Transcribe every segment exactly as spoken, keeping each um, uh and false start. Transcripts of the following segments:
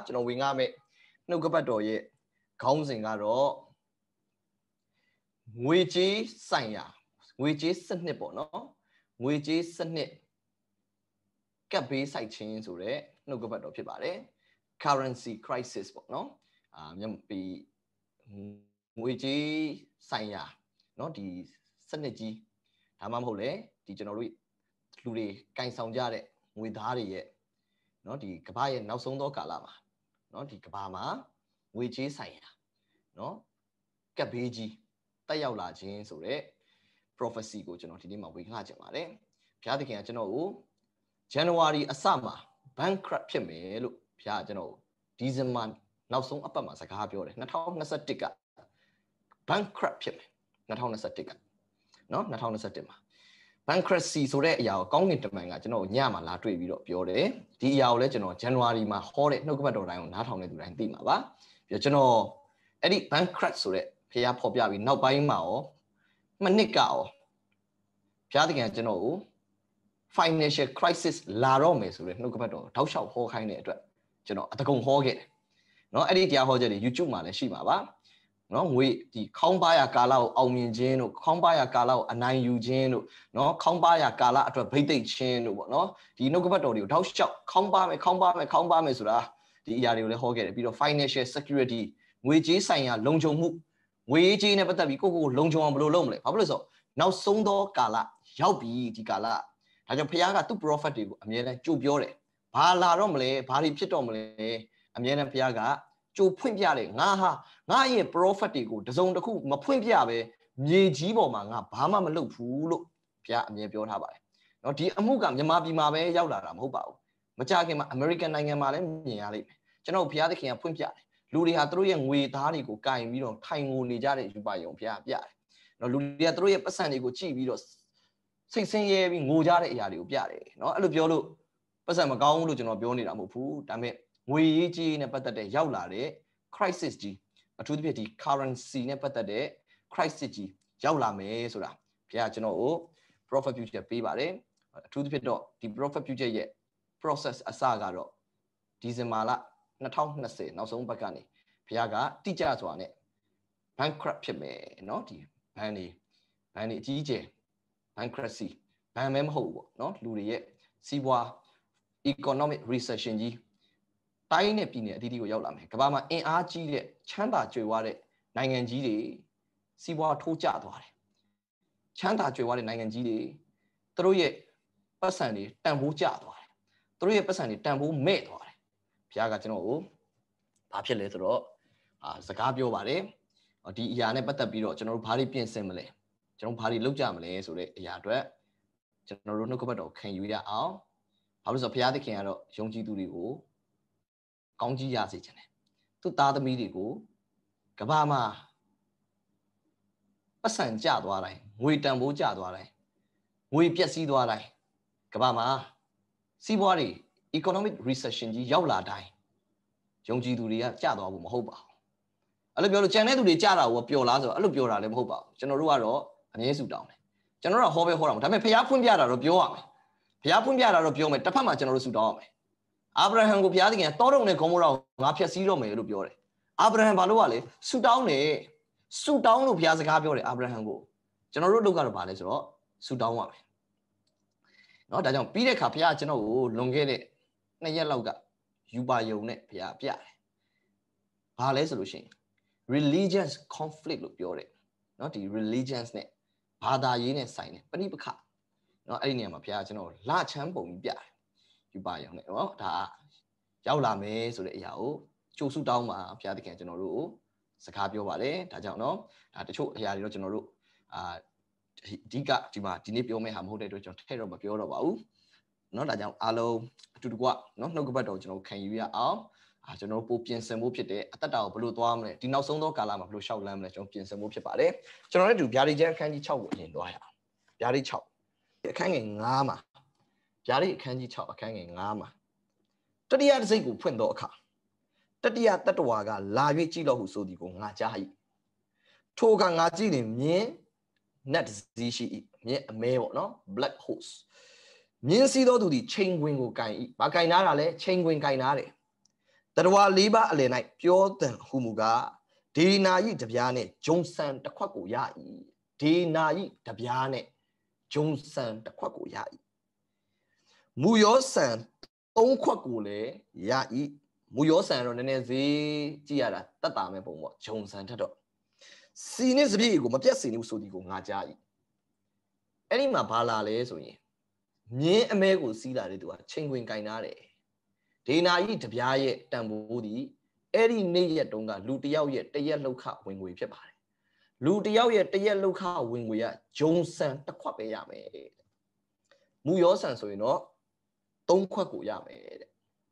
ကျွန်တော်ဝင်ရမယ်နှုတ်ကပတ်တော်ရဲ့ခေါင်းစဉ်ကတော့ငွေကြေးဆိုင်ရာငွေကြေးစနစ်ပေါ့နော်ငွေကြေးစနစ်ကပ်ဘေးဆိုင်ခြင်းဆိုတဲ့နှုတ်ကပတ်တော်ဖြစ်ပါတယ် currency crisis ပေါ့နော်အာမြန်မာပြည်ငွေကြေးဆိုင်ရာเนาะဒီစနစ်ကြီးဒါမှမဟုတ်လေဒီကျွန်တော်တို့လူတွေကင်ဆောင်ကြတဲ့ငွေသားတွေရဲ့เนาะဒီကမ္ဘာရဲ့နောက်ဆုံးသောကာလမှာเนาะဒီကမ္ဘာမှာငွေကြေးဆိုင်ရာเนาะကပ်ဘေးကြီးတက်ရောက်လာခြင်းဆိုတဲ့ prophecy ကိုကျွန်တော်ဒီနေ့မှာဝေငှချင်ပါတယ်ဘုရားသခင်ကကျွန်တော်ကို January အစမှာ bankrupt ဖြစ်မယ်လို့ဘုရားကျွန်တော်ဒီဇင်ဘာနောက်ဆုံးအပတ်မှာစကားပြောတယ်twenty twenty-oneက bankrupt ဖြစ်မယ်twenty twenty-oneကနော်twenty twenty-oneမှာ bankruptcy ဆိုတဲ့အရာကိုကောင်းကင်တမန်ကကျွန်တော်ညမှာလာတွေ့ပြီးတော့ပြောတယ်ဒီအရာကိုလည်းကျွန်တော် January မှာဟောတဲ့နှုတ်ကပတ်တော်တိုင်းကိုနားထောင်နေသူတိုင်းသိမှာပါပြီးတော့ကျွန်တော်အဲ့ဒီ bankrupt ဆိုတဲ့ဖျားဖော်ပြပြီးနောက်ပိုင်းမှာရောမနစ်ကရောဘုရားသခင်ကကျွန်တော်ကို financial crisis လာတော့မယ်ဆိုတဲ့နှုတ်ကပတ်တော်တောက်လျှောက်ဟောခိုင်းတဲ့အတွက်ကျွန်တော်အတကုံဟောခဲ့တယ်เนาะအဲ့ဒီတရားဟောချက်တွေ YouTube မှာလည်းရှိမှာပါเนาะငွေဒီခေါင်းပါရကာလကိုအောင်မြင်ခြင်းတို့ခေါင်းပါရကာလကိုအနိုင်ယူခြင်းတို့เนาะခေါင်းပါရကာလအတွက်ဗိတ်သိက်ခြင်းတို့ပေါ့เนาะဒီနှုတ်ကပတ်တော်တွေကိုတောက်လျှောက်ခေါင်းပါမယ်ခေါင်းပါမယ်ခေါင်းပါမယ်ဆိုတာဒီအရာတွေကိုလည်းဟောခဲ့တယ်ပြီးတော့ financial security ငွေကြေးဆိုင်ရာလုံခြုံမှုငွေကြေးနဲ့ပတ်သက်ပြီးကိုကိုကိုလုံခြုံအောင်ဘယ်လိုလုပ်မလဲဘာဖြစ်လို့ဆိုနောက်ဆုံးသောကာလရောက်ပြီဒီကာလဒါကြောင့်ဘုရားကသူ့ prophet တွေကိုအမြဲတမ်းကြိုပြောတယ်ဘာလာတော့မလဲဘာတွေဖြစ်တော့မလဲအမြဲတမ်းဘုရားကကြိုဖွင့်ပြတယ်ငါဟာငါရဲ့ prophet တွေကိုတစုံတစ်ခုမဖွင့်ပြပဲမြေကြီးပေါ်မှာငါဘာမှမလုပ်ဘူးလို့ဘုရားအမြဲပြောထားပါတယ်เนาะဒီအမှုကမြန်မာပြည်မှာပဲရောက်လာတာမဟုတ်ပါဘူးမကြခင်မှာ American နိုင်ငံမှာလည်းမြင်ရလိမ့်မယ်ကျွန်တော်ဘုရားသခင်ကဖွင့်ပြတယ်လူတွေဟာသူတို့ရဲ့ငွေသားတွေကိုကင်ပြီးတော့ထိုင်ငိုနေကြတဲ့ယူပါယုံဘုရားပြတယ်เนาะလူတွေကသူတို့ရဲ့ပတ်စံတွေကိုကြည့်ပြီးတော့စိတ်ဆင်းရဲပြီးငိုကြတဲ့အရာတွေကိုပြတယ်เนาะအဲ့လိုပြောလို့ပတ်စံမကောင်းဘူးလို့ကျွန်တော်ပြောနေတာမဟုတ်ဘူးဒါပေမဲ့ငွေရေးကြေးနဲ့ပတ်သက်တဲ့ရောက်လာတဲ့ crisis ကြီးအထူးသဖြင့်ဒီ currency နဲ့ပတ်သက်တဲ့ crisis ကြီးရောက်လာမယ်ဆိုတာဘုရားကျွန်တော်ကို prophet future ပေးပါတယ်အထူးသဖြင့်တော့ဒီ prophet future ရဲ့ process အစကတော့ဒီဇင်ဘာလtwenty twentyနောက်ဆုံးပတ်ကနေဘုရားကတိကျစွာနဲ့ bankrupt ဖြစ်မယ်เนาะဒီဘဏ်တွေဘဏ်တွေအကြီးအကျယ် bankruptcy ဘဏ်မဲမဟုတ်ဘူးပေါ့เนาะလူတွေရဲ့စီးပွား economic recession ကြီးတိုင်းနဲ့ပြည်နယ်အသီးသီးကိုရောက်လာမယ်ကမ္ဘာမှာအင်အားကြီးတဲ့ချမ်းသာကြွယ်ဝတဲ့နိုင်ငံကြီးတွေစီးပွားထိုးကျသွားတယ်ချမ်းသာကြွယ်ဝတဲ့နိုင်ငံကြီးတွေသူတို့ရဲ့ပတ်စံတွေတန်ဖိုးကျသွားတယ်သူတို့ရဲ့ပတ်စံတွေတန်ဖိုးမဲ့သွားတယ်ဘုရားကကျွန်တော်ကိုဘာဖြစ်လဲဆိုတော့အာစကားပြောပါတယ်ဒီအရာနဲ့ပတ်သက်ပြီးတော့ကျွန်တော်တို့ဘာတွေပြင်ဆင်မလဲကျွန်တော်ဘာတွေလုပ်ကြမလဲဆိုတဲ့အရာအတွက်ကျွန်တော်တို့နှုတ်ကပတ်တော်ခံယူရအောင်ဘာလို့ဆိုတော့ဘုရားသခင်ကတော့ယုံကြည်သူတွေကိုကောင်းကြီးရစေခြင်းတယ်သူသားသမီးတွေကိုကဘာမှာပတ်စံကျသွားတိုင်းငွေတန်ဖိုးကျသွားတိုင်းငွေပျက်စီးသွားတိုင်းကဘာမှာစီးပွားတွေ economic recession ကြီးရောက်လာတိုင်းယုံကြည်သူတွေကကျသွားဖို့မဟုတ်ပါဘူးအဲ့လိုပြောလို့ကြံတဲ့သူတွေကျတာကိုပျော်လားဆိုတော့အဲ့လိုပြောတာလည်းမဟုတ်ပါဘူးကျွန်တော်တို့ကတော့အမြဲစုတောင်းတယ်ကျွန်တော်တို့ကဟောပဲဟောတာမဟုတ်ဒါပေမဲ့ဖျားဖွင့်ပြတာတော့ပြောရမယ်ဖျားဖွင့်ပြတာတော့ပြောမယ်တစ်ဖက်မှာကျွန်တော်တို့စုတောင်းရမယ်အာဗြဟံကိုဘုရားသခင်ကတောတုံနဲ့ဂေါမောရကိုငါဖျက်ဆီးတော့မယ်လို့ပြောတယ်အာဗြဟံဘာလို့ ကလဲဆူတောင်းတယ်ဆူတောင်းလို့ဘုရားစကားပြောတယ်အာဗြဟံကိုကျွန်တော်တို့လုပ်ကတော့ဘာလဲဆိုတော့ဆူတောင်းရမယ်เนาะဒါကြောင့်ပြီးတဲ့အခါဘုရားကျွန်တော်ကိုလွန်ခဲ့တဲ့နှစ်ရက်လောက်ကယူပါယုံနဲ့ဘုရားပြတယ်ဘာလဲဆိုလို့ရှိရင် religious conflict လို့ပြောတယ်เนาะဒီ religions နဲ့ဘာသာရေးနဲ့ဆိုင်တယ်ပဋိပက္ခเนาะအဲ့ဒီနေရာမှာဘုရားကျွန်တော်လချမ်းပုံပြီးပြတယ်ယူပါယုံနဲ့เนาะဒါရောက်လာမယ်ဆိုတဲ့အရာကိုကြိုးစုတောင်းပါဘုရားသခင်ကျွန်တော်တို့စကားပြောပါတယ်ဒါကြောင့်เนาะဒါတချို့အရာတွေတော့ကျွန်တော်တို့အာအဓိကဒီမှာဒီနေ့ပြောမယ့်ဟာမဟုတ်တဲ့အတွက်ကျွန်တော်ထည့်တော့မပြောတော့ပါဘူးเนาะဒါကြောင့်အားလုံးအတူတကွเนาะနှုတ်ကပတ်တော်ကျွန်တော်ခံယူရအောင်အာကျွန်တော်ပို့ပြင်ဆင်ဖို့ဖြစ်တဲ့အသက်တာကိုဘယ်လိုသွားမလဲဒီနောက်ဆုံးသောကာလမှာဘယ်လိုရှောက်လန်းမလဲကျွန်တော်ပြင်ဆင်ဖို့ဖြစ်ပါတယ်ကျွန်တော်လည်းဒီဗျာဒိကျမ်းအခန်းကြီးsixကိုအရင်သွားရအောင်ဗျာဒိsixအခန်းငယ်fiveမှာဗျာဒိအခန်းကြီးsixအခန်းငယ်fiveမှာတတိယတစိတ်ကိုဖွင့်တော့အခါတတိယတတ္တဝါကလာ၍ကြည့်လို့ဟုဆိုသည်ကိုငါကြား၏ထိုကငါကြည့်ရင်မြင်းနတ်ဇီရှိ၏မြင်းအမဲပေါ့နော် black horse မြင်းစီးသောသူသည်ချိန်ခွင်ကိုကင်၏ဘာကင်နာတာလဲချိန်ခွင်ကင်နာတယ် Tadwa liba alenai pure than humuga Dinayi Dabiane Johnson the Quaco Yai Dinayi Dabiane Johnson the Quaco Yai Muyo san Ton Quacule Yai Muyo san on an ezi Giara Tatame Pomo Johnson Tato Sinis Vigo Mapiasini Sudigo Najai Any Mabala lesoye Nye Amego Sila de Dua Chingwin Kainare Dinayi Dabiaye Tambudi Eri Naya Donga Lutiao yet the yellow cat when we pepper. Lutiao yet the yellow cat when we are Johnson the Quapayame. Muyo san so you know, don't quaco yame.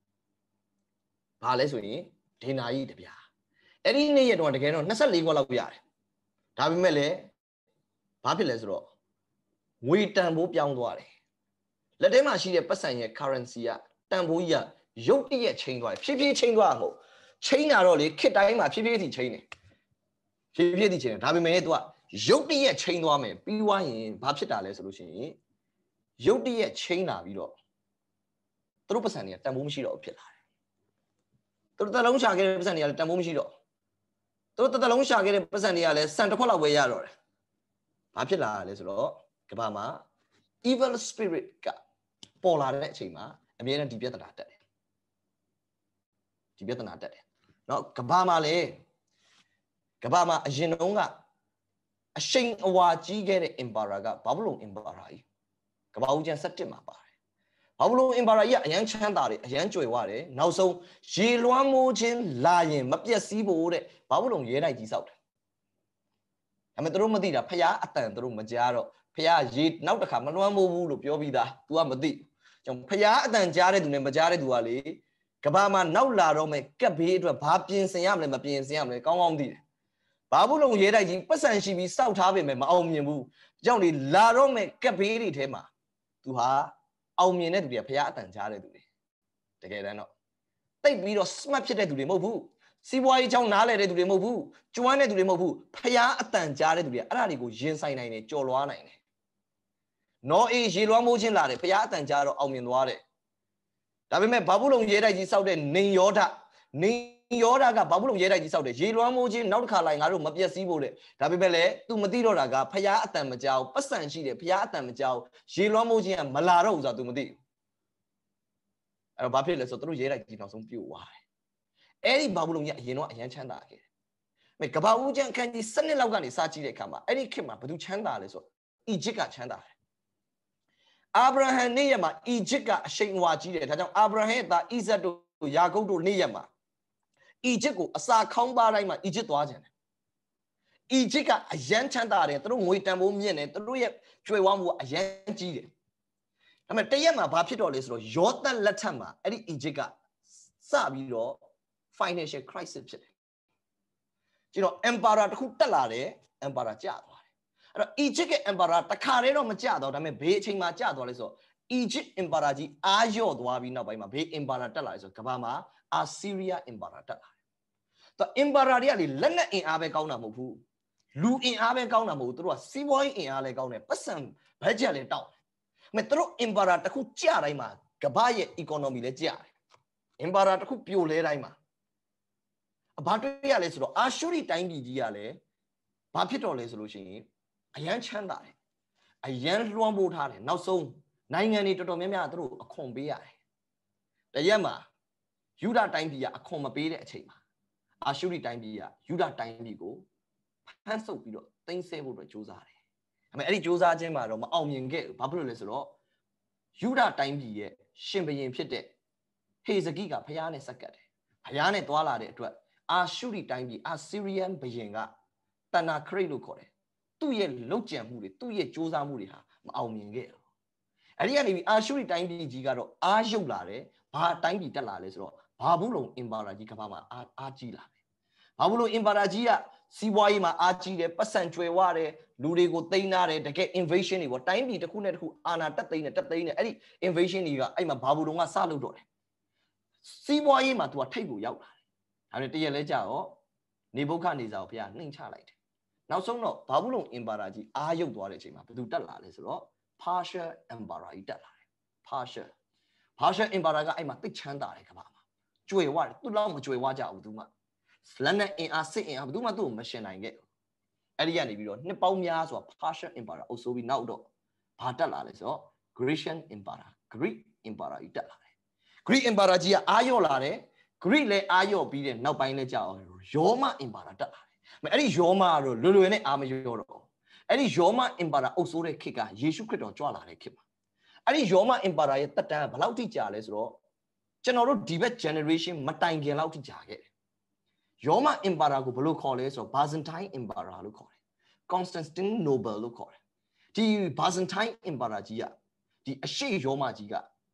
Paleswini, Dinayi the Bia. Eri Naya don't again on Nasa legal of Yar. Tabimele, Papiles Ro. We tambo young wari. Let them see a person currency, Tambuya, Yoki chain wife, P chain wamo. Chain are only kid I'm a P P chain. P P chain, have made what? Yoki chain woman, be one in Papita solution. Yoki chain of you. Trupasania, Tamushiro Pillar. To the long shaggy Pesania, Tamushiro. To the long shaggy Pesania, Santa Cola way yard. Papilla, let's roll. Kabama, evil spirit, Polar Chima, and be a debater at that. Debater at that. No, Kabama le Kabama, Jinonga, a shame of what G get it in Baraga, Pablo in Barai. Kabaujan Satima Bar. Pablo in Baraya, a young Chandari, a young Joyware, now so she Luamojin lying, Mapia Sibo, Pablo Yena is out. I met the Romadida, Paya, attend the Romajaro, Paya, Jit, now the Kamanuamu, Piovida, Tuamadi. Trong Paya than Jared Majare Duali. Kabama now la Rome, Capi to a Papin Siam and Mapin Siam, come on the Babulon Yeda, person she be south having my own Yamu, Johnny la Rome, Capi Tema. To her, I'll mean it be a Piat and Jared. Together no. They be a smash it to the Mobu. See why John Nale to the Mobu, Joanna to the Mobu, Piat and Jared to be a radical Jinsine in it, Joluana. No is Jiluamujin Lade, Piat and Jaro Almin Wade. Dabime Babulon Yeda is out there, Ning Yoda, Ning Yoda, Babulon Yeda is out there, Jiluamujin, Nauka like Arum, Mapia Sibole, Dabibele, to Madiro Raga, Payat and Majao, Passan She, Piat and Majao, Jiluamujin and Malarosa to Madi. And Babila so through Yeda, you know, some few why. Any Babulon, you know, Yan Chanda. Make Kababujan can be Sunny Logani Sachi de Kama, any Kima, but do Chanda, so Ijika Chanda. Abraham Niyama, Ijika, Shane Waji, Abraham, that is a to Yago to Niyama. Ijiku, a sa combarima, Egypt wajan. Ijika, a yan chandare, through Witambo Mene, through Chewam, a yan G. I mean, Tayama, Papitolis, Jota Latama, Eddie Ijika, Sabiro, financial crisis. You know, Emperor Hutalare, Emperor Java. Egypt Emperor Takareno Machado, I mean, Beaching Machado, so Egypt Embaraji, Ajo, Dwabina by my Bay Embaratala, so Kabama, Assyria Embaratala. The Embararia, Lena in Abekauna Mopu, Lu in Abekauna through a Sivoy in Alegone, Person, Bajale town. Metro Embarataku Chiaraima, Kabaye economy le Jar. Embarataku Pule Raima. A battery, Ashuri time Giale, Papito resolution. A young Chandai, a young Luambo Tare, now so nine and eight to Memia through a combi. The Yama, you that time be a coma beta chamber. I should it time be a you that time be go. Pencil video, things say with Josare. I mean, any Josa Gemma, Omian Gay, Papulus law. You that time be a Shimbayan Pite. He is a giga, Payane Sakat. Payane Twala de Twat. I should it time be a Syrian Bajenga. Tana Credo Core. Two year Lojan Moody, two year Josa Moody, Almin Gale. At the end, I should it time be Gigaro, Ajolare, Pa time be Talales or Babulo in Barajikama, Argila. Babulo in Barajia, Siwaima, Archie, Passantue Ware, Ludigo Tainare, the get invasion, what time be the Kunet who Anna Tatina, Tatina, any invasion, I'm a Babulonga Saludor. Siwaima to a table yaw. And a dear Lejao, Nibokan is out here, Ninchalight. Now, so no, Pabulon in Baraji, are you watching up to Dalalis law? Pasha and Barai Dalai. Pasha. Pasha in Baraga, I'm a big Chandai Kabama. ကျွေဝါသူ့လောက်မကျွေဝါကြဘူးသူမှလက်နဲ့အင်အားစစ်အင်အားဘယ်သူမှသူ့ကိုမရှင်နိုင်ခဲ့အဲ့ဒီကနေပြီးတော့နှစ်ပေါင်းများစွာ Persian Empire အုပ်စိုးပြီးနောက်တော့ဘာတက်လာလဲဆိုတော့ Grecian Empire Greek Empire ကြီးတက်လာတယ် Greek Empire ကြီးကအာရော့လာတယ် Greek လည်းအာရော့ပြီးတဲ့နောက်ပိုင်းလည်းကြာအောင်ရောမ Empire တက်လာတယ်အဲ့ဒီရောမကတော့လွယ်လွယ်နဲ့အာမရောတော့အဲ့ဒီရောမ Empire အုပ်စိုးတဲ့ခေတ်ကယေရှုခရစ်တော်ကြွလာတဲ့ခေတ်ပါအဲ့ဒီရောမ Empire ရဲ့တက်တန်းကဘယ်လောက်ထိကြာလဲဆိုတော့ကျွန်တော်တို့ဒီဘက် generation မတိုင်ခင်လောက်ထိကြာခဲ့တယ်ရောမ Empire ကိုဘယ်လိုခေါ်လဲဆိုတော့ Byzantine Empire လို့ခေါ်တယ် Constantinople လို့ခေါ်တယ်ဒီ Byzantine Empire ကြီးကဒီအရှေ့ရောမကြီးက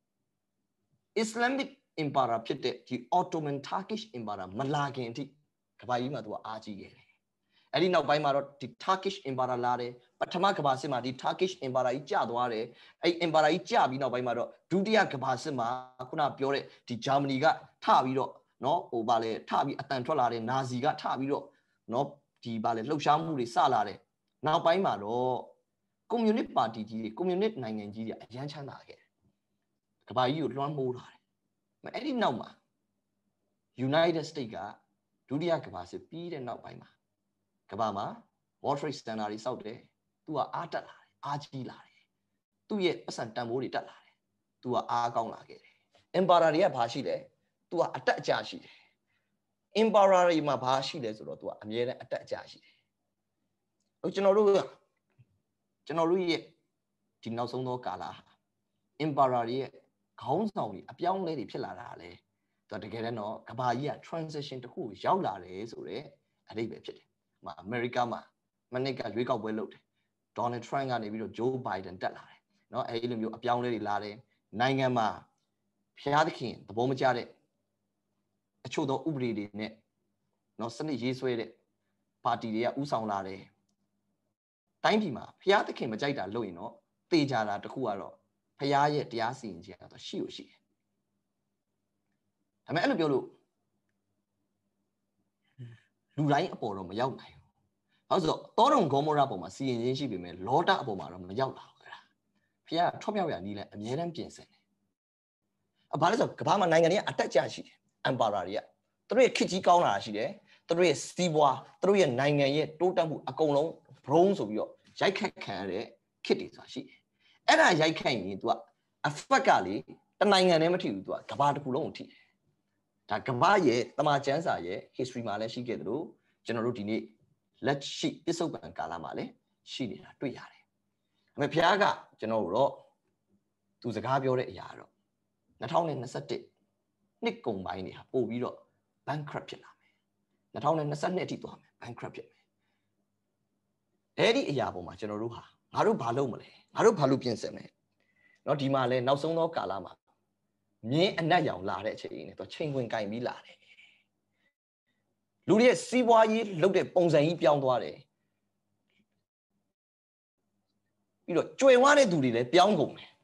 Islamic Empire ဖြစ်တဲ့ဒီ Ottoman Turkish Empire မလာခင်အထိကမ္ဘာကြီးမှာသူကအားကြီးခဲ့တယ်အဲ့ဒီနောက်ပိုင်းမှာတော့ဒီ Turkish Empire လာတယ်ပထမကမ္ဘာစစ်မှာဒီ Turkish Empire ကြီးကျသွားတယ်အဲ့ Empire ကြီးကျပြီးနောက်ပိုင်းမှာတော့ဒုတိယကမ္ဘာစစ်မှာခုနပြောတဲ့ဒီ Germany ကထပြီးတော့နော်ဟိုဗာလေထပြီးအတန်ထွက်လာတဲ့နာဇီကထပြီးတော့နော်ဒီဗာလေလှုပ်ရှားမှုတွေစလာတယ်နောက်ပိုင်းမှာတော့ကွန်မြူနစ်ပါတီကြီးတွေကွန်မြူနစ်နိုင်ငံကြီးတွေအရန်ချမ်းသာခဲ့တယ်ကမ္ဘာကြီးကိုလွှမ်းမိုးလာတယ်အဲ့ဒီနောက်မှာ United States ကဒုတိယကမ္ဘာစစ်ပြီးတဲ့နောက်ပိုင်းမှာကမ္ဘာမှာ World Trade Center တွေစောက်တယ်သူကအားတက်လာတယ်အားကြီးလာတယ်သူ့ရဲ့ပတ်စံတန်ဖိုးတွေတက်လာတယ်သူကအားကောင်းလာခဲ့တယ် Empire တွေကဘာရှိလဲသူကအတက်အကျရှိတယ် Empire တွေမှာဘာရှိလဲဆိုတော့သူကအမြဲတမ်းအတက်အကျရှိတယ်ဟိုကျွန်တော်တို့ကကျွန်တော်တို့ရဲ့ဒီနောက်ဆုံးသောကာလဟာ Empire တွေရဲ့ခေါင်းဆောင်တွေအပြောင်းလဲတွေဖြစ်လာတာလေသူတကယ်တမ်းတော့ကမ္ဘာကြီးက transition တစ်ခုရောက်လာတယ်ဆိုတော့အဓိပ္ပာယ်ဖြစ်တယ်မှာအမေရိကမှာမနစ်ကရွေးကောက်ပွဲလုပ်တယ်ဒေါ်နယ်ထရန့်ကနေပြီးတော့ဂျိုးဘိုင်ဒန်တက်လာတယ်เนาะအဲဒီလိုမျိုးအပြောင်းလဲတွေလာတယ်နိုင်ငံမှာဖျားသခင်သဘောမကျတဲ့အချို့သောဥပဒေတွေနဲ့เนาะစနစ်ရေးဆွဲတဲ့ပါတီတွေကဥဆောင်လာတယ်တိုင်းပြည်မှာဖျားသခင်မကြိုက်တာလုပ်ရင်တော့တေချာတာတခုကတော့ဖျားရဲ့တရားစီရင်ခြင်းကတော့ရှိလို့ရှိတယ်ဒါပေမဲ့အဲ့လိုပြောလို့လူတိုင်းအပေါ်တော့မရောက်နိုင်ဘူး။ဘာလို့ဆိုတော့တောတုံဂေါမောရပေါ်မှာစီရင်ခြင်းရှိပေမဲ့လောဒအပေါ်မှာတော့မရောက်လာဘူးကွာ။ဖခင်ကထွတ်မြောက်ရနီးလဲအမြဲတမ်းပြင်ဆင်တယ်။အဘာလဲဆိုတော့ကမ္ဘာမှာနိုင်ငံတွေကအတက်ကြရှိတယ်။ Empire တွေကသူတို့ရဲ့ခေတ်ကြီးကောင်းလာတာရှိတယ်။သူတို့ရဲ့စီးပွားသူတို့ရဲ့နိုင်ငံရဲ့တိုးတက်မှုအကုန်လုံးဘရုံးဆိုပြီးတော့ရိုက်ခတ်ခံရတဲ့ခေတ်တွေဆိုတာရှိတယ်။အဲ့ဒါရိုက်ခတ်ရင် तू ကအဖက်ကလေတနိုင်ငံနဲ့မထိဘူး तू ကကမ္ဘာတစ်ခုလုံးကိုထိတယ်။ဒါကမ္ဘာရဲ့တမန်ကျမ်းစာရဲ့ history မှာလည်းရှိခဲ့တယ်လို့ကျွန်တော်တို့ဒီနေ့လက်ရှိပစ္စုပန်ကာလမှာလည်းရှိနေတာတွေ့ရတယ်။ဒါပေမဲ့ဘုရားကကျွန်တော်တို့တော့သူစကားပြောတဲ့အရာတော့၂၀၂၁နှစ်ကုန်ပိုင်းတွေဟာပို့ပြီးတော့ bankrupt ဖြစ်လာမယ်။၂၀၂၂အထိသွားမယ် bankrupt ဖြစ်မယ်။အဲ့ဒီအရာပေါ်မှာကျွန်တော်တို့ဟာငါတို့ဘာလုပ်မလဲ။ငါတို့ဘာလို့ပြင်ဆင်မလဲ။เนาะဒီမှာလဲနောက်ဆုံးသောကာလမှာမြင်းအနက်ရောင်လာတဲ့အချိန်နဲ့သူချိန်ခွင်ကင်ပြီးလာတယ်လူတွေရဲ့စီးပွားရေးလုပ်တဲ့ပုံစံကြီးပြောင်းသွားတယ်ပြီးတော့ကြွယ်ဝတဲ့သူတွေလည်းပြောင်းကုန်တယ်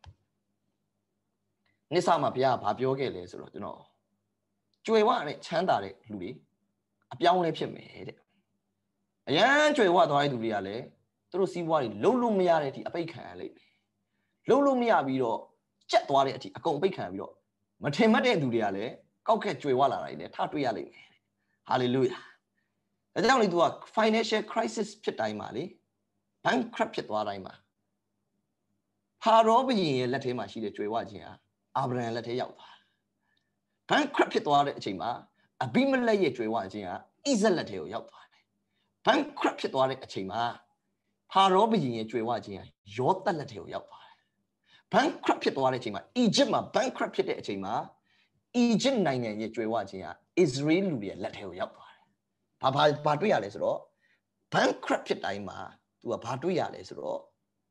နိစ္စမှာဘုရားကဘာပြောခဲ့လဲဆိုတော့ကျွန်တော်ကြွယ်ဝတဲ့ချမ်းသာတဲ့လူတွေအပြောင်းလဲဖြစ်မယ်တဲ့အရန်ကြွယ်ဝသွားတဲ့သူတွေကလည်းသူတို့စီးပွားတွေလုံးလို့မရတဲ့အထိအပိတ်ခံရလိမ့်မယ်လုံးလို့မရပြီးတော့ကြက်သွားတဲ့အထိအကုန်အပိတ်ခံပြီးတော့မထင်မှတ်တဲ့သူတွေကလည်းကောက်ခက်ကြွယ်ဝလာတာတွေလည်းထတွေ့ရလိမ့်မယ်ဟာလေလုယာဒါကြောင့်လေ तू က financial crisis ဖြစ်တိုင်းမှာလေ bankrupt ဖြစ်သွားတိုင်းမှာဖာရောဘုရင်ရဲ့လက်ထဲမှာရှိတဲ့ကြွယ်ဝခြင်းဟာအာဗြဟံလက်ထဲရောက်သွား bankrupt ဖြစ်သွားတဲ့အချိန်မှာအဘိမလက်ရဲ့ကြွယ်ဝခြင်းဟာဣဇက်လက်ထဲကိုရောက်သွားတယ် bankrupt ဖြစ်သွားတဲ့အချိန်မှာဖာရောဘုရင်ရဲ့ကြွယ်ဝခြင်းဟာယောသပ်လက်ထဲကိုရောက်သွားတယ် bankrupt ဖြစ်သွားတဲ့အချိန်မှာ Egypt မှာ bankrupt ဖြစ်တဲ့အချိန်မှာ Egypt နိုင်ငံရဲ့ကြွယ်ဝခြင်းဟာ Israel လူတွေရဲ့လက်ထဲကိုရောက်သွားတယ်။ဘာဘာဘာတွေ့ရလဲဆိုတော့ bankrupt ဖြစ်တိုင်းမှာ तू ကဘာတွေ့ရလဲဆိုတော့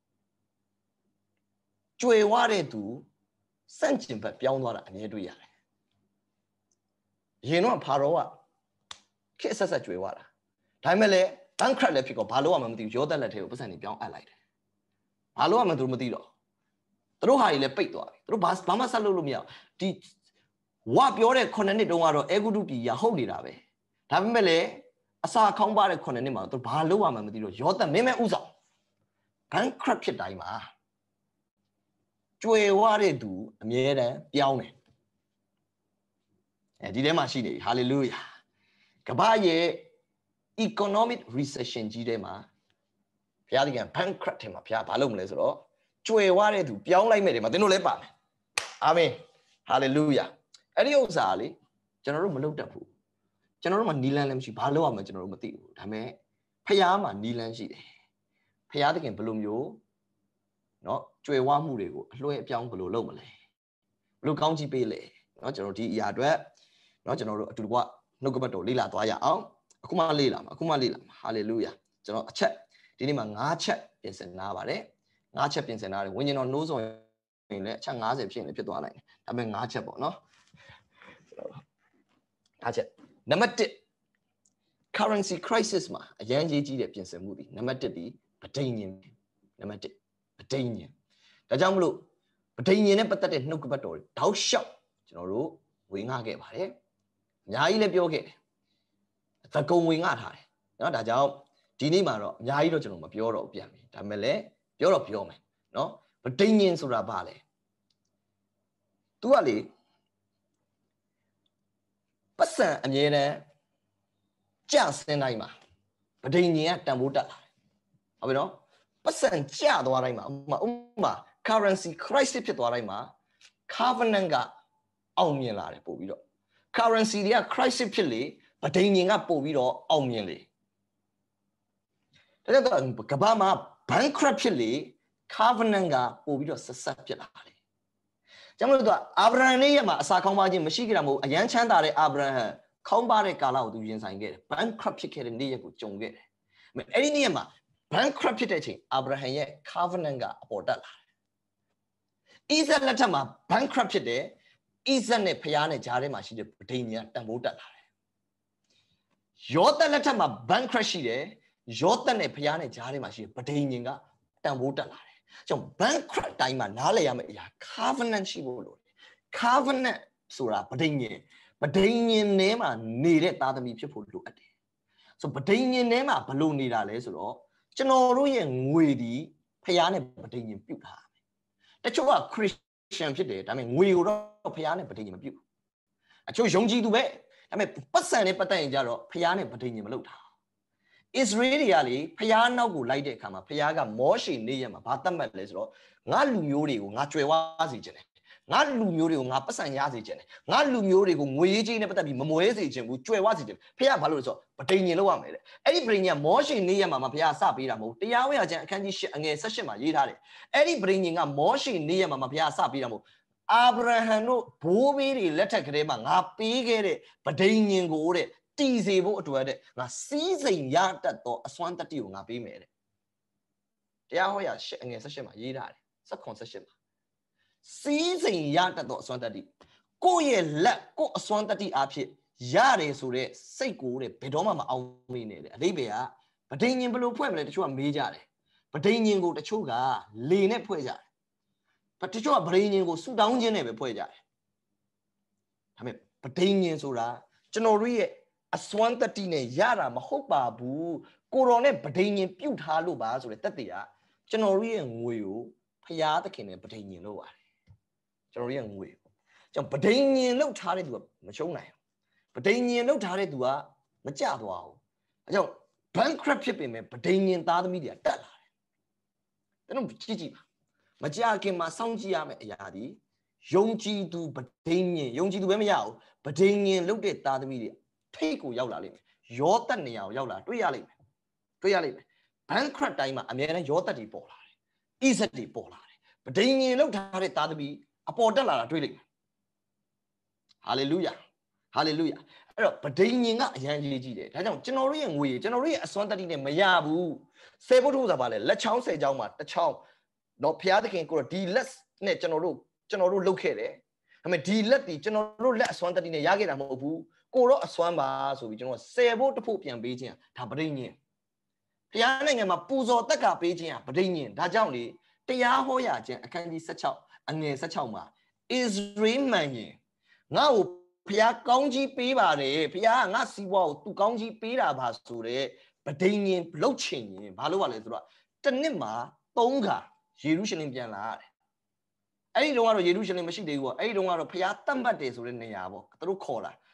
ကြွယ်ဝတဲ့သူစန့်ကျင်ဘက်ပြောင်းသွားတာအမြဲတွေ့ရတယ်။ရင်တော့ဖာရောကခက်ဆက်ဆက်ကြွယ်ဝတာ။ဒါပေမဲ့လည်း bankrupt လည်းဖြစ်ကောဘာလို့မှမသိဘူးယောသပ်လက်ထဲကိုပတ်စံနေပြောင်းအပ်လိုက်တယ်။ဘာလို့မှသူတို့မသိတော့သူတို့ဟာကြီးလည်းပိတ်သွားပြီသူတို့ဘာဘာမှဆက်လုပ်လို့မရဘူးဒီဝပြောတဲ့ခုနှစ်နှစ်တုန်းကတော့အဲဂုတုပြည်ရဟုတ်နေတာပဲဒါပေမဲ့လည်းအစာခေါင်းပါတဲ့ခုနှစ်နှစ်မှာသူဘာလုပ်ရမှမသိတော့ယောသမင်းမဲဥဆောင် bankrupt ဖြစ်တိုင်းမှာကြွယ်ဝတဲ့သူအမြဲတမ်းပြောင်းတယ်အဲဒီထဲမှာရှိနေ hallelujah ကမ္ဘာရဲ့ economic recession ကြီးထဲမှာဘုရားသခင် bankrupt ထဲမှာဘုရားဘာလုပ်မလဲဆိုတော့ကြွယ်ဝတဲ့သူပြောင်းလိုက်မဲ့တယ်မှာသင်တို့လည်းပါမယ်အာမင် hallelujah အဲ့ဒီဥစ္စာလေကျွန်တော်တို့မလုပ်တတ်ဘူးကျွန်တော်တို့မှာနီလန်းလည်းမရှိဘာလုပ်ရမလဲကျွန်တော်တို့မသိဘူးဒါပေမဲ့ဘုရားမှာနီလန်းရှိတယ်ဘုရားသခင်ဘယ်လိုမျိုးเนาะကြွယ်ဝမှုတွေကိုအလွှဲအပြောင်းဘယ်လိုလုပ်မလဲဘယ်လိုကောင်းကြီးပေးလဲเนาะကျွန်တော်ဒီအရာအတွက်เนาะကျွန်တော်တို့အတူတကွနှုတ်ကပတ်တော်လေ့လာသွားရအောင်အခုမှလေ့လာမှာအခုမှလေ့လာမှာ hallelujah ကျွန်တော်အချက်ဒီနေ့မှာ၅ချက်ပြင်ဆင်ထားပါတယ်၅ချက်ပြင်ဆင်ထားတယ်ဝိညာဉ်တော်နှိုးဆော်ရင်လည်းအချက်၅၀ဖြစ်ရင်လည်းဖြစ်သွားနိုင်တယ်ဒါပေမဲ့၅ချက်ပေါ့เนาะ၅ချက်နံပါတ်၁ currency crisis မှာအရန်ကြီးကြီးတဲ့ပြင်ဆင်မှုဒီနံပါတ်၁ဒီပဋိညာဉ်နံပါတ်၁ပဋိညာဉ်ဒါကြောင့်မလို့ပဋိညာဉ်နဲ့ပတ်သက်တဲ့နှုတ်ကပတ်တော်တောက်လျှောက်ကျွန်တော်တို့ဝေငှခဲ့ပါတယ်အများကြီးလည်းပြောခဲ့တယ်သကုံဝေငှထားတယ်เนาะဒါကြောင့်ဒီနေ့မှာတော့အများကြီးတော့ကျွန်တော်မပြောတော့ပြန်ပြီဒါပေမဲ့လည်းပြောတော့ပြောမယ်เนาะပဋိညာဉ်ဆိုတာဘာလဲ तू ကလေပတ်စံအမြဲတမ်းကြဆင်းတိုင်းမှာပဋိညာဉ်ကတန်ဖိုးတက်လာတယ်ဟုတ်ပြီနော်ပတ်စံကျသွားတိုင်းမှာဥပမာဥပမာ currency crisis ဖြစ်သွားတိုင်းမှာ covenant ကအောင်မြင်လာတယ်ပို့ပြီးတော့ currency တွေက crisis ဖြစ်လေပဋိညာဉ်ကပို့ပြီးတော့အောင်မြင်လေဒါကြောင့်ကမ္ဘာမှာ bankrupt ဖြစ်လေ covenant ကပို့ပြီးတော့ဆက်ဆက်ဖြစ်လာတယ်ကျမတို့ကအာဗြဟံရဲ့မှာအစာခေါင်းပါခြင်းမရှိကြတာမဟုတ်အယမ်းချမ်းသာတဲ့အာဗြဟံခေါင်းပါတဲ့ကာလကိုသူရင်ဆိုင်ခဲ့တယ် bankrupt ဖြစ်ခဲ့တဲ့နေ့ရက်ကိုကြုံခဲ့တယ်အဲ့ဒီနေ့ရက်မှာ bankrupt ဖြစ်တဲ့အချိန်အာဗြဟံရဲ့ covenant ကအပေါ်တက်လာတယ်ဣဇက်လက်ထက်မှာ bankrupt ဖြစ်တယ်ဣဇက်နဲ့ဖျားနဲ့ဂျားထဲမှာရှိတဲ့ပဋိညာဉ်တန်ဖိုးတက်လာတယ်ယောသလက်ထက်မှာ bankrupt ရှိတယ်ယောသနဲ့ဖျားနဲ့ဂျားထဲမှာရှိတဲ့ပဋိညာဉ်ကတန်ဖိုးတက်လာတယ်ကြောင့် bankrupt တိုင်းမှာနားလည်ရမယ့်အရာ covenant ရှိဖို့လိုတယ် covenant ဆိုတာပဋိညာဉ်ပဋိညာဉ်ထဲမှာနေတဲ့သားသမီးဖြစ်ဖို့လိုအပ်တယ်ဆိုပဋိညာဉ်ထဲမှာဘလို့နေတာလဲဆိုတော့ကျွန်တော်တို့ရဲ့ငွေဒီဖျားနဲ့ပဋိညာဉ်ပြုတ်ထားတယ်တချို့က Christian ဖြစ်တယ်ဒါပေမဲ့ငွေကိုတော့ဖျားနဲ့ပဋိညာဉ်မပြုတ်အချို့ယုံကြည်သူပဲဒါပေမဲ့ပတ်စံနဲ့ပတ်သက်ရင်ကြတော့ဖျားနဲ့ပဋိညာဉ်မလုပ်တာဣသရေလတွေကလေဖျားနောက်ကိုလိုက်တဲ့အခါမှာဖျားကမောရှေနေရက်မှာဘာတတ်မှတ်လဲဆိုတော့ငါလူမျိုးတွေကိုငါကြွယ်ဝစေခြင်းတယ်ငါလူမျိုးတွေကိုငါပတ်စံရစေခြင်းတယ်ငါလူမျိုးတွေကိုငွေရေးကြီးနဲ့ပတ်သက်ပြီးမမွဲစေခြင်းဘူးကြွယ်ဝစေခြင်းဖျားဘာလို့လဲဆိုတော့ပဋိညာဉ်လုပ်ရမယ်တဲ့အဲ့ဒီပဋိညာဉ်မောရှေနေရက်မှာမဖျားစပေးတာမဟုတ်တရားဝဲရခြင်းအခန်းကြီး၈အငယ်၁၈မှာရေးထားတယ်အဲ့ဒီပဋိညာဉ်ကမောရှေနေရက်မှာမဖျားစပေးတာမဟုတ်အာဗြဟံတို့ဘိုးဘေးတွေလက်ထက်ကလေးမှာငါပေးခဲ့တဲ့ပဋိညာဉ်ကိုတဲ့တည်စေဖို့အတွက်တဲ့ငါစီးစိမ်ရတတ်သောအစွမ်းတတ္တိကိုငါပေးမယ်တဲ့တရားဟောရာရှစ်အငယ်၁၈မှာရေးထားတယ်၁၇ ၁၈မှာစီးစိမ်ရတတ်သောအစွမ်းတတ္တိကိုယ့်ရဲ့လက်ကိုယ့်အစွမ်းတတ္တိအဖြစ်ရတယ်ဆိုတဲ့စိတ်ကိုတဲ့ဘယ်တော့မှမအောင်မေးနဲ့တဲ့အဓိပ္ပာယ်ကပဋိညာဉ်ဘယ်လိုဖွဲ့မလဲတချို့ကမေးကြတယ်ပဋိညာဉ်ကိုတချို့ကလေနဲ့ဖွဲ့ကြတယ်တချို့ကပဋိညာဉ်ကိုဆူတောင်းခြင်းနဲ့ပဲဖွဲ့ကြတယ်ဒါပေမဲ့ပဋိညာဉ်ဆိုတာကျွန်တော်တို့ရဲ့အစွမ်းတတ္တိနဲ့ရတာမဟုတ်ပါဘူးကိုတော်နဲ့ပဋိညာဉ်ပြုတ်ထားလို့ပါဆိုတဲ့တက်တရားကျွန်တော်တို့ရဲ့ငွေကိုဖျားသခင်နဲ့ပဋိညာဉ်လုပ်ပါတယ်ကျွန်တော်တို့ရဲ့ငွေကျွန်တော်ပဋိညာဉ်လုပ်ထားတဲ့သူကမရှုံးနိုင်ဘူးပဋိညာဉ်လုပ်ထားတဲ့သူကမကြသွားဘူးအဲကြောင့် bankrupt ဖြစ်ပေမဲ့ပဋိညာဉ်သားသမီးတွေကတက်လာတယ်ဒါတော့ကြည့်ကြည့်ပါမကြခင်မှာစောင့်ကြည့်ရမယ့်အရာဒီယုံကြည်သူပဋိညာဉ်ယုံကြည်သူပဲမရဘူးပဋိညာဉ်လုပ်တဲ့သားသမီးတွေထိတ်ကိုရောက်လာလိမ့်မယ်ယောသက်နေရာကိုရောက်လာတွေ့ရလိမ့်မယ်တွေ့ရလိမ့်မယ် bankrupt တိုင်းမှာအများနဲ့ယောသက်တွေပေါ်လာတယ်ဣဇက်တွေပေါ်လာတယ်ပဋိညာဉ်လုပ်ထားတဲ့သားသမီးအပေါ်တက်လာတာတွေ့လိမ့်မယ် hallelujah hallelujah အဲ့တော့ပဋိညာဉ်ကအရန်ကြီးကြီးတယ်ဒါကြောင့်ကျွန်တော်တို့ရဲ့ငွေကျွန်တော်တို့ရဲ့အစွမ်းတတ္တိနဲ့မရဘူးဆယ်ဘုတ်ထုတ်ဆိုတာပါလေလက်ချောင်းဆယ်ချောင်းမှာတစ်ချောင်းတော့ဘုရားသခင်ကိုတော့ဒီလက်နဲ့ကျွန်တော်တို့ကျွန်တော်တို့လုပ်ခဲ့တယ်ဒါပေမဲ့ဒီလက်ဒီကျွန်တော်တို့လက်အစွမ်းတတ္တိနဲ့ရခဲ့တာမဟုတ်ဘူးကိုတော့အစွမ်းပါဆိုပြီးကျွန်တော်ဆယ်ဖို့တစ်ဖို့ပြန်ပေးခြင်းဒါပဋိညာဉ်ဘုရားနိုင်ငံမှာပူဇော်တက်ကပေးခြင်းပဋိညာဉ်ဒါကြောင့်လေတရားဟောရခြင်းအခန်းကြီး၁၆အငယ်၁၆မှာဣသရေလမှန်ရင်ငါ့ကိုဘုရားကောင်းကြီးပေးပါတယ်ဘုရားကငါစီးပွားကိုသူကောင်းကြီးပေးတာပါဆိုတဲ့ပဋိညာဉ်လှုပ်ချင်ရင်ဘာလို့ ပါလဲဆိုတော့တစ်နှစ်မှာသုံးခါယေရုရှလင်ပြန်လာရတယ်အဲ့ဒီတုန်းကတော့ယေရုရှလင်မရှိသေးဘူးပေါ့အဲ့ဒီတုန်းကတော့ဘုရားတတ်မှတ်တယ်ဆိုတဲ့နေရာပေါ့သူတို့ခေါ်လာ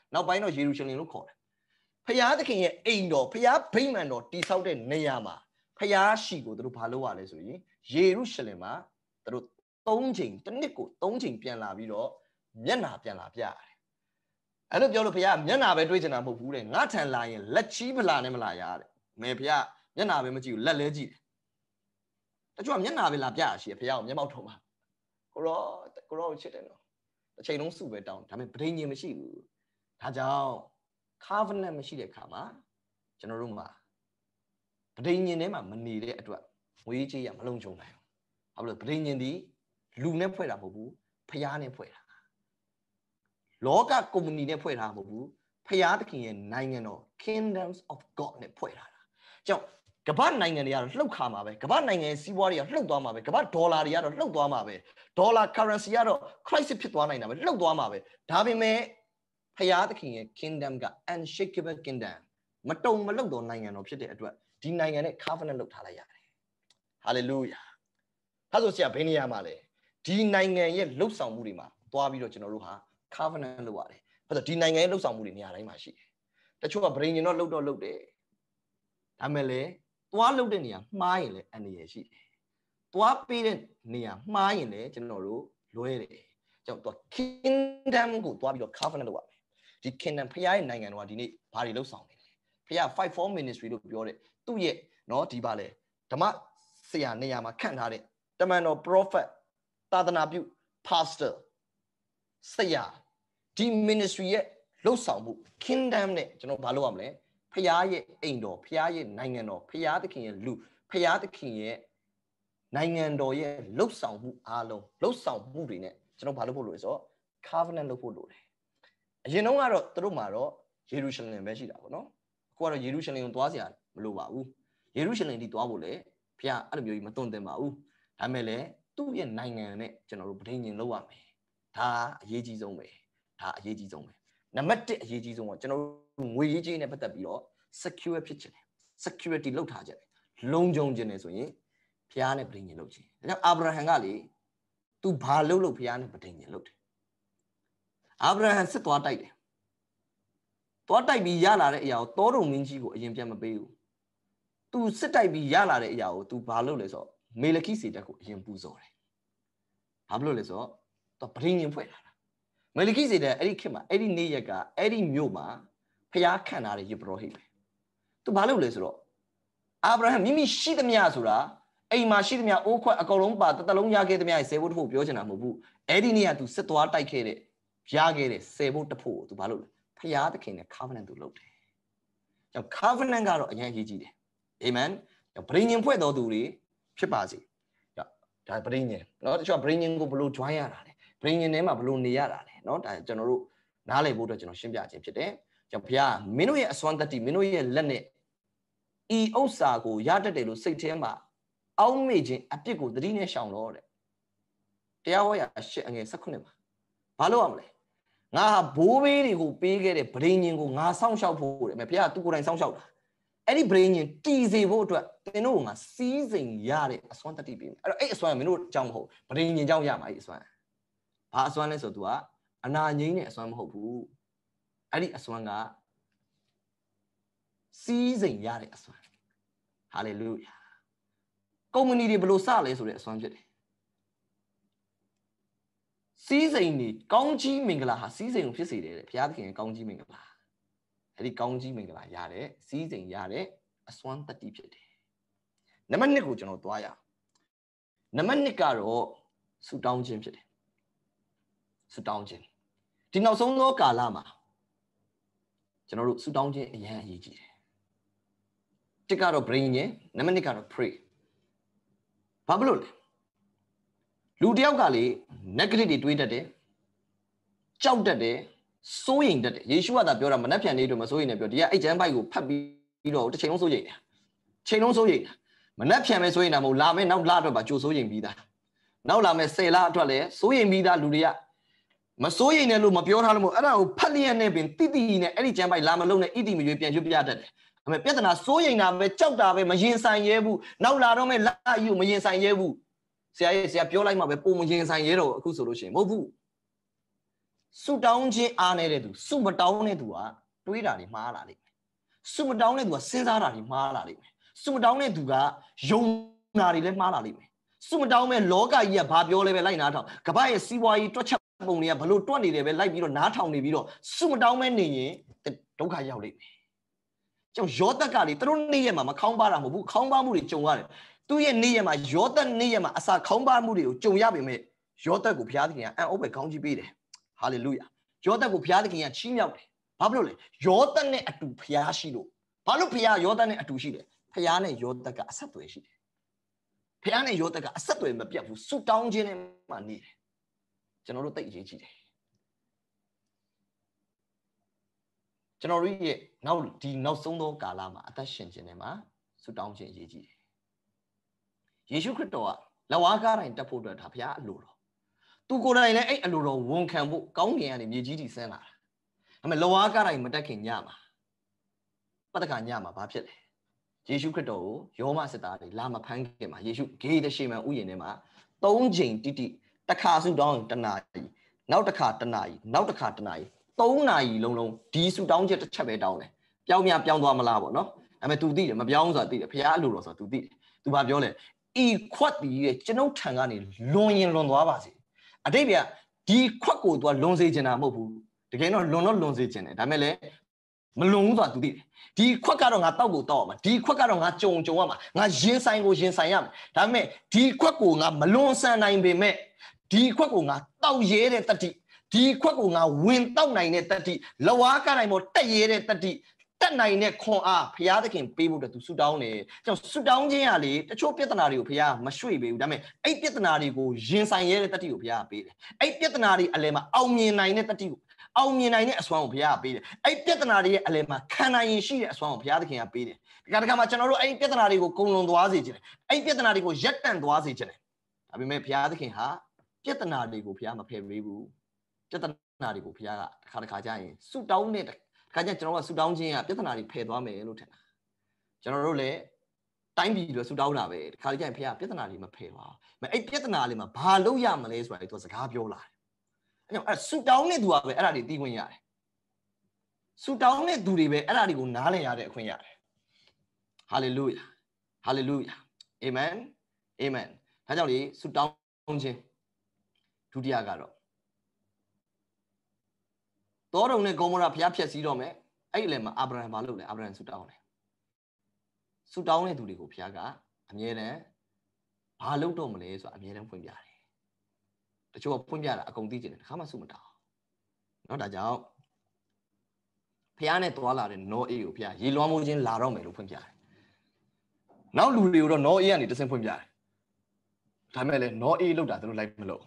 နောက်ပိုင်းတော့ယေရုရှလင်လို့ခေါ်တယ်ဖျားသခင်ရဲ့အိမ်တော်ဖျားဗိမာန်တော်တိဆောက်တဲ့နေရာမှာဖျားရှိကိုသူတို့ဘာလုပ်ရလဲဆိုရင်ယေရုရှလင်မှာသူတို့သုံးချိန်တစ်နှစ်ကိုသုံးချိန်ပြန်လာပြီးတော့မျက်နှာပြန်လာပြရတယ်အဲ့လိုပြောလို့ဖျားမျက်နှာပဲတွေးချင်တာမဟုတ်ဘူးတဲ့ငါထန်လာရင်လက်ချီးဖလာနဲ့မလာရတဲ့မေဖျားမျက်နှာပဲမကြည့်ဘူးလက်လဲကြည့်တယ်တချို့ကမျက်နှာပဲလာပြရရှိဖျားကိုမျက်မှောက်ထုံးပါကိုရောကိုရောချစ်တယ်နော်တစ်ချိန်လုံးစုပဲတောင်းဒါပေမဲ့ပဋိညာဉ်မရှိဘူးဒါကြောင့် covenant မရှိတဲ့အခါမှာကျွန်တော်တို့မှာပဋိညာဉ်ထဲမှာမနေတဲ့အတွက်ငွေကြေးရမလုံးချုံနိုင်ဘူးဘာလို့လဲပဋိညာဉ်ဒီလူနဲ့ဖွဲ့တာမဟုတ်ဘူးဖျားနဲ့ဖွဲ့တာလောကကုမ္ပဏီနဲ့ဖွဲ့တာမဟုတ်ဘူးဖျားသခင်ရဲ့နိုင်ငံတော် kingdoms of God နဲ့ဖွဲ့ထားတာကြောင့်ကမ္ဘာနိုင်ငံတွေကတော့လှုပ်ခါမှာပဲကမ္ဘာနိုင်ငံရဲ့စီးပွားတွေကလှုပ်သွားမှာပဲကမ္ဘာဒေါ်လာတွေကတော့လှုပ်သွားမှာပဲဒေါ်လာ currency ကတော့ crisis ဖြစ်သွားနိုင်တာပဲလှုပ်သွားမှာပဲဒါပေမဲ့ဖျားသခင်ရဲ့ kingdom က unshakable kingdom မတုံမလှုပ်သောနိုင်ငံတော်ဖြစ်တဲ့အတွက်ဒီနိုင်ငံနဲ့ covenant လုပ်ထားလိုက်ရတယ် hallelujah ဒါဆိုဆရာဘယ်နေရာမှာလဲဒီနိုင်ငံရဲ့လှုပ်ဆောင်မှုတွေမှာသွားပြီးတော့ကျွန်တော်တို့ဟာ covenant လုပ်ရတယ်ဘာလို့ဒီနိုင်ငံရဲ့လှုပ်ဆောင်မှုတွေနေရာတိုင်းမှာရှိတယ်တချို့ကဗြိဉ္ဉ်တော့လှုပ်တော့လှုပ်တယ်ဒါမဲ့လေသွားလှုပ်တဲ့နေရာမှားရင်လည်းအန္တရာယ်ရှိတယ်သွားပေးတဲ့နေရာမှားရင်လည်းကျွန်တော်တို့လွဲတယ်ကြောင့်သွား kingdom ကိုသွားပြီးတော့ covenant လုပ်ရမယ်ဒီ kingdom ဖျားရဲ့နိုင်ငံတော်ကဒီနေ့ဘာတွေလှုပ်ဆောင်နေလဲဖျား five four ministry လို့ပြောတဲ့သူ့ရဲ့เนาะဒီပါလေဓမ္မဆရာနေရာမှာခန့်ထားတဲ့တမန်တော် prophet သာသနာပြု pastor ဆရာဒီ ministry ရဲ့လှုပ်ဆောင်မှု kingdom နဲ့ကျွန်တော်ဘာလုပ်ရမလဲဖျားရဲ့အိမ်တော်ဖျားရဲ့နိုင်ငံတော်ဖျားသခင်ရဲ့လူဖျားသခင်ရဲ့နိုင်ငံတော်ရဲ့လှုပ်ဆောင်မှုအားလုံးလှုပ်ဆောင်မှုတွေနဲ့ကျွန်တော်ဘာလုပ်ဖို့လိုလဲဆိုတော့ covenant လုပ်ဖို့လိုတယ်အရင်တော့ကတော့သူတို့မှာတော့ယေရုရှလင်ပဲရှိတာပေါ့နော်အခုကတော့ယေရုရှလင်ကိုသွားစရာမလိုပါဘူးယေရုရှလင်ဒီသွားဖို့လေဖျားအဲ့လိုမျိုးကြီးမတွန့်တင်ပါဘူးဒါမဲ့လည်းသူ့ရဲ့နိုင်ငံနဲ့ကျွန်တော်တို့ပဋိညာဉ်လုပ်ရမယ်ဒါအရေးကြီးဆုံးပဲဒါအရေးကြီးဆုံးပဲနံပါတ်တစ်အရေးကြီးဆုံးကကျွန်တော်တို့ငွေရေးကြေးနဲ့ပတ်သက်ပြီးတော့ secure ဖြစ်ချင်တယ် security လုပ်ထားကြတယ်လုံခြုံခြင်းတယ်ဆိုရင်ဖျားနဲ့ပဋိညာဉ်လုပ်ခြင်းဒါကြောင့်အာဗြဟံကလေ तू ဘာလုပ်လို့ဖျားနဲ့ပဋိညာဉ်လုပ်တယ်အာဗြဟံစစ်သွားတိုက်တယ်သွားတိုက်ပြီးရလာတဲ့အရာကိုတောတုံမင်းကြီးကိုအရင်ပြန်မပေးဘူး तू စစ်တိုက်ပြီးရလာတဲ့အရာကို तू ဘာလုပ်လဲဆိုတော့မေလခိစေတက်ကိုအရင်ပူဇော်တယ်ဘာလို့လဲဆိုတော့ तू ပဋိညာဉ်ဖွဲ့ထားတာမေလခိစေတက်အဲ့ဒီခေတ်မှာအဲ့ဒီနေ့ရက်ကအဲ့ဒီမြို့မှာဖျားခံထားတဲ့ယေဘရဟိတ်ပဲ तू ဘာလုပ်လဲဆိုတော့အာဗြဟံမိမိရှိသမျှဆိုတာအိမ်မှာရှိသမျှအိုးခွက်အကုန်လုံးပါတတလုံးရခဲ့သမျှရဲ့ဆယ်ဖို့တဖို့ပြောချင်တာမဟုတ်ဘူးအဲ့ဒီနေ့က तू စစ်သွားတိုက်ခဲ့တဲ့ရခဲ့တဲ့ဆယ်ဖို့တဖို့ကို तू ဘာလုပ်လဲဖျားသခင်နဲ့ covenant သူလုပ်တယ်ကြောင့် covenant ကတော့အရင်အရေးကြီးတယ်အာမင်ကြောင့်ပဋိညာဉ်ဖွဲ့တော်သူတွေဖြစ်ပါစေကြောင့်ဒါပဋိညာဉ်เนาะတချို့ပဋိညာဉ်ကိုဘယ်လို join ရတာလဲပဋိညာဉ်ထဲမှာဘယ်လိုနေရတာလဲเนาะဒါကျွန်တော်တို့နားလည်ဖို့အတွက်ကျွန်တော်ရှင်းပြခြင်းဖြစ်တယ်ကြောင့်ဘုရားမင်းတို့ရဲ့အစွမ်းတတ္တိမင်းတို့ရဲ့လက်နဲ့ဤဥစ္စာကိုရတတ်တယ်လို့စိတ်ထဲမှာအောက်မေ့ခြင်းအပြစ်ကိုသတိနဲ့ရှောင်တော့တဲ့တရားဟောရာရှစ်အငယ်၁၈မှာဘာလို့ရမလဲငါဟာဘိုးဘေးတွေကိုပေးခဲ့တဲ့ဗြိဉ္ဉ်ကိုငါစောင့်ရှောက်ဖို့တဲ့ဘုရားသူကိုယ်တိုင်စောင့်ရှောက်တာအဲ့ဒီဗြိဉ္ဉ်တည်စေဖို့အတွက်သင်တို့ကငါစီးစိမ်ရတဲ့အစွမ်းတတ္တိပေးမယ်အဲ့တော့အဲ့အစွမ်းကမင်းတို့အကြောင်းမဟုတ်ဗြိဉ္ဉ်ကြောင့်ရမှာအဲ့အစွမ်းဘာအစွမ်းလဲဆိုတော့ तू ကအနာငိမ့်တဲ့အစွမ်းမဟုတ်ဘူးအဲ့ဒီအစွမ်းကစီးစိမ်ရတဲ့အစွမ်းဟာလေလုယာကုမ္ပဏီတွေဘယ်လိုစလဲဆိုတဲ့အစွမ်းဖြစ်တယ်စီးစိမ်နေကောင်းကြီးမင်္ဂလာဟာစီးစိမ်ကိုဖြစ်စေတယ်တဲ့ဘုရားသခင်ရဲ့ကောင်းကြီးမင်္ဂလာအဲ့ဒီကောင်းကြီးမင်္ဂလာရတဲ့စီးစိမ်ရတဲ့အစွမ်းတတ္တိဖြစ်တယ်နံပါတ်နှစ်ကိုကျွန်တော်သွားရအောင်နံပါတ်နှစ်ကတော့ဆူတောင်းခြင်းဖြစ်တယ်ဆူတောင်းခြင်းဒီနောက်ဆုံးသောကာလမှာကျွန်တော်တို့ဆူတောင်းခြင်းအရင်အရေးကြီးတယ်တစ်ကတော့ brain နဲ့နံပါတ်နှစ်ကတော့ pray ဘာဖြစ်လို့လဲလူတယောက်ကလေ negative တွေတွေးတတ်တယ်ကြောက်တတ်တယ်စိုးရိမ်တတ်တယ်ယေရှုကသာပြောတာမနှက်ဖြန်လေးတို့မစိုးရိမ်နဲ့ပြောဒီကအဲ့ကျမ်းပိုက်ကိုဖတ်ပြီးတော့တစ်ချိန်လုံးစိုးရိမ်တယ်ချိန်လုံးစိုးရိမ်တယ်မနှက်ဖြန်ပဲစိုးရိမ်တာမဟုတ်လာမယ်နောက်လအတွက်ပါကြိုစိုးရိမ်ပြီးသားနောက်လာမယ်ဆယ်လအတွက်လည်းစိုးရိမ်ပြီးသားလူတွေကမစိုးရိမ်နဲ့လို့မပြောထားလို့မဟုတ်အဲ့ဒါကိုဖတ်လျက်နဲ့ပင်တိတိနဲ့အဲ့ဒီကျမ်းပိုက်လာမလုံးနဲ့ဣတိမရွေးပြန်ရွတ်ပြတတ်တယ်ဒါပေမဲ့ပြဿနာစိုးရိမ်တာပဲကြောက်တာပဲမရင်ဆိုင်ရဲဘူးနောက်လာတော့မဲ့လအယူမရင်ဆိုင်ရဲဘူးဆရာရဲ့ဆရာပြောလိုက်မှပဲပုံမရင်ဆိုင်ရဲတော့အခုဆိုလို့ရှိရင်မဟုတ်ဘူးဆုတောင်းခြင်းအားနေတဲ့သူဆုမတောင်းတဲ့သူကတွေးတာတွေမှားလာလိမ့်မယ်ဆုမတောင်းတဲ့သူကစဉ်းစားတာတွေမှားလာလိမ့်မယ်ဆုမတောင်းတဲ့သူကယုံနာတွေလည်းမှားလာလိမ့်မယ်ဆုမတောင်းမဲ့လောကကြီးကဘာပြောလဲပဲလိုက်နားထောင်ကမ္ဘာရဲ့စီးပွားရေးတွက်ချက်ပုံတွေကဘလို့တွက်နေတယ်ပဲလိုက်ပြီးတော့နားထောင်နေပြီးတော့ဆုမတောင်းမဲ့နေရင်ဒုက္ခရောက်လိမ့်မယ်ကျောင်းယောသက်ကလေသူတို့နေ့ရက်မှာမခေါင်းပါတာမဟုတ်ဘူးခေါင်းပါမှုတွေကြုံရတယ်သူ့ရဲ့နေ့ရက်မှာယောသက်နေ့ရက်မှာအစာခေါင်းပါမှုတွေကိုကြုံရပေမဲ့ယောသက်ကိုဘုရားသခင်ကအံ့ဩပဲခေါင်းကြီးပေးတယ်ဟာလေလုယာယောသက်ကိုဘုရားသခင်ကချီးမြှောက်တယ်ဘာဖြစ်လို့လဲယောသက်နဲ့အတူဘုရားရှိလို့ဘာလို့ဘုရားယောသက်နဲ့အတူရှိတယ်ဘုရားနဲ့ယောသက်ကအဆက်အသွယ်ရှိတယ်ဘုရားနဲ့ယောသက်ကအဆက်အသွယ်မပြတ်ဘူးဆုတောင်းခြင်းနဲ့မှနေတယ်ကျွန်တော်တို့သိအရေးကြီးတယ်ကျွန်တော်တို့ရဲ့နောက်ဒီနောက်ဆုံးသောကာလမှာအသက်ရှင်ခြင်းနဲ့မှာဆုတောင်းခြင်းအရေးကြီးတယ်ယေရှုခရစ်တော်ကလက်ဝါးကားတိုင်းတက်ဖို့အတွက်ဒါဘုရားအလိုတော်သူကိုယ်တိုင်လည်းအဲ့အလိုတော်ဝန်ခံဖို့ကောင်းကင်ကနေမြေကြီးထိဆင်းလာတာဒါပေမဲ့လက်ဝါးကားတိုင်းမတက်ခင်ညမှာပတ္တကညမှာဘာဖြစ်လဲယေရှုခရစ်တော်ကိုယောမစစ်သားတွေလာမဖမ်းခင်မှာယေရှုဂေဒရှေမန်ဥယျာဉ်ထဲမှာသုံးချိန်တိတိတစ်ခါဆုတောင်းတနာရီနောက်တစ်ခါတနာရီနောက်တစ်ခါတနာရီသုံးနာရီလုံးလုံးဒီဆုတောင်းချက်တစ်ချက်ပဲတောင်းတယ်ပြောင်းမြပြောင်းသွားမလားပေါ့နော်ဒါပေမဲ့ तू သိတယ်မပြောင်းဆိုတာသိတယ်ဘုရားအလိုတော်ဆိုတာ तू သိတယ် तू ဘာပြောလဲဤခွက်ဒီရဲ့ကျွန်ုပ်ထံကနေလွန်ရင်လွန်သွားပါစေအတိတ်ကဒီခွက်ကို तू လွန်စေချင်တာမဟုတ်ဘူးတကယ်တော့လွန်တော့လွန်စေချင်တယ်ဒါပေမဲ့လည်းမလွန်ဘူးဆိုတာ तू သိတယ်ဒီခွက်ကတော့ငါတောက်ကိုတောက်ရမှာဒီခွက်ကတော့ငါကြုံကြုံရမှာငါရင်ဆိုင်ကိုရင်ဆိုင်ရမှာဒါပေမဲ့ဒီခွက်ကိုငါမလွန်ဆန်နိုင်ပေမဲ့ဒီခွက်ကိုငါတောက်ရဲတဲ့တတိဒီခွက်ကိုငါဝင်တောက်နိုင်တဲ့တတိလဝါးကနိုင်မို့တက်ရဲတဲ့တတိတက်နိုင်တဲ့ခွန်အားဘုရားသခင်ပေးဖို့အတွက်သူဆုတောင်းတယ်။ကျွန်တော်ဆုတောင်းခြင်းကလေတချို့ပြဿနာတွေကိုဘုရားမရွှေ့ပေးဘူး။ဒါပေမဲ့အဲ့ပြဿနာတွေကိုရင်ဆိုင်ရတဲ့တတိကိုဘုရားပေးတယ်။အဲ့ပြဿနာတွေအလယ်မှာအောင်မြင်နိုင်တဲ့တတိကိုအောင်မြင်နိုင်တဲ့အစွမ်းကိုဘုရားပေးတယ်။အဲ့ပြဿနာတွေရဲ့အလယ်မှာခံနိုင်ရင်ရှိတဲ့အစွမ်းကိုဘုရားသခင်ကပေးတယ်။ဒီကတခါမှာကျွန်တော်တို့အဲ့ပြဿနာတွေကိုကုံလွန်သွားစေခြင်း။အဲ့ပြဿနာတွေကိုရပ်တန့်သွားစေခြင်း။ဒါပေမဲ့ဘုရားသခင်ဟာပြဿနာတွေကိုဘုရားမဖယ်ပေးဘူး။ပြဿနာတွေကိုဘုရားကတစ်ခါတစ်ခါကြာရင်ဆုတောင်းတဲ့ခါကျကျွန်တော်ကဆူတောင်းခြင်းကပြဿနာတွေဖယ်သွားမယ်လို့ထင်တာကျွန်တော်တို့လည်းတိုင်းပြည်တွေဆူတောင်းတာပဲခါကျရင်ဖေကပြဿနာတွေမဖယ်ပါဘူးအဲ့ပြဿနာလေးမှာဘာလုပ်ရမလဲဆိုတာတွေသူစကားပြောလာတယ်အဲ့ကြောင့်အဲ့ဆူတောင်းတဲ့သူကပဲအဲ့ဒါတွေသိခွင့်ရတယ်ဆူတောင်းတဲ့သူတွေပဲအဲ့ဒါတွေကိုနားလည်ရတဲ့အခွင့်ရတယ်ဟာလေလုယာဟာလေလုယာအာမင်အာမင်ဒါကြောင့်လေဆူတောင်းခြင်းဒုတိယကတော့တော်တော်နဲ့ဂေါမောရဘုရားဖြတ်စည်းတော့မယ်အဲ့ဒီလေမှာအာဗြဟံဘာလုပ်လဲအာဗြဟံဆူတောင်းတယ်ဆူတောင်းတဲ့သူတွေကိုဘုရားကအမြဲတမ်းဘာလုပ်တော့မလဲဆိုတာအမြဲတမ်းဖွင့်ပြတယ်တချို့ကဖွင့်ပြတာအကုန်သိကျင်တယ်တစ်ခါမှဆူမတောင်းเนาะဒါကြောင့်ဘုရားနဲ့တွာလာတဲ့နောအေးကိုဘုရားရေလွှမ်းမိုးခြင်းလာတော့မယ်လို့ဖွင့်ပြတယ်နောက်လူတွေကိုတော့နောအေးကနေတဆင့်ဖွင့်ပြတယ်ဒါပေမဲ့လည်းနောအေးလောက်တာသူတို့လိုက်မလို့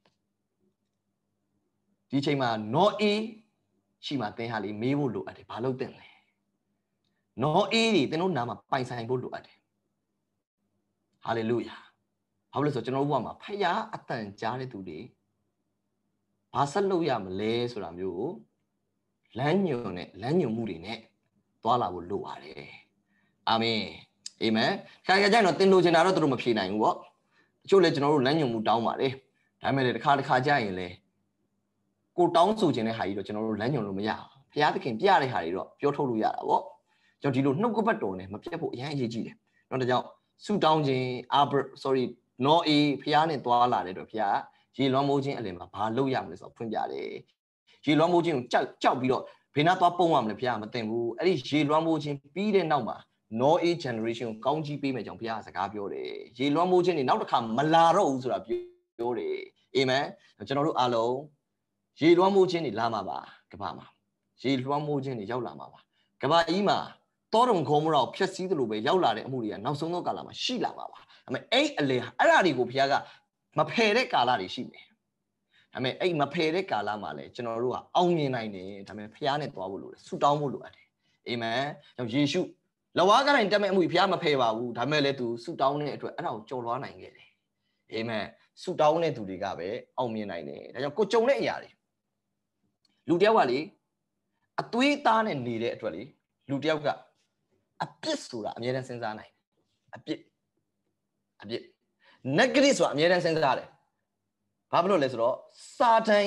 ဒီချိန်မှာနောအေးရှိမှသင်ဟာလေမေးဖို့လိုအပ်တယ်ဘာလို့သင်လဲနောအေးတွေသင်တို့နာမှာပိုင်ဆိုင်ဖို့လိုအပ်တယ်ဟာလေလုယာဘာလို့လဲဆိုတော့ကျွန်တော်တို့ဘဝမှာဖယားအတန်ကြားတဲ့သူတွေဘာဆက်လုပ်ရမလဲဆိုတာမျိုးကိုလမ်းညွန်နဲ့လမ်းညွန်မှုတွေနဲ့သွားလာဖို့လိုပါတယ်အာမင်အာမင်ခါခါကျရင်တော့သင်လိုချင်တာတော့သူတို့မဖြေနိုင်ဘူးပေါ့တချို့လေကျွန်တော်တို့လမ်းညွန်မှုတောင်းပါတယ်ဒါပေမဲ့လေတစ်ခါတစ်ခါကျရင်လေကိုတောင်းဆိုခြင်းတဲ့ဟာကြီးတော့ကျွန်တော်တို့လမ်းညွန်လို့မရဘူးဘုရားသခင်ပြရတဲ့ဟာတွေတော့ပြောထုတ်လို့ရတာပေါ့ကျွန်တော်ဒီလိုနှုတ်ကပတ်တော်နဲ့မပြတ်ဖို့အရင်အရေးကြီးတယ်เนาะဒါကြောင့်ဆူတောင်းခြင်းအာ sorry နော်အေးဘုရားနဲ့သွားလာတဲ့တော့ဘုရားရေလွှမ်းမိုးခြင်းအလယ်မှာဘာလုပ်ရမလဲဆိုတော့ဖွင့်ပြတယ်ရေလွှမ်းမိုးခြင်းကိုကြောက်ကြောက်ပြီးတော့ဘေးနားသွားပုံရမလဲဘုရားမသိဘူးအဲ့ဒီရေလွှမ်းမိုးခြင်းပြီးတဲ့နောက်မှာနော်အေး generation ကိုကောင်းကြီးပေးမယ်ကြောင့်ဘုရားစကားပြောတယ်ရေလွှမ်းမိုးခြင်းတွေနောက်တစ်ခါမလာတော့ဘူးဆိုတာပြောတယ်အာမင်ကျွန်တော်တို့အားလုံးရေလွှမ်းမိုးခြင်းတွေလာမှာပါကဘာမှာရေလွှမ်းမိုးခြင်းတွေရောက်လာမှာပါကဘာကြီးမှာတောတုံခေါ်မတော့ဖြက်စီးသလိုပဲရောက်လာတဲ့အမှုတွေကနောက်ဆုံးသောကာလမှာရှိလာမှာပါဒါပေမဲ့အဲ့အလေအဲ့ဓာတွေကိုဘုရားကမဖယ်တဲ့ကာလတွေရှိမယ်ဒါပေမဲ့အဲ့မဖယ်တဲ့ကာလမှာလည်းကျွန်တော်တို့ကအောင်မြင်နိုင်တယ်ဒါပေမဲ့ဘုရားနဲ့သွားဖို့လိုတယ်ဆူတောင်းဖို့လိုအပ်တယ်အာမင်ကြောင့်ယေရှုလဝါးကတိုင်းတက်မဲ့အမှုဘုရားမဖယ်ပါဘူးဒါပေမဲ့လည်းသူဆူတောင်းတဲ့အတွက်အဲ့ဒါကိုကြော်လွှားနိုင်ခဲ့တယ်အာမင်ဆူတောင်းတဲ့သူတွေကပဲအောင်မြင်နိုင်တယ်ဒါကြောင့်ကိုကြုံတဲ့အရာတွေလူတယောက်ကလေအသွေးသားနဲ့နေတဲ့အတွက်လေလူတယောက်ကအပြစ်ဆိုတာအမြဲတမ်းစဉ်းစားနိုင်အပြစ်အပြစ် negative ဆိုတာအမြဲတမ်းစဉ်းစားတယ်ဘာဖြစ်လို့လဲဆိုတော့စာတန်ရဲ့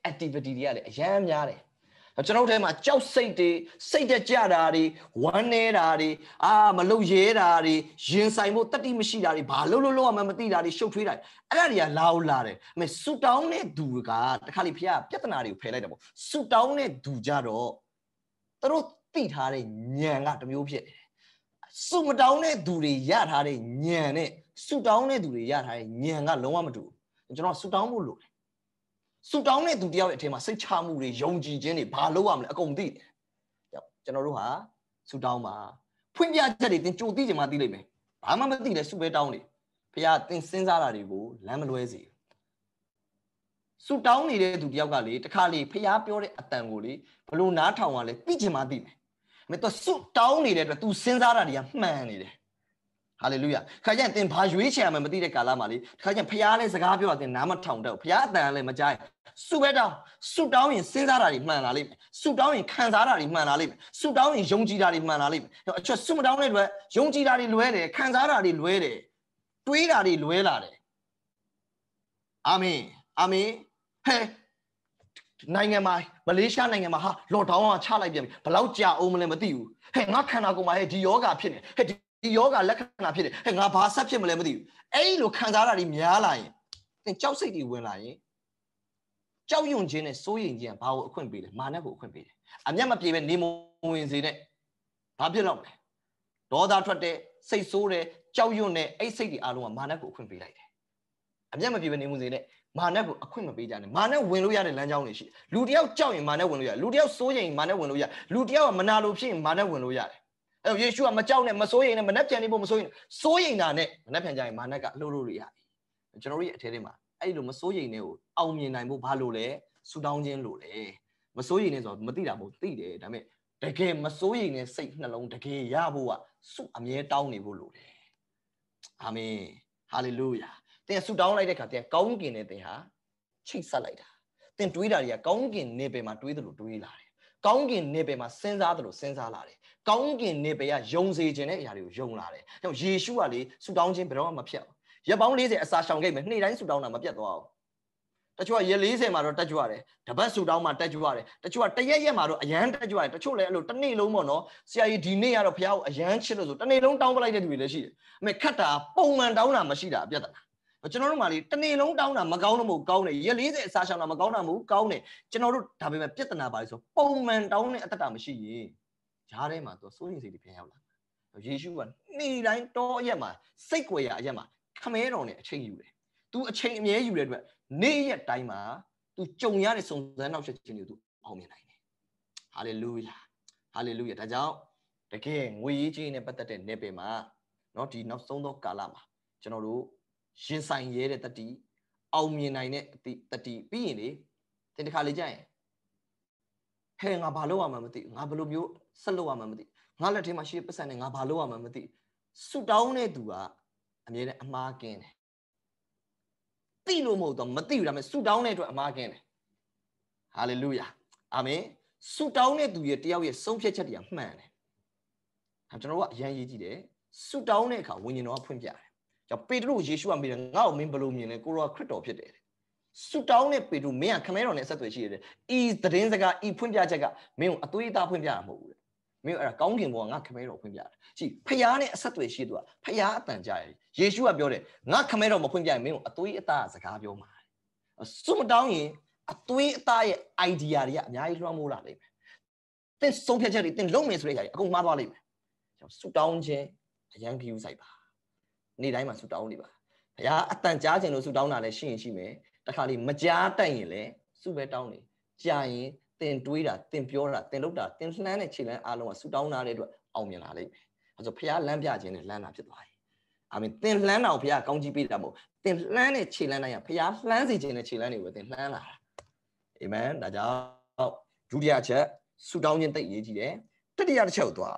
activity တွေကလည်းအများများတယ်ကျွန်တော်တို့ထဲမှာကြောက်စိတ်တွေစိတ်တက်ကြတာတွေဝမ်းနေတာတွေအာမလုံရဲတာတွေရင်ဆိုင်ဖို့တတိမရှိတာတွေဘာလို့လို့လို့မှမသိတာတွေရှုပ်ထွေးတာအဲ့ဒါတွေကလာဦးလာတယ်အမေဆူတောင်းတဲ့သူကတခါလေဖခင်ပြဿနာတွေကိုဖယ်လိုက်တယ်ပေါ့ဆူတောင်းတဲ့သူကြတော့သူတို့သိထားတဲ့ဉာဏ်ကတစ်မျိုးဖြစ်တယ်ဆူမတောင်းတဲ့သူတွေရထားတဲ့ဉာဏ်နဲ့ဆူတောင်းတဲ့သူတွေရထားတဲ့ဉာဏ်ကလုံးဝမတူဘူးကျွန်တော်ဆူတောင်းဖို့လို့ဆူတောင်းတဲ့သူတယောက်ရဲ့အထက်မှာစိတ်ချမှုတွေယုံကြည်ခြင်းတွေဘာလို့ရမလဲအကုန်သိတယ်ကျွန်တော်တို့ဟာဆူတောင်းပါဖွင့်ပြချက်တွေသင်ကြိုသိချင်မှသိလိမ့်မယ်ဘာမှမသိလဲဆူပဲတောင်းနေဖခင်သင်စဉ်းစားတာတွေကိုလမ်းမလွဲစေဆူတောင်းနေတဲ့သူတယောက်ကလေတခါလေဖခင်ပြောတဲ့အတန်ကိုလေဘလို့နားထောင်ရလဲသိချင်မှသိမယ်မင်းတော့ဆူတောင်းနေတဲ့အတွက် तू စဉ်းစားတာတွေကမှန်နေတယ်ဟာလေလုယာခါကျရင်သင်ဘာရွေးချယ်ရမှမသိတဲ့ကာလမှာလေခါကျရင်ဖခင်လည်းစကားပြောတာသင်နားမထောင်တော့ဖခင်အတန်လည်းမကြားဆူပဲတောင်းဆူတောင်းရင်စဉ်းစားတာတွေမှန်လာလိမ့်မယ်ဆူတောင်းရင်ခံစားတာတွေမှန်လာလိမ့်မယ်ဆူတောင်းရင်ယုံကြည်တာတွေမှန်လာလိမ့်မယ်အချက်ဆူမတောင်းတဲ့အတွက်ယုံကြည်တာတွေလွဲတယ်ခံစားတာတွေလွဲတယ်တွေးတာတွေလွဲလာတယ်အာမင်အာမင်ဟဲ့နိုင်ငံမှာမလေးရှားနိုင်ငံမှာဟာလော့ဒေါင်းကချလိုက်ပြန်ပြီဘယ်လောက်ကြာအောင်မလဲမသိဘူးဟဲ့ငါခန္ဓာကိုယ်မှာဟဲ့ဒီယောဂဖြစ်နေဟဲ့ဒီယောဂလက္ခဏာဖြစ်နေဟဲ့ငါဘာဆက်ဖြစ်မလဲမသိဘူးအဲ့လိုခံစားတာတွေများလာရင်သင်ကြောက်စိတ်တွေဝင်လာရင်ကြောက်ရွံ့ခြင်းနဲ့စိုးရိမ်ခြင်းကဘာကိုအခွင့်ပေးလဲမာနကိုအခွင့်ပေးတယ်အမျက်မပြေပဲနေမဝင်စေနဲ့ဘာဖြစ်တော့မလဲဒေါသထွက်တဲ့စိတ်ဆိုးတဲ့ကြောက်ရွံ့တဲ့အဲ့စိတ်တွေအားလုံးကမာနကိုအခွင့်ပေးလိုက်တယ်အမျက်မပြေပဲနေမဝင်စေနဲ့မာနကိုအခွင့်မပေးကြနဲ့မာနဝင်လို့ရတဲ့လမ်းကြောင်းတွေရှိလူတယောက်ကြောက်ရင်မာနဝင်လို့ရလူတယောက်စိုးရိမ်မာနဝင်လို့ရလူတယောက်ကမနာလို့ဖြစ်ရင်မာနဝင်လို့ရတယ်အဲ့တော့ယေရှုကမကြောက်နဲ့မစိုးရိမ်နဲ့မနှက်ပြန်နေဖို့မစိုးရိမ်စိုးရိမ်တာနဲ့မနှက်ပြန်ကြရင်မာနကအလှုပ်လို့ရပြီကျွန်တော်တို့ရဲ့အထဲထဲမှာအဲ့လိုမစိုးရိမ်နဲ့ကိုအောင်မြင်နိုင်ဖို့ဘာလို့လဲဆူတောင်းခြင်းလို့လေမစိုးရိမ်နဲ့ဆိုတော့မသိတာမဟုတ်သိတယ်ဒါပေမဲ့တကယ်မစိုးရိမ်နဲ့စိတ်နှလုံးတကယ်ရဖို့ကစုအမြဲတောင်းနေဖို့လို့တယ်အာမင်ဟာလေလုယာတင်ဆူတောင်းလိုက်တဲ့ခါတင်ကောင်းကင်နဲ့တင်ဟာချိတ်ဆက်လိုက်တာတင်တွေးတာတွေကကောင်းကင်နေပယ်မှာတွေးသလိုတွေးလာတယ်ကောင်းကင်နေပယ်မှာစဉ်းစားသလိုစဉ်းစားလာတယ်ကောင်းကင်နေပယ်ကယုံစေခြင်းတဲ့အရာတွေကိုယုံလာတယ်အဲယေရှုကလေဆူတောင်းခြင်းဘယ်တော့မှမဖြတ်ဘူးရက်ပေါင်း၄၀အစာရှောင်ခဲ့မယ်နေ့တိုင်းဆူတောင်းတာမပြတ်သွားဘူးတချို့ကရက်၄၀မှာတော့တက်ကြွရတယ်တပတ်ဆူတောင်းမှာတက်ကြွရတယ်တချို့ကတရက်ရက်မှာတော့အရန်တက်ကြွရတယ်တချို့လည်းအဲ့လိုတစ်နေ့လုံးပေါ့နော်ဆရာကြီးဒီနေ့ကတော့ဖះကိုအရန်ချစ်လို့ဆိုတစ်နေ့လုံးတောင်းပလိုက်တဲ့သူတွေလည်းရှိတယ်အမေခတ်တာပုံမှန်တောင်းတာမရှိတာပြတ်တာကျွန်တော်တို့မှလေတစ်နေ့လုံးတောင်းတာမကောင်းတော့မဟုတ်ကောင်းတယ်ရက်၄၀အစာရှောင်တာမကောင်းတာမဟုတ်ကောင်းတယ်ကျွန်တော်တို့ဒါပေမဲ့ပြဿနာပါလေဆိုပုံမှန်တောင်းတဲ့အတ္တမရှိရင်ဈားထဲမှာသူစိုးရိမ်စိတ်တွေပြန်ရောက်လာယေရှုကနေ့တိုင်းတောအရက်မှာစိတ်ကြွယ်ရအရက်မှာခမဲတော်နဲ့အချိန်ယူတယ်။ तू အချိန်အမြဲယူတဲ့အတွက်နေ့ရက်တိုင်းမှာ तू ကြုံရတဲ့စုံစမ်းနောက်ဆက်ခြင်းတွေကို तू အောင်မြင်နိုင်တယ်။ဟာလေလုယာ။ဟာလေလုယာ။ဒါကြောင့်တကယ်ငွေရေးကြေးနဲ့ပတ်သက်တဲ့နေပယ်မှာเนาะဒီနောက်ဆုံးသောကာလမှာကျွန်တော်တို့ရင်ဆိုင်ရဲတဲ့တတိအောင်မြင်နိုင်တဲ့တတိပြီးရင်လေတင်တစ်ခါလေကြာရင်ဟဲ့ငါဘာလုပ်ရမှမသိငါဘယ်လိုမျိုးဆက်လုပ်ရမှမသိငါလက်ထဲမှာရှိတဲ့ပတ်စံနဲ့ငါဘာလုပ်ရမှမသိဆူတောင်းတဲ့သူကအမြဲတမ်းအမှားကင်းတယ်သိလို့မဟုတ်တော့မသိဘူးဒါပေမဲ့ဆူတောင်းတဲ့အတွက်အမှားကင်းတယ်ဟာလေလုယာအာမင်ဆူတောင်းတဲ့သူရဲ့တယောက်ရဲ့ဆုံးဖြတ်ချက်တွေကမှန်တယ်ဒါကျွန်တော်တို့ကအရန်ရေးကြည့်တယ်ဆူတောင်းတဲ့အခါဝိညာဉ်တော်ကဖွင့်ပြတယ်ကြောင့်ပေတရုယေရှုကမေးတယ်ငါ့ကိုမင်းဘယ်လိုမြင်လဲကိုရောခရစ်တော်ဖြစ်တယ်ဆူတောင်းတဲ့ပေတရုမင်းကခမဲတော်နဲ့ဆက်သွယ်ရှိရတယ်ဤသတင်းစကားဤဖွင့်ပြချက်ကမင်းကိုအသွေးအသားဖွင့်ပြတာမဟုတ်ဘူးမင်းအဲ့ဒါကောင်းကင်ဘောကငါခမဲတော်ဖွင့်ပြတယ်ကြည့်ဖျားနဲ့အဆက်အသွယ်ရှိသူကဖျားအတန်ကြားရတယ်ယေရှုကပြောတယ်ငါခမဲတော်မဖွင့်ပြရင်မင်းကိုအသွေးအသားစကားပြောမှာစွမတောင်းရင်အသွေးအသားရဲ့ idea တွေကအများကြီးလွှမ်းမိုးလာလိမ့်မယ်သင်ဆုံးဖြတ်ချက်တွေသင်လုံးမယ်ဆိုတဲ့ຢာတွေအကုန်မှားသွားလိမ့်မယ်ဆူတောင်းခြင်းအရန်ကြည့်ဥဆိုင်ပါနေ့တိုင်းမှာဆူတောင်းနေပါဖျားအတန်ကြားခြင်းလို့ဆူတောင်းတာလည်းရှိရင်ရှိမယ်တခါလေမကြားတတ်ရင်လည်းဆူပဲတောင်းနေကြာရင်တင်တွေးတာတင်ပြောတာတင်လုပ်တာတင်လှမ်းတဲ့ခြေလမ်းအားလုံးကဆူတောင်းတာတဲ့အတွက်အောင်မြင်လာလိမ့်မယ်အဲဆိုဖခင်လမ်းပြခြင်းနဲ့လမ်းတာဖြစ်သွားတယ်အာမင်တင်လှမ်းတာကိုဖခင်ကောင်းကြီးပေးတာမဟုတ်တင်လှမ်းတဲ့ခြေလမ်းတိုင်းကဖခင်လှမ်းစေခြင်းတဲ့ခြေလမ်းတွေကိုတင်လှမ်းလာတာအာမင်ဒါကြောင့်ဒုတိယချက်ဆူတောင်းခြင်းသိအရေးကြီးတယ်တတိယတစ်ချက်ကိုသွား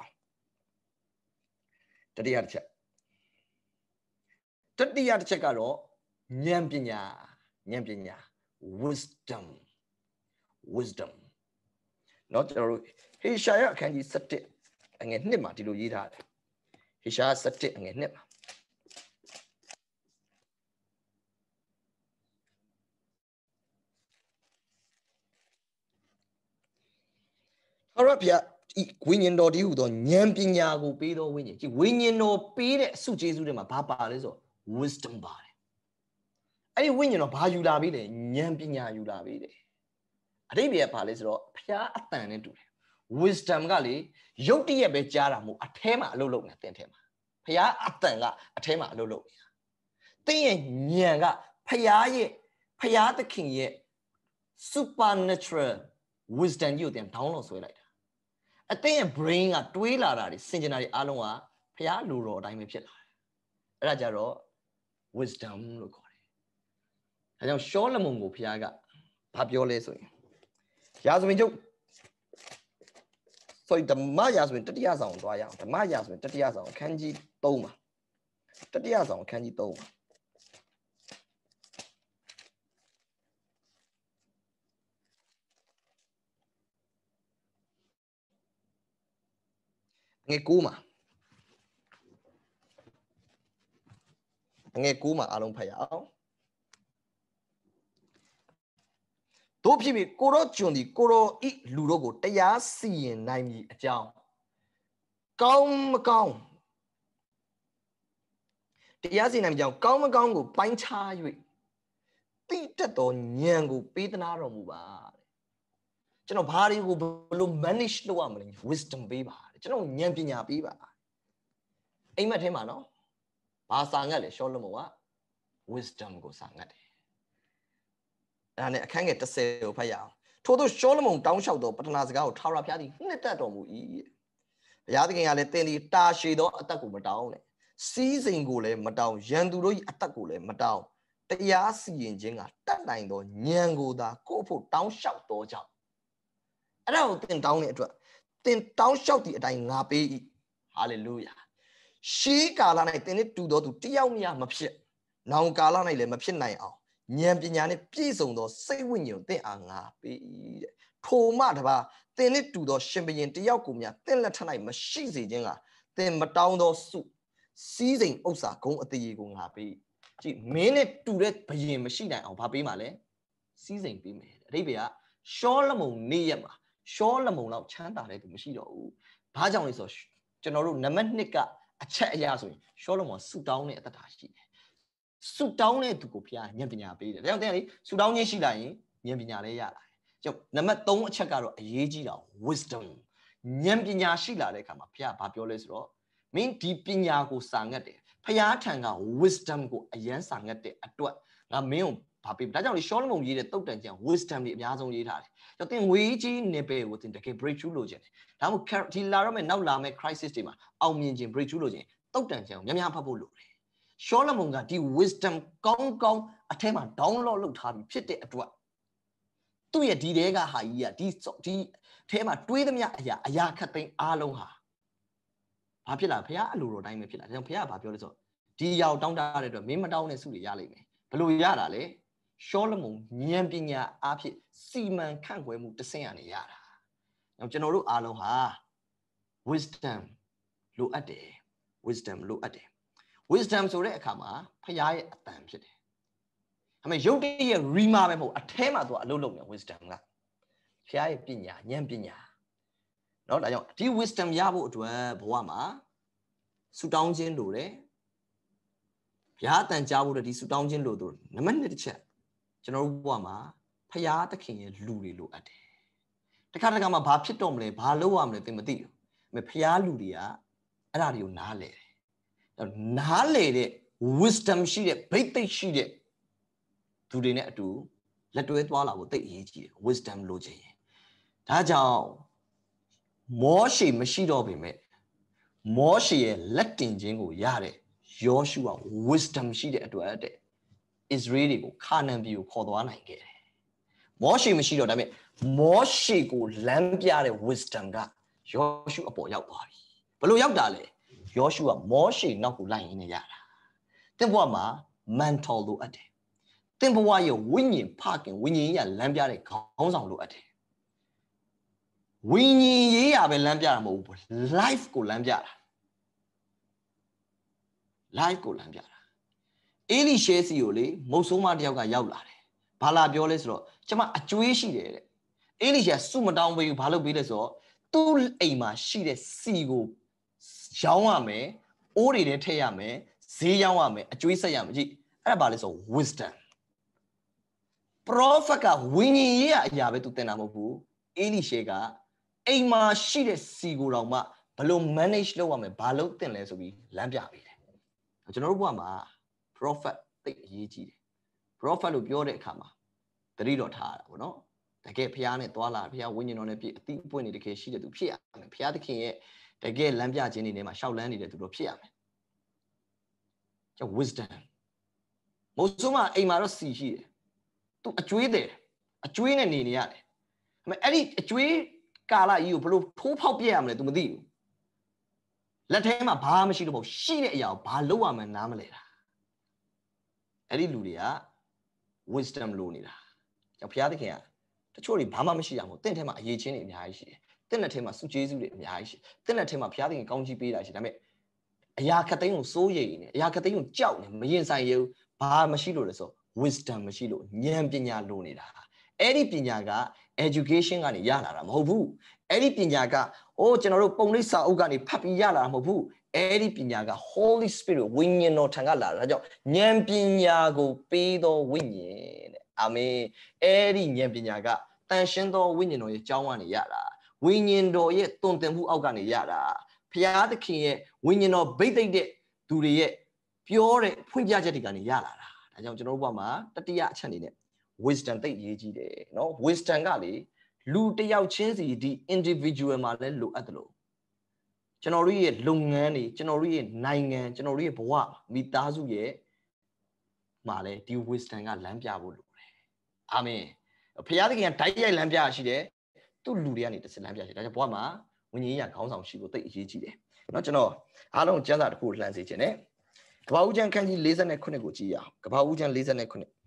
တတိယတစ်ချက်တတိယတစ်ချက်ကတော့ဉာဏ်ပညာဉာဏ်ပညာ wisdom wisdom เนาะကျွန်တော်တို့ဟေရှာယအခန်းကြီး၁၁အငယ်၂မှာဒီလိုရေးထားတယ်ဟေရှာယ၁၁အငယ်၂မှာ好了，别一维念到底好多年比伢个背到维念，就维念到背的数结束的嘛，爸爸来说 wisdom 吧的，哎，维念到爸有拉背的，年比伢有拉背的，这边爸来说，偏阿蛋的多的 wisdom 个哩，有的也别加了么，阿天嘛露露呢，天天嘛，偏阿蛋个阿天嘛露露呢，等于年个偏也偏的听也 supernatural wisdom 有点 download 出来的。အတင်းရဲ့ brain ကတွေးလာတာတွေစင်ကြင်တာတွေအားလုံးကဖျားလူတော်အတိုင်းပဲဖြစ်လာတယ်အဲ့ဒါကြတော့ wisdom လို့ခေါ်တယ်ဒါကြောင့်ရှောလမုန်ကိုဖျားကဘာပြောလဲဆိုရင်ရာဇဝင်ကျုပ် sorry ဓမ္မရာဇဝင်တတိယဆောင်သွားရအောင်ဓမ္မရာဇဝင်တတိယဆောင်အခန်းကြီးသုံးပါတတိယဆောင်အခန်းကြီးသုံးပါငယ်ကူးမှာငယ်ကူးမှာအားလုံးဖတ်ရအောင်တို့ဖြစ်ပြီးကိုရောကျွန်ဒီကိုရောဤလူတို့ကိုတရားစီရင်နိုင်မည်အကြောင်းကောင်းမကောင်းတရားစီရင်နိုင်မည်အကြောင်းကောင်းမကောင်းကိုပိုင်းခြား၍တိတက်သောဉာဏ်ကိုပေးသနာတော်မူပါကျွန်တော်ဘာတွေကိုဘယ်လို manage လုပ်ရမလဲ wisdom ပေးပါကျွန်တော်ဉာဏ်ပညာပေးပါအိမ်မက်ထဲမှာနော်ဘာစာငတ်လဲရှောလမုန်က wisdom ကိုစာငတ်တယ်အဲ့ဒါနဲ့အခန်းငယ်တစ်ဆယ်ကိုဖတ်ရအောင်ထို့သောရှောလမုန်တောင်းလျှောက်သောပထနာစကားကိုထာဝရဘုရားသည်နှစ်သက်တော်မူ၏ဘုရားသခင်ကလည်းသင်သည်တာရှည်သောအသက်ကိုမတောင်းနဲ့စီးစိမ်ကိုလည်းမတောင်းရန်သူတို့၏အသက်ကိုလည်းမတောင်းတရားစီရင်ခြင်းကတတ်နိုင်သောဉာဏ်ကိုသာကိုယ့်ဖို့တောင်းလျှောက်သောကြောင့်အဲ့ဒါကိုသင်တောင်းတဲ့အတွက်သင်တောင်းလျှောက်သည့်အတိုင်းငါပေး၏ဟာလေလုယာရှေးကာလ၌သင်နှင့်တူသောသူတယောက်မျှမဖြစ်နောင်ကာလ၌လည်းမဖြစ်နိုင်အောင်ဉာဏ်ပညာနှင့်ပြည့်စုံသောစိတ်ဝိညာဉ်ကိုသင်အားငါပေး၏တဲ့ထိုမှတပါသင်နှင့်တူသောရှင်ဘုရင်တယောက်ကိုများသင်လက်ထ၌မရှိစေခြင်းကသင်မတောင်းသောစုစီးစိမ်ဥစ္စာဂုံအတရေကိုငါပေးကြည့်မင်းနဲ့တူတဲ့ဘုရင်မရှိနိုင်အောင်ဘာပေးမှာလဲစီးစိမ်ပေးမယ်အဓိပ္ပာယ်ကရှောလမုန်နေ့ရက်မှာရှောလမုန်လောက်ချမ်းသာတဲ့သူမရှိတော့ဘူးဘာကြောင့်လဲဆိုတော့ကျွန်တော်တို့နံပါတ်နှစ်ကအချက်အရာဆိုရင်ရှောလမုန်ဆူတောင်းတဲ့အတ္တတာရှိတယ်ဆူတောင်းတဲ့သူကိုဘုရားဉာဏ်ပညာပေးတယ်ဒါကြောင့်တဲ့လေဆူတောင်းခြင်းရှိလာရင်ဉာဏ်ပညာလည်းရလာတယ်ကြောင့်နံပါတ်သုံးအချက်ကတော့အရေးကြီးတာ wisdom ဉာဏ်ပညာရှိလာတဲ့အခါမှာဘုရားဘာပြောလဲဆိုတော့မင်းဒီပညာကိုစာငတ်တယ်ဘုရားထံက wisdom ကိုအယမ်းစာငတ်တဲ့အတွက်ငါမင်းကိုဘာပေးဒါကြောင့်လေရှောလမုန်ရေးတဲ့တုတ်တန်ကျန် wisdom တွေအများဆုံးရေးထားတယ်ကြောင့်သင်ငွေကြီး level ကိုသင်တကယ် breakthrough လုပ်ချင်တယ်ဒါမှမဟုတ်ဒီလာတော့မဲ့နောက်လာမဲ့ crisis တွေမှာအောင်မြင်ခြင်း breakthrough လုပ်ခြင်းတုတ်တန်ကျန်ကိုများများဖတ်ဖို့လိုတယ်ရှောလမုန်ကဒီ wisdom ကောင်းကောင်းအထက်မှာ download လုပ်ထားပြီးဖြစ်တဲ့အတွက်သူ့ရဲ့ဒီတဲကဟာကြီးကဒီဒီအထဲမှာတွေးသမျှအရာအရာခတ်သိမ်းအားလုံးဟာဘာဖြစ်လာဘုရားအလိုတော်တိုင်းပဲဖြစ်လာဒါကြောင့်ဘုရားကဘာပြောလဲဆိုတော့ဒီအရာကိုတောင်းတတဲ့အတွက်မင်းမတောင်းတဲ့ဆုတွေရလိမ့်မယ်ဘယ်လိုရတာလဲရှောလမုန်ဉာဏ်ပညာအားဖြင့်စီမံခန့်ခွဲမှုတစ်ဆင့်ကနေရတာ။ကျွန်တော်တို့အားလုံးဟာ wisdom လိုအပ်တယ် wisdom လိုအပ်တယ် wisdom ဆိုတဲ့အခါမှာဖခင်ရဲ့အတန်ဖြစ်တယ်။အမေရုပ်တရက်ရဲ့ rima ပဲမဟုတ်အထဲမှာသူကအလုပ်လုပ်နေ wisdom ကဖခင်ရဲ့ပညာဉာဏ်ပညာเนาะဒါကြောင့်ဒီ wisdom ရဖို့အတွက်ဘဝမှာဆူတောင်းခြင်းလိုတယ်။ဘုရားအတန်ကြားဖို့ဒီဆူတောင်းခြင်းလိုသူနံပါတ်နှစ်တစ်ချက်ကျွန်တော်တို့ဘဝမှာဖရာသခင်ရဲ့လူတွေလိုအပ်တယ်တခါတခါမှာဘာဖြစ်တော့မလဲဘာလုပ်ရမလဲသင်မသိဘူးအမေဖရာလူတွေကအဲ့ဒါတွေကိုနားလဲတယ်နားလဲတဲ့ wisdom ရှိတဲ့ဗိတ်သိက်ရှိတဲ့သူတွေနဲ့အတူလက်တွဲသွားလာဖို့သိအရေးကြီးတယ် wisdom လိုချင်ရင်ဒါကြောင့်မောရှေမရှိတော့ပေမဲ့မောရှေရဲ့လက်တင်ခြင်းကိုရတဲ့ယောရှုက wisdom ရှိတဲ့အတွက်တဲ့ Israel တွေကိုခါနန်ပြည်ကိုခေါ်သွားနိုင်ခဲ့တယ်။မောရှေမရှိတော့ဒါပေမဲ့မောရှေကိုလမ်းပြတဲ့ wisdom ကယောရှုအပေါ်ရောက်သွားပြီ။ဘယ်လိုရောက်တာလဲ။ယောရှုကမောရှေနောက်ကိုလိုက်ရင်းနဲ့ရတာ။သင်ဘဝမှာ mentor လိုအပ်တယ်။သင်ဘဝရဲ့ဝိညာဉ်ဖခင်ဝိညာဉ်ကြီးကလမ်းပြတဲ့ခေါင်းဆောင်လိုအပ်တယ်။ဝိညာဉ်ရေးရပဲလမ်းပြတာမဟုတ်ဘူး life ကိုလမ်းပြတာ။ life ကိုလမ်းပြတာအေလိရှဲစီကိုလေမုတ်ဆိုးမတယောက်ကရောက်လာတယ်ဘာလာပြောလဲဆိုတော့ကျမအကျွေးရှိတယ်တဲ့အေလိရှဲစုမတောင်းပေးဘူးဘာလုပ်ပေးလဲဆိုတော့သူ့အိမ်မှာရှိတဲ့စီကိုရောင်းရမယ်အိုးတွေထဲထည့်ရမယ်ဈေးရောင်းရမယ်အကျွေးဆက်ရမယ်ကြည့်အဲ့ဒါဘာလဲဆို wisdom prophet ကဝိညာဉ်ရေးအရာပဲသူတင်တာမဟုတ်ဘူးအေလိရှေကအိမ်မှာရှိတဲ့စီကိုတော့မှဘယ်လို manage လုပ်ရမယ်ဘာလို့တင်လဲဆိုပြီးလမ်းပြပေးတယ်ကျွန်တော်တို့ဘဝမှာ prophet သိအရေးကြီးတယ် prophet လို့ပြောတဲ့အခါမှာတတိတော်ထားရတာပေါ့နော်တကယ်ဖျားနဲ့တွာလာဖျားဝိညာဉ်တော်နဲ့ပြည့်အတိအပွင့်နေတကယ်ရှိတဲ့သူဖြစ်ရမယ်ဖျားသခင်ရဲ့တကယ်လမ်းပြခြင်းတွေထဲမှာရှောက်လန်းနေတဲ့သူတို့ဖြစ်ရမယ်ကျောင်း wisdom မို့ဆိုမှအိမ်မှာတော့စီရှိတယ်သူအကျွေးတယ်အကျွေးနဲ့နေနေရတယ်ဒါပေမဲ့အဲ့ဒီအကျွေးကာလကြီးကိုဘလို့ထိုးဖောက်ပြရမလဲ तू မသိဘူးလက်ထဲမှာဘာမှမရှိလို့ပေါ့ရှိတဲ့အရာကိုဘာလုပ်ရမှန်းနားမလဲတာအဲ့ဒီလူတွေက wisdom လို့နေတာကျောင်းဘုရားသခင်ကတချို့တွေဘာမှမရှိရမို့တင့်ထဲမှာအရေးချင်းတွေအများကြီးရှိတယ်တင့်လက်ထဲမှာစုကျေးဇူးတွေအများကြီးရှိတင့်လက်ထဲမှာဘုရားသခင်ကောင်းချီးပေးတာရှိဒါပေမဲ့အရာခတ်သိမ်းကိုစိုးရိမ်နေအရာခတ်သိမ်းကိုကြောက်နေမရင်ဆိုင်ရဘူးဘာမရှိလို့လဲဆို wisdom မရှိလို့ဉာဏ်ပညာလိုနေတာအဲ့ဒီပညာက education ကနေရလာတာမဟုတ်ဘူးအဲ့ဒီပညာကအိုးကျွန်တော်တို့ပုံရိပ်စာအုပ်ကနေဖတ်ပြီးရလာတာမဟုတ်ဘူးအဲ့ဒီပညာက Holy Spirit ဝိညာဉ်တော်ထံကလာတာဒါကြောင့်ဉာဏ်ပညာကိုပေးသောဝိညာဉ်တဲ့အာမင်အဲ့ဒီဉာဏ်ပညာကတန်ရှင်းသောဝိညာဉ်တော်ရဲ့ကြောင်းကနေရတာဝိညာဉ်တော်ရဲ့တုန်တင်မှုအောက်ကနေရတာဘုရားသခင်ရဲ့ဝိညာဉ်တော်ဗိတ်သိက်တဲ့သူတွေရဲ့ပြောတဲ့ဖွင့်ပြချက်တွေကနေရလာတာဒါကြောင့်ကျွန်တော်တို့ဘဝမှာတတိယအချက်အနေနဲ့ wisdom သိရေးကြီးတယ်เนาะ wisdom ကလေလူတစ်ယောက်ချင်းစီဒီ individual မှာလည်းလိုအပ်တယ်လို့ကျွန်တော်တို့ရဲ့လုပ်ငန်းတွေကျွန်တော်တို့ရဲ့နိုင်ငံကျွန်တော်တို့ရဲ့ဘဝမိသားစုရဲ့မှာလည်းဒီ wisdom ကလမ်းပြဖို့လိုတယ်အာမင်ဘုရားသခင်ကဓာတ်ရိုက်လမ်းပြရှိတယ်သူ့လူတွေကနေတစ်စလမ်းပြရှိတယ်ဒါကြောင့်ဘဝမှာဝိညာဉ်ရေးခေါင်းဆောင်ရှိဖို့သိအရေးကြီးတယ်เนาะကျွန်တော်အားလုံးကျမ်းစာတစ်ခုလှမ်းစေခြင်းနဲ့ကပ္ပဦးကျမ်းခန်းကြီး၄၉ကိုကြည့်ရအောင်ကပ္ပဦးကျမ်း၄၉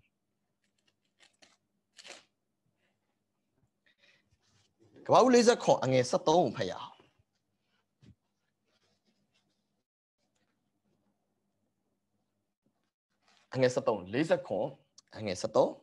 ကပ္ပဦး၄၉အငယ်၁၃ကိုဖတ်ရအောင်အငယ်၁၃ ၄၉အငယ်၁၃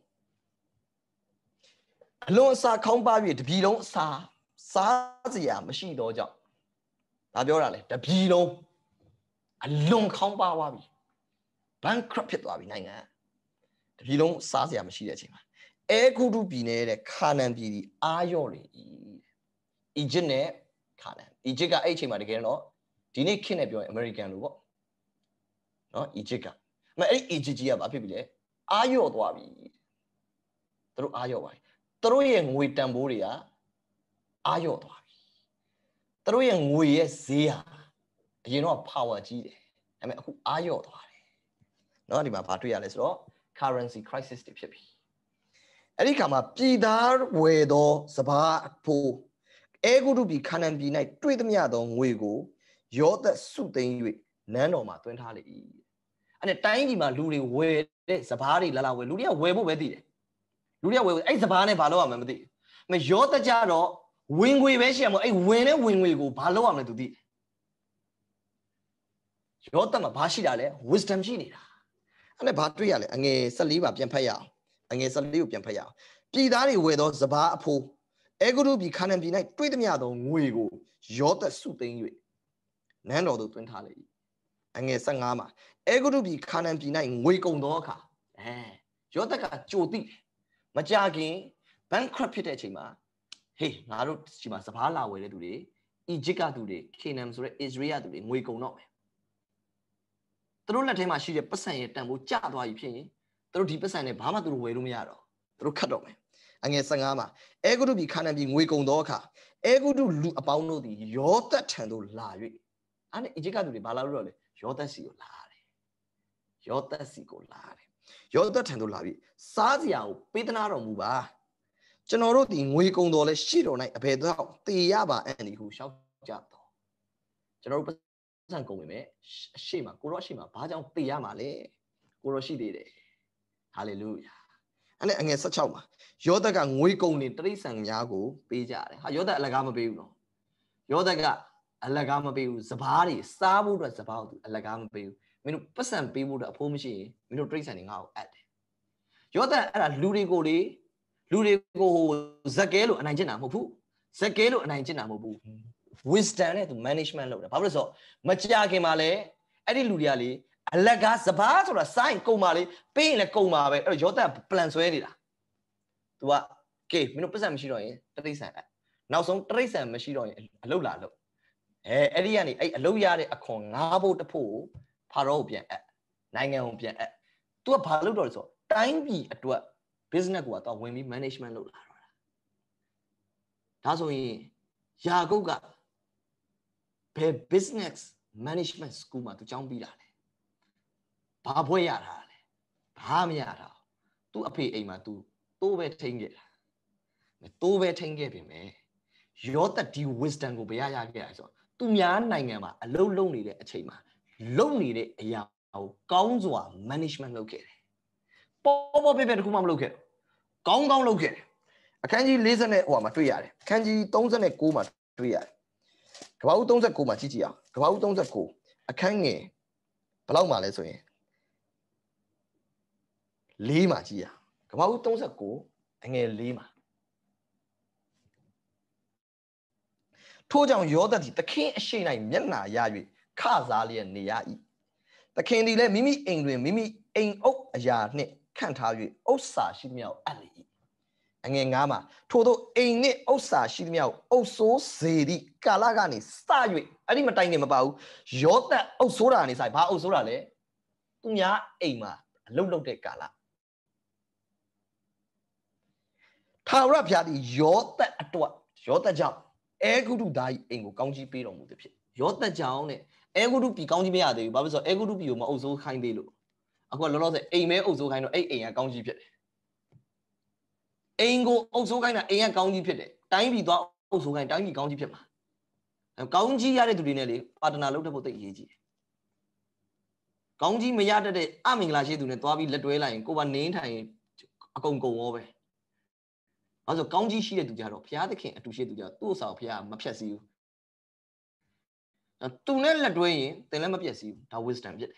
အလွန်အစာခေါင်းပါ၍တပြည်လုံးအစာစားစရာမရှိတော့ကြောင့်ဒါပြောတာလေတပြည်လုံးအလွန်ခေါင်းပါသွားပြီ bankrupt ဖြစ်သွားပြီနိုင်ငံတပြည်လုံးစားစရာမရှိတဲ့အချိန်မှာအဲဂုတုပြည်နေတဲ့ခါနန်ပြည်ဒီအာရော့လေအီဂျစ်နဲ့ခါနန်အီဂျစ်ကအဲ့အချိန်မှာတကယ်တော့ဒီနေ့ခေတ်နဲ့ပြောရင်အမေရိကန်လိုပေါ့နော်အီဂျစ်ကမအဲ့အီဂျစ်ကြီးကဘာဖြစ်ပြီလဲအာရော့သွားပြီသူတို့အာရော့သွားပြီသူတို့ရဲ့ငွေတန်ဖိုးတွေကအာရော့သွားပြီသူတို့ရဲ့ငွေရဲ့ဈေးဟာအရင်တော့ power ကြီးတယ်ဒါပေမဲ့အခုအာရော့သွားတယ်เนาะဒီမှာဘာတွေ့ရလဲဆိုတော့ currency crisis တွေဖြစ်ပြီအဲ့ဒီခါမှာပြည်သားဝယ်သောစပါးအဖို့အဲဂုတုပြည်ခါနန်ပြည်၌တွေ့သမျှသောငွေကိုယောသစုသိမ်း၍နန်းတော်မှာတွင်းထားလေ၏အဲ့ဒါတိုင်းပြည်မှာလူတွေဝယ်တဲ့စပါးတွေလာလာဝယ်လူတွေကဝယ်ဖို့ပဲသိတယ်လူတွေကဝယ်အဲ့စပါးနဲ့ဘာလုပ်ရမလဲမသိဘူးမယောသကြတော့ဝင်ငွေပဲရှိရမို့အဲ့ဝင်တဲ့ဝင်ငွေကိုဘာလုပ်ရမလဲသူသိတယ်ယောသမှာဘာရှိတာလဲ wisdom ရှိနေတာအဲ့ဒါဘာတွေ့ရလဲအငယ်၁၄ပါပြန်ဖတ်ရအောင်အငယ်၁၄ကိုပြန်ဖတ်ရအောင်ပြည်သားတွေဝယ်သောစပါးအဖိုးအဲဂုတုပြည်ခါနန်ပြည်၌တွေ့သမျှသောငွေကိုယောသစုသိမ်း၍နန်းတော်သို့တွင်းထားလေ၏အငယ်၁၅မှာအဲဂုတုပြည်ခါနန်ပြည်၌ငွေကုန်သောအခါအဲယောသကကြိုသိတယ်မကြခင် bankrupt ဖြစ်တဲ့အချိန်မှာဟေးငါတို့ဒီမှာစပါးလာဝယ်တဲ့သူတွေအီဂျစ်ကသူတွေခေနန်ဆိုတဲ့ Israel သူတွေငွေကုန်တော့မယ်သူတို့လက်ထဲမှာရှိတဲ့ပတ်စံရဲ့တန်ဖိုးကျသွားပြီဖြစ်ရင်သူတို့ဒီပတ်စံနဲ့ဘာမှသူတို့ဝယ်လို့မရတော့သူတို့ခတ်တော့မယ်အငယ်၁၅မှာအဲဂုတုပြည်ခါနန်ပြည်ငွေကုန်သောအခါအဲဂုတုလူအပေါင်းတို့သည်ယောသထံသို့လာ၍အဲ့ဒီအီဂျစ်ကသူတွေဘာလာလို့တော့လဲယောသစီကိုလာတယ်ယောသစီကိုလာတယ်ယောသထံသို့လာပြီးစားစရာကိုပေးသနာတော်မူပါကျွန်တော်တို့ဒီငွေကုန်တော်လဲရှိတော်၌အဘယ်တော့တေရပါအံ့ဒီဟုရှောက်ကြတော့ကျွန်တော်တို့ဆန်ကုန်ပြီမဲ့အရှိမကိုရောအရှိမဘာကြောင့်တေရမှာလဲကိုရောရှိသေးတယ်ဟာလေလုယာအဲ့နဲ့အငယ်၁၆မှာယောသကငွေကုန်နေတိရစ္ဆာန်များကိုပေးကြတယ်ဟာယောသအလကားမပေးဘူးနော်ယောသကအလကားမပေးဘူးစပားတွေစားဖို့အတွက်စပားကိုအလကားမပေးဘူးမင်းတို့ပတ်စံပေးဖို့အတွက်အဖိုးမရှိရင်မင်းတို့တိရစ္ဆာန်တွေငါ့ကိုအပ်တယ်ယောသအဲ့ဒါလူတွေကိုလေလူတွေကိုဇက်ကဲလို့အနိုင်ကျင့်တာမဟုတ်ဘူးစကဲလို့အနိုင်ကျင့်တာမဟုတ်ဘူး wisdom နဲ့သူ management လုပ်တာဘာလို့လဲဆိုတော့မကြခင်မှာလဲအဲ့ဒီလူတွေကလေအလကားစဘာဆိုတာစိုင်းကုန်ပါလေပေးရင်လည်းကုန်ပါပဲအဲ့တော့ယောသ plan ဆွဲနေတာ तू ကကဲမင်းတို့ပတ်စံမရှိတော့ရင်တရိษံအဲ့နောက်ဆုံးတရိษံမရှိတော့ရင်အလုတ်လာလို့အဲအဲ့ဒီကနေအဲ့အလုတ်ရတဲ့အခွန်ငါးဖို့တစ်ဖို့ဖာရောကိုပြန်အပ်နိုင်ငံကိုပြန်အပ် तू ကဘာလုပ်တော့လဲဆိုတော့တိုင်းပြည်အတွက် business ကိုတော့ဝင်ပြီး management လုပ်လာတော့ဒါဆိုရင်ယာကုတ်ကဘယ် business management school မှာ तू ကျောင်းပြီးတာလဲဘာဘွဲရတာလဲဘာမရတာ तू အဖေအိမ်မှာ तू တိုးပဲထိန်းခဲ့တာတိုးပဲထိန်းခဲ့ပြင်မယ်ယောသက်ဒီ wisdom ကိုဘယ်ရရခဲ့ရဆိုတော့သူများနိုင်ငံမှာအလုံးလုံးနေတဲ့အချိန်မှာလုံနေတဲ့အရာကိုကောင်းစွာ management လုပ်ခဲ့တယ်ပေါ်ပေါ်ပြပြတခုမှမလုပ်ခဲ့ကောင်းကောင်းလုပ်ခဲ့တယ်အခန်းကြီး၄၀နဲ့ဟိုမှာတွေ့ရတယ်အခန်းကြီး၃၉မှာတွေ့ရတယ်ကပ္ပဦး၃၉မှာကြည့်ကြည့်အောင်ကပ္ပဦး၃၉အခန်းငယ်ဘယ်လောက်မှလဲဆိုရင်၄မှာကြည့်ရကပ္ပဦး၃၉အငယ်၄မှာထို့ကြောင့်ယောသသည်သခင်အရှိန်၌မျက်နှာရ၍ခစားလျက်နေရ၏သခင်သည်လည်းမိမိအိမ်တွင်မိမိအိမ်အုပ်အရာနှင့်ခန့်ထား၍ဥစ္စာရှိသမျှကိုအပ်လေ၏အငယ်၅မှာထို့သောအိမ်နှင့်ဥစ္စာရှိသမျှကိုအုပ်ဆိုးစေသည့်ကာလကနေစ၍အဲ့ဒီမတိုင်ခင်မပါဘူးယောသအုပ်ဆိုးတာနေဆိုင်ဘာအုပ်ဆိုးတာလဲသူများအိမ်မှာအလုတ်လုတ်တဲ့ကာလထာဝရဘုရားသည်ယောသအတွက်ယောသကြောင့်အဲဂုတုသားကြီးအိမ်ကိုကောင်းကြီးပေးတော်မူသည်ဖြစ်ယောသကြောင့်နဲ့အဲဂုတုပြည်ကောင်းကြီးမရသေးဘူးဘာဖြစ်လို့ဆိုအဲဂုတုပြည်ကိုမအုပ်ဆိုးခိုင်းသေးလို့အခုလောလောဆယ်အိမ်မဲအုပ်ဆိုးခိုင်းတော့အဲ့အိမ်ကကောင်းကြီးဖြစ်တယ်အိမ်ကိုအုပ်ဆိုးခိုင်းတာအိမ်ကကောင်းကြီးဖြစ်တယ်တိုင်းပြည်သွားအုပ်ဆိုးခိုင်းတိုင်းပြည်ကောင်းကြီးဖြစ်မှာကောင်းကြီးရတဲ့သူတွေနဲ့လေပါတနာလုပ်တဲ့ဖို့သိအရေးကြီးတယ်ကောင်းကြီးမရတတ်တဲ့အမင်္ဂလာရှိသူနဲ့သွားပြီးလက်တွဲလိုက်ရင်ကိုယ်ကနေထိုင်အကုန်ကုန်ရောပဲအဲဆိုကောင်းကြီးရှိတဲ့သူကြတော့ဘုရားသခင်အတူရှိတဲ့သူကြတော့သူ့အဆောင်ဘုရားမဖြတ်စည်းဘူးသူနဲ့လက်တွဲရင်သင်လည်းမပြတ်စည်းဘူးဒါ wisdom ဖြစ်တယ်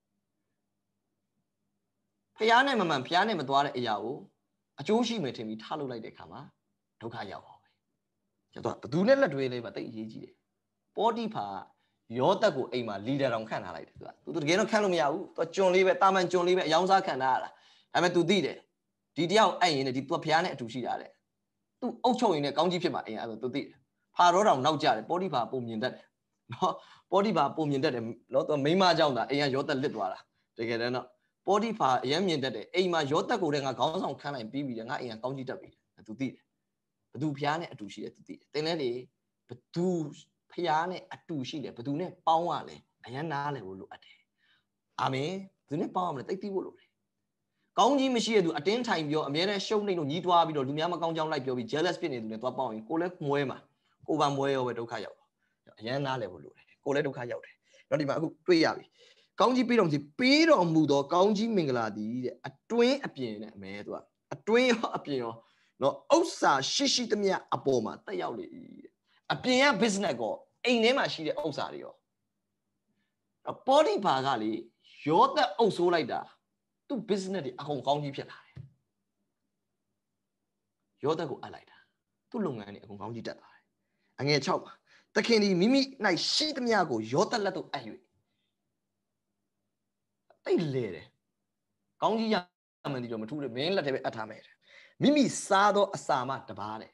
ဘုရားနဲ့မမှန်ဘုရားနဲ့မသွားတဲ့အရာကိုအကျိုးရှိမယ်ထင်ပြီးထားလုပ်လိုက်တဲ့အခါမှာဒုက္ခရောက်ပါပဲကျတော့ဘသူနဲ့လက်တွဲလဲပါတိတ်အရေးကြီးတယ်ပေါတိဖာယောသက်ကိုအိမ်မှာ leader တောင်ခန့်ထားလိုက်တယ်သူကသူတကယ်တော့ခန့်လို့မရဘူးသူကျွန်လေးပဲတာမန်ကျွန်လေးပဲအယောင်စားခန့်ထားရတာဒါပေမဲ့ तू သိတယ်ဒီတယောက်အဲ့ရင်လည်းဒီ तू ဘုရားနဲ့အတူရှိတာတဲ့ तू အုပ်ချုပ်ရင်လည်းကောင်းကြီးဖြစ်မှာအိမ်အဲ့ဆို तू သိတယ်ဖာရောတောင်နောက်ကြတယ်ပေါတိဖာပုံမြင်တတ်တယ်နော်ပေါတိဖာပုံမြင်တတ်တယ်နော် तू မိန်းမကြောင့်သာအိမ်ကယောသက်လစ်သွားတာတကယ်တမ်းတော့ပေါတိဖာအရင်မြင်တတ်တယ်အိမ်မှာယောသက်ကိုတည်းကခေါင်းဆောင်ခန့်လိုက်ပြီးပြီငါအိမ်ကကောင်းကြီးတက်ပြီ तू သိတယ်ဘသူဘုရားနဲ့အတူရှိတယ် तू သိတယ်သင်လည်းလေဘသူဖျားနဲ့အတူရှိတယ်ဘသူနဲ့ပေါင်းရလဲအရန်နားလဲလို့လိုအပ်တယ်အာမင်ဘသူနဲ့ပေါင်းရမလဲတိတ်သိဖို့လိုတယ်ကောင်းကြီးမရှိတဲ့သူအတင်းထိုင်ပြောအမြဲတမ်းရှုံးနေလို့ညီးတွားပြီးတော့လူများမကောင်းကြောင်းလိုက်ပြောပြီး jealous ဖြစ်နေသူနဲ့သွားပေါင်းရင်ကိုလည်းမွဲမှာကိုပါမွဲရောပဲဒုက္ခရောက်အရန်နားလဲဖို့လိုတယ်ကိုလည်းဒုက္ခရောက်တယ်တော့ဒီမှာအခုတွေ့ရပြီကောင်းကြီးပေးတော်မူပေးတော်မူသောကောင်းကြီးမင်္ဂလာသည်တဲ့အတွင်းအပြင်နဲ့အမဲသူကအတွင်းရောအပြင်ရောနော်ဥစ္စာရှိရှိသမျှအပေါ်မှာတက်ရောက်လေ၏အပြင်က business ကိုအိမ်ထဲမှာရှိတဲ့ဥစ္စာတွေရောပေါတိဖာကလေယောသက်အုပ်ဆိုးလိုက်တာသူ့ business တွေအကုန်ကောင်းကြီးဖြစ်လာတယ်ယောသက်ကိုအပ်လိုက်တာသူ့လုပ်ငန်းတွေအကုန်ကောင်းကြီးတက်သွားတယ်အငယ်၆ပါသခင်ဒီမိမိ၌ရှိသမျှကိုယောသက်လက်သို့အပ်၍တိတ်လေတယ်ကောင်းကြီးရမှန်ဒီတော့မထူးတယ်မင်းလက်ထဲပဲအပ်ထားမယ်မိမိစားသောအစာမှတပါးတယ်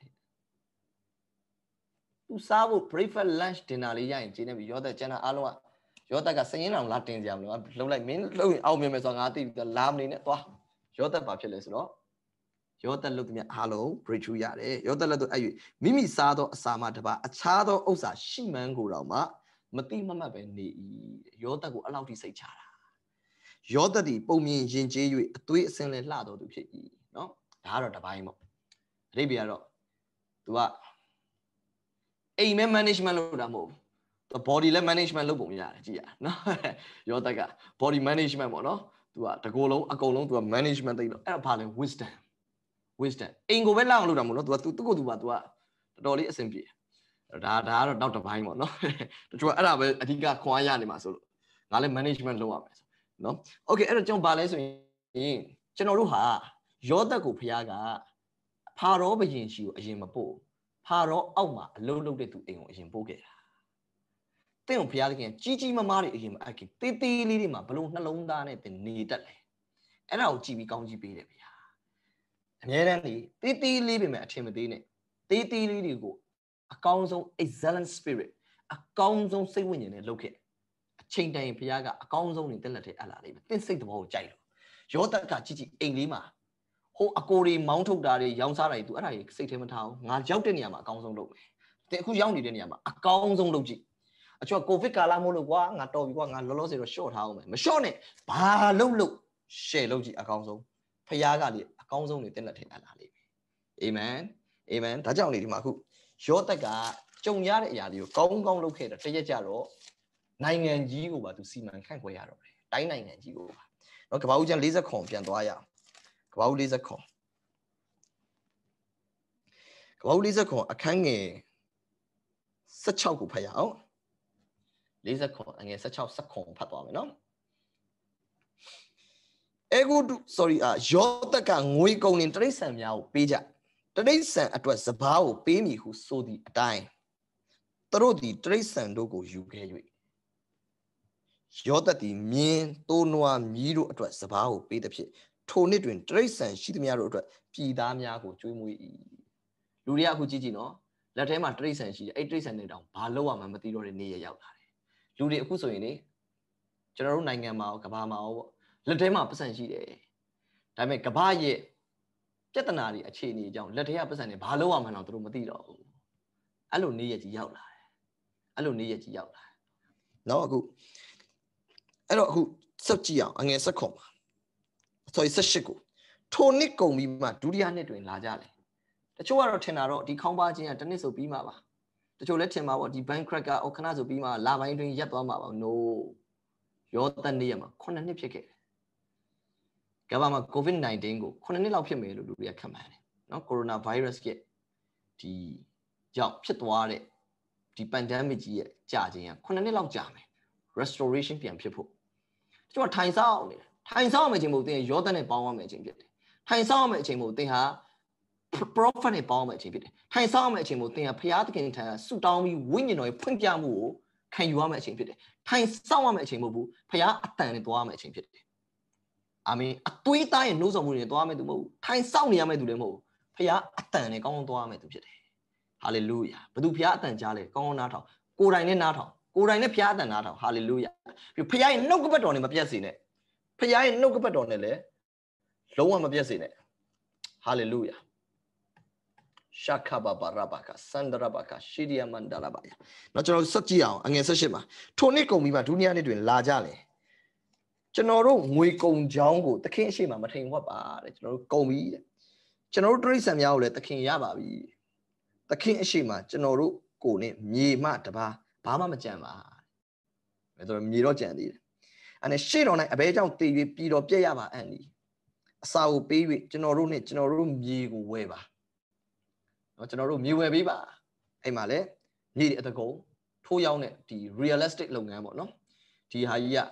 သူစားဖို့ breakfast lunch dinner လေးရရင်ကျင်းနေပြီယောသက်ကျန်တာအားလုံးကယောသက်ကစရင်အောင်လာတင်ကြမလို့လှုပ်လိုက်မင်းလှုပ်ရင်အောင်မြင်မယ်ဆိုတော့ငါသိပြီလာမနေနဲ့သွားယောသက်ဘာဖြစ်လဲဆိုတော့ယောသက်လှုပ်သမျှအားလုံး breakthrough ရတယ်ယောသက်လက်တော့အဲ့မိမိစားသောအစာမှတပါအခြားသောဥစ္စာရှိမှန်းကိုတော့မှမတိမမှတ်ပဲနေ၏ယောသက်ကိုအလောက်ထိစိတ်ချတာယောသက်ဒီပုံမြင်ယဉ်ကျေး၍အသွေးအစင်လဲလှတော်သူဖြစ်၏နော်ဒါကတော့တပိုင်းပေါ့အဓိပ္ပာယ်ကတော့ तू ကအိမ်မဲ management လုပ်တာမဟုတ်ဘူးbody လည်း management လုပ်ပုံရတယ်ကြည့်ရနော်ယောသက်က body management ပေါ့နော် तू ကတကိုယ်လုံးအကုန်လုံး तू က management သိလို့အဲ့ဒါဘာလဲ wisdom wisdom အိမ်ကိုပဲလောက်အောင်လုပ်တာမဟုတ်နော် तू ကသူ့ကိုယ်သူပါ तू ကတော်တော်လေးအဆင်ပြေဒါဒါကတော့နောက်တစ်ပိုင်းပေါ့နော်တချို့အဲ့ဒါပဲအဓိကခွန်အားရနေမှာဆိုလို့ငါလည်း management လုပ်ရမယ်ဆိုနော် okay အဲ့တော့ကျွန်တော်ဘာလဲဆိုရင်ကျွန်တော်တို့ဟာယောသက်ကိုဖျားကဖာရောဘုရင်ရှိကိုအရင်မပို့ Paro Alma, low loaded to English in Boga. Then Piagan, Gigi Mamari him, I can Titi Lima, balloon alone down at the need that. And I'll G B Gonji Baby. And yet, Titi leave him at Timothy. Titi Lady go. A council, a zealous spirit, a council say when you look at a chain day in Piaga, a council in Delate Alali, then say the whole gyro. Jota Gigi in Lima. Ho Akori Mount Daddy, young Sarai to I say him a town, not Joutin Yama, council low. Then who young did Yama, a council logi. A choke of Vicala Moluang, I told you one and Lolos a short how, Machone, Bah, low look, she logi a council. Piaga, a council in Delate Alali. Amen. Amen. That's only Maku. Short ga, Jong Yard Yadu, Gong Gong located, Tejaro, nine and Giova to see man can't go out of it. Nine and Giova. Look about your laser comp and wire. Go out laser comp. Go out laser comp, a cangy such a good pay out. Laser comp and such a succomb patomino. Ego, sorry, uh, Jota can we go in trace and yao, Pija. Today sent at was about Penny who saw the time. Throw the trace and logo you gave. Jota the mean, Tonoa, Miro at was about Peter Pit. Tony twin trace and sheet me out of Pidamia who dream we. Luria who Gigino, let him a trace and she ate trace and down. Paloa and material near Yao. Luria who so in it. General Nangama, Kabama, let him up and she day. I make Kabaye. Jetanari, a chainy young, let her up and a Baloa man out through Matiro. I don't need it out. I don't need it out. No, good. I don't who such young against a comma. So it's a shiko. Tony go me, my Dudiane to in Lajale. The Choa Tenaro, the Combaji and Tennis of Bima. The Choletima or the bank cracker or Canazo Bima, Lava in Yapama. No, you're the Niama, Conanipicate. Gavama COVID nineteen go, Conanilla Pimelo do be a command. No coronavirus get the job pitware, the pandemic year, charging, Conanilla Jam, restoration P M people. So times out, times out, Majimo, they Jordan and Power matching it. Times out, Majimo, they have profit and Power matching it. Times out, Majimo, they are Piatican, Sudami, winning or Punjamu, can you matching it? Times out, Majimo, Pia, and Dua matching it. I mean, a tweet time knows of winning to Ame to move. Time sound Yame to the move. Pia, a turn and gone to Ame to get. Hallelujah. But do Piat and Jale, gone out. Go right in out. Go right in Piat and out. Hallelujah. You Pia no good on him, a piece in it. Pia no good on it. Low one a piece in it. Hallelujah. Shakaba Barabaka, Sandarabaka, Shidia Mandalabaya. Natural Satia, and Yesashima. Tonico, we were doing it in Lajale. General, we go Jango, the king shima, but him what bad, General go me. General Trace and Yowlet, the king Yababi. The king shima, General go name me mataba, Bama Jama. Whether Miro Jandy. And a shade on a bed out T V, Peter Jayaba Andy. A sow baby, General Net, General Migo Weber. Not General Mewe Biba. A male, need at the goal. Two young, the realistic long no? T Haya.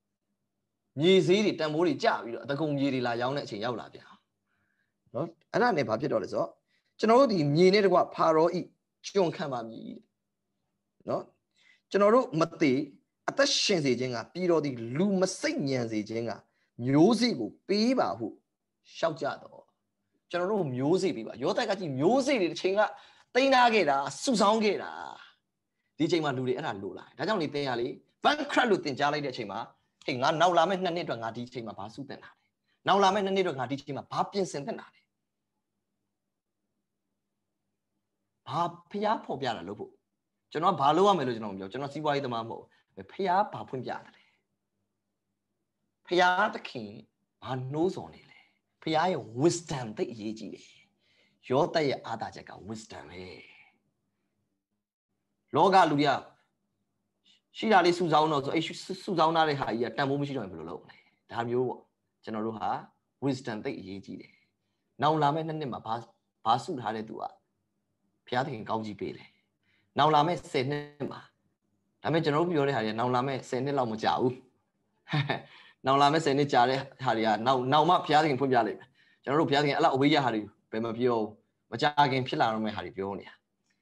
Yeezy, Tamuri Jav, the Gong Yiri La Yauna Chiaula. No, and I never did all so. General, the meaning what paro eat, John Kamami. No, General Mate, at the Shenzi Jenga, Piro the Lumasinian Jenga, music, Biba who shout Jado. General music, Biba, Yotaki music, Chinga, Tina Geta, Susan Geta. D J Manduri and Lula. That's only thing Ali. Van Kralutin Jali de Chima. Hey, now Lamet and Nidra Gadi Chima Basu than now Lamet and Nidra Gadi Chima Papian Centenary. Papia Popiana Lobo. General Palua Melogenum, General see why the mammo, the Pia Papunjata. Pia the king, one knows only. Pia wisdom the Yegi. Yota Adajaka wisdom, eh? Loga Ludia. She already Suzano, so she Suzana Haya, Tamushi below. Damn you, General Ha, wisdom the Yegi. Now Lamet and Nima pass, Pasu Haledua. Piatic Gauji Pele. Now Lamet said Nema. I met General Pure, now Lamet send it Lamujau. Now Lamet send it Jare Haria, now now my Piatic Punjali. General Piatic, a lot of Harry, Pemapio, Majagan Pilar, Harry Pionia.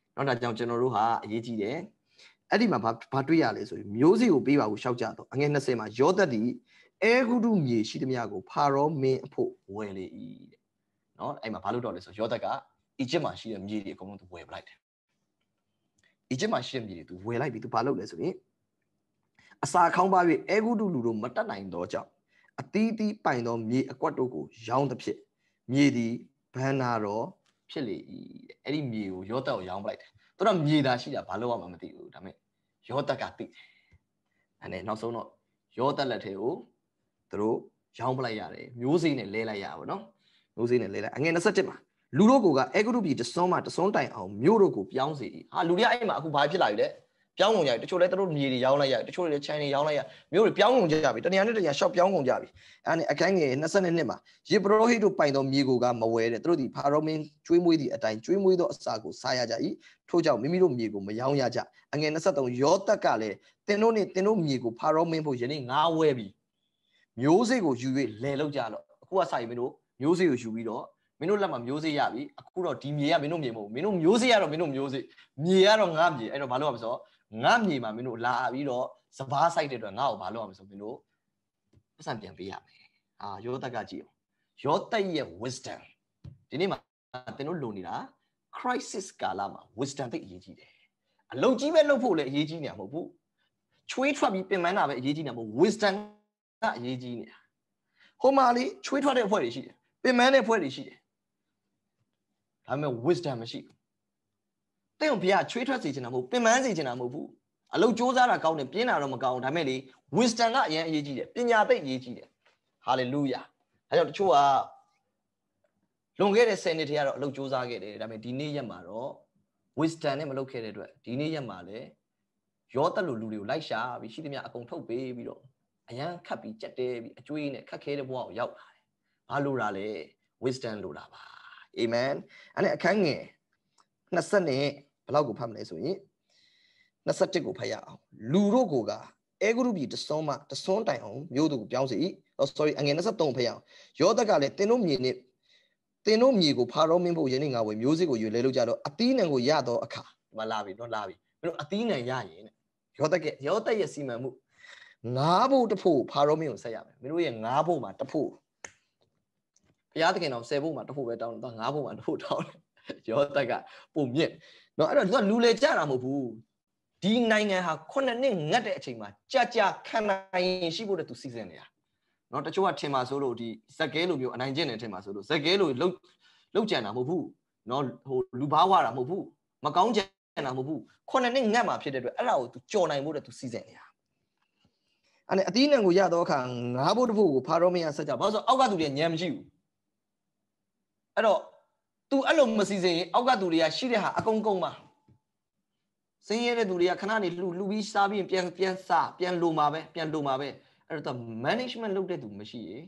နောက်ဒါကြောင့်ကျွန်တော်တို့ဟာအရေးကြီးတယ်အဲ့ဒီမှာဘာဘာတွေ့ရလဲဆိုရင်မျိုးစေ့ကိုပေးပါကိုရှောက်ကြတော့အငယ်နှစ်ဆယ်မှာယောသတ်ဒီအဲဂုတုမြေရှိသမျှကိုဖာရောမင်းအဖို့ဝယ်လေ၏တဲ့နော်အဲ့မှာဘာလို့တော့လဲဆိုယောသတ်ကအီဂျစ်မှာရှိတဲ့မြေတွေအကုန်လုံးသူဝယ်ပလိုက်တယ်အီဂျစ်မှာရှိတဲ့မြေတွေသူဝယ်လိုက်ပြီးသူဘာလုပ်လဲဆိုရင်အစာခေါင်းပါ၍အဲဂုတုလူတို့မတတ်နိုင်တော့ကြောင့်အသီးသီးပိုင်သောမြေအကွက်တို့ကိုရောင်းသဖြင့်မြေသည်ဘန္နာတော်ဖြစ်လေ၏တဲ့အဲ့ဒီမြေကိုယောသတ်ကိုရောင်းပလိုက်တယ်သူတို့မြေသားရှိတာဘာလို့မှမသိဘူးဒါပေမဲ့ယောသတ်ကသိတယ်အဲ့နဲ့နောက်ဆုံးတော့ယောသတ်လက်ထဲကိုသူတို့ရောင်းပလိုက်ရတယ်မျိုးစေ့နဲ့လဲလိုက်ရပါဘောနော်မျိုးစေ့နဲ့လဲလိုက်အငယ်နှစ်ဆယ့်တစ်မှာလူတို့ကအဲဂုတုပြည်တစွန်းမှတစွန်းတိုင်အောင်မြို့တို့ကိုပြောင်းစေ၏ဟာလူတွေကအဲ့မှာအခုဘာဖြစ်လာပြီလဲပြောင်းကုန်ကြပြီတချို့လဲသူတို့မြေတွေရောင်းလိုက်ရတချို့လဲခြံတွေရောင်းလိုက်ရမြို့တွေပြောင်းကုန်ကြပြီတနေရာနဲ့တနေရာရှော့ပြောင်းကုန်ကြပြီအဲ့နဲ့အခန်းငယ်နှစ်ဆယ့်နှစ်မှာယေဘရဟိတို့ပိုင်သောမြေကိုကမဝဲတဲ့သူတို့ဒီဖာရောမင်းကျွေးမွေးသည့်အတိုင်းကျွေးမွေးသောအစာကိုစားရကြ၏ထို့ကြောင့်မိမိတို့မြေကိုမရောင်းရကြအငယ်နှစ်ဆယ့်သုံးယောသတ်ကလည်းတင်တို့နဲ့တင်တို့မြေကိုဖာရောမင်းဖို့ယနေ့ငါဝဲပြီမျိုးစေ့ကိုယူ၍လဲလောက်ကြတော့အခုကစာရီမင်းတို့မျိုးစေ့ကိုယူပြီးတော့မင်းတို့လက်မှာမျိုးစေ့ရပြီအခုတော့ဒီမြေကမင်းတို့မြေမဟုတ်ဘူးမင်းတို့မျိုးစေ့ရတော့မင်းတို့မျိုးစေ့မြေကတော့ငါမြေအဲ့တော့ဘာလို့ရမလဲဆိုတော့ငါမြေမှာမင်းတို့လာပြီးတော့စပားဆိုင်တဲ့အတွက်ငါ့ကိုဘာလို့ရမလဲဆိုမင်းတို့ပတ်စံပြန်ပေးရမယ်ဟာယောသတ်ကကြည့်အောင်ယောသတ်ရဲ့ wisdom ဒီနေ့မှာတင်တို့လိုနေတာ crisis ကာလမှာ wisdom သိအရေးကြီးတယ်အလုံးကြီးပဲလုပ်ဖို့လည်းအရေးကြီးနေမှာမဟုတ်ဘူးချွေးထွက်ပြီးပြင်ပန်းတာပဲအရေးကြီးနေမှာမဟုတ် wisdom ကအရေးကြီးနေတာဟိုမှာလေချွေးထွက်တဲ့အဖွဲ့တွေရှိတယ်ပြင်ပန်းတဲ့အဖွဲ့တွေရှိတယ်ဒါပေမဲ့ wisdom မရှိဘူးတဲ့ဘုရားချွေးထွက်စေချင်တာမဟုတ်ပြင်ပန်းစေချင်တာမဟုတ်ဘူးအလုပ်စူးစမ်းတာကောင်းတယ်ပြင်းတာတော့မကောင်းဘူးဒါပေမဲ့လေ wisdom ကအရင်အရေးကြီးတယ်ပညာသိအရေးကြီးတယ် hallelujah ဒါကြောင့်တချို့ကလွန်ခဲ့တဲ့ဆယ်နှစ်တည်းကတော့အလုပ်စူးစမ်းခဲ့တယ်ဒါပေမဲ့ဒီနေ့ရက်မှာတော့ wisdom နဲ့မလုပ်ခဲ့တဲ့အတွက်ဒီနေ့ရက်မှာလည်းရောတက်လို့လူတွေကိုလိုက်ရှာပြီးရှိသမျှအကုန်ထုတ်ပေးပြီးတော့အရန်ခတ်ပြီးကြက်တဲပြီးအကျွေးနဲ့ခတ်ခဲတဲ့ဘဝကိုရောက်လာတယ်ဘာလို့လာလဲ wisdom လို့လာပါအာမင်အဲ့ဒါအခန်းငယ်နှစ်ဆယ်နဲ့ဘယ်လောက်ကိုဖတ်မလဲဆိုရင်နှစ်ဆယ့်တစ်ကိုဖတ်ရအောင်လူတို့ကိုကအဲဂုတုပြည်တစွန်းမှတစွန်းတိုင်အောင်မြို့တို့ကိုပြောင်းစေ၏ဟော sorry အငယ်နှစ်ဆယ့်သုံးဖတ်ရအောင်ယောသတ်ကလည်းတင်တို့မြေနဲ့တင်တို့မြေကိုဖာရောမင်းဖို့ယနေ့ငါဝယ်မျိုးစေ့ကိုယူလဲလို့ကြတော့အသီးနှံကိုရတော့အခါဒီမှာလာပြီတော့လာပြီမင်းတို့အသီးနှံရရင်တဲ့ယောသတ်ကယောသတ်ရဲ့စီမံမှုငါးဖို့တဖို့ဖာရောမင်းကိုဆက်ရမယ်မင်းတို့ရဲ့ငါးဖို့မှာတဖို့ဘုရားသခင်တော်ဆယ်ဖို့မှာတဖို့ပဲတောင်းတယ်တော့ငါးဖို့မှာတဖို့တောင်းတယ်ယောသတ်ကပုံမြင့်နော်အဲ့တော့သူကလူလေကြတာမဟုတ်ဘူးဒီနိုင်ငံဟာခုနှစ်နှစ်ငတ်တဲ့အချိန်မှာကြာကြာခံနိုင်ရှိဖို့တဲ့သူစီစဉ်နေတာနော်တချို့ကထင်ပါဆိုလို့ဒီဇက်ကဲလိုမျိုးအနိုင်ကျင့်နေထင်ပါဆိုလို့ဇက်ကဲလိုလှုပ်လှုပ်ကြံတာမဟုတ်ဘူးနော်ဟိုလူဘာဝတာမဟုတ်ဘူးမကောင်းကြံတာမဟုတ်ဘူးခုနှစ်နှစ်ငတ်မှာဖြစ်တဲ့အတွက်အဲ့ဒါကိုသူကြော်နိုင်ဖို့တဲ့သူစီစဉ်နေတာအဲ့နဲ့အသီးနှံကိုရတော့အခါငါးဘုတ်တစ်ဖို့ကိုဖာရောမင်းကဆက်ကြဘာလို့ဆိုအောက်ကသူတွေညံမရှိဘူးအဲ့တော့ तू အဲ့လိုမစီစဉ်ရင်အောက်ကသူတွေကရှိတဲ့ဟာအကုန်ကုန်ပါစင်းရဲတဲ့သူတွေကခဏနေလှူလှူပြီးစားပြီးပြန်ပြန်စားပြန်လိုမှာပဲပြန်လိုမှာပဲအဲ့တော့ management လုပ်တဲ့သူမရှိရေ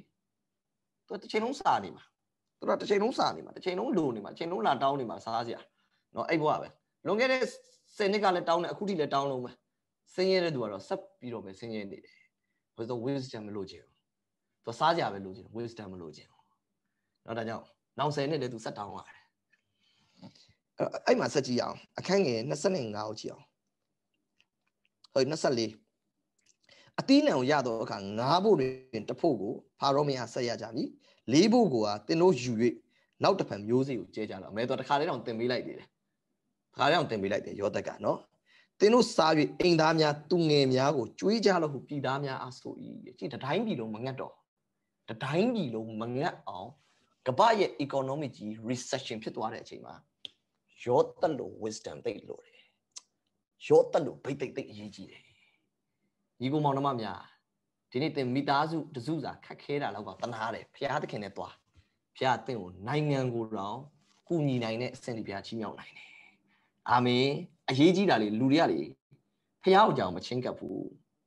तू တစ်ချိန်လုံးစားနေမှာ तू တစ်ချိန်လုံးစားနေမှာတစ်ချိန်လုံးလိုနေမှာတစ်ချိန်လုံးလာတောင်းနေမှာစားစရာเนาะအဲ့ဘွားပဲလွန်ခဲ့တဲ့ဆယ်နှစ်ကလည်းတောင်းတယ်အခုထိလည်းတောင်းလုံးပဲစင်းရဲတဲ့သူကတော့ဆက်ပြီးတော့ပဲစင်းရဲနေတယ်ဘာလို့ wisdom မလို့ချင်ဘူး तू စားကြပဲလို့ချင် wisdom မလို့ချင်ဘူးเนาะဒါကြောင့်နောက်ဆယ်နှစ်လည်း तू ဆက်တောင်းရတယ်အဲ့မှာဆက်ကြည့်အောင်အခန်းငယ်နှစ်ဆယ့်ငါးကိုကြည့်အောင်ဟုတ်နှစ်ဆယ့်လေးအသီးနှံကိုရတော့အခါငါးဘို့တွင်တစ်ဖို့ကိုဖာရောမင်းကဆက်ရကြပြီလေးဘို့ကိုကတင်တို့ယူ၍နောက်တစ်ဖန်မျိုးစေ့ကိုကျဲကြတော့အမဲတော့တစ်ခါလေးတောင်တင်ပေးလိုက်သေးတယ်တစ်ခါလေးတောင်တင်ပေးလိုက်တယ်ယောသတ်ကနော်တင်တို့စား၍အိမ်သားများသူငယ်များကိုကြွေးကြလို့ဟုပြည်သားများအားဆို၏ကြည့်တတိုင်းပြည်လုံးမငတ်တော့တတိုင်းပြည်လုံးမငတ်အောင်ကမ္ဘာရဲ့ economic ကြီး recession ဖြစ်သွားတဲ့အချိန်မှာယောသတ်လို့ wisdom သိလို့တယ်ယောသတ်လို့ဘိတ်သိသိအရေးကြီးတယ်ညီကောင်မောင်နှမများဒီနေ့သင်မိသားစုတစုစာခက်ခဲတာတော့ကတနာတယ်ဖျားသခင်နဲ့တွားဖျားသင်ကိုနိုင်ငံကိုတော့ကူညီနိုင်တဲ့အဆင့်တွေဖျားချီးမြှောက်နိုင်တယ်အာမင်အရေးကြီးတာလေလူတွေကလေဖျားကိုကြောင်မချင်းကပ်ဘူး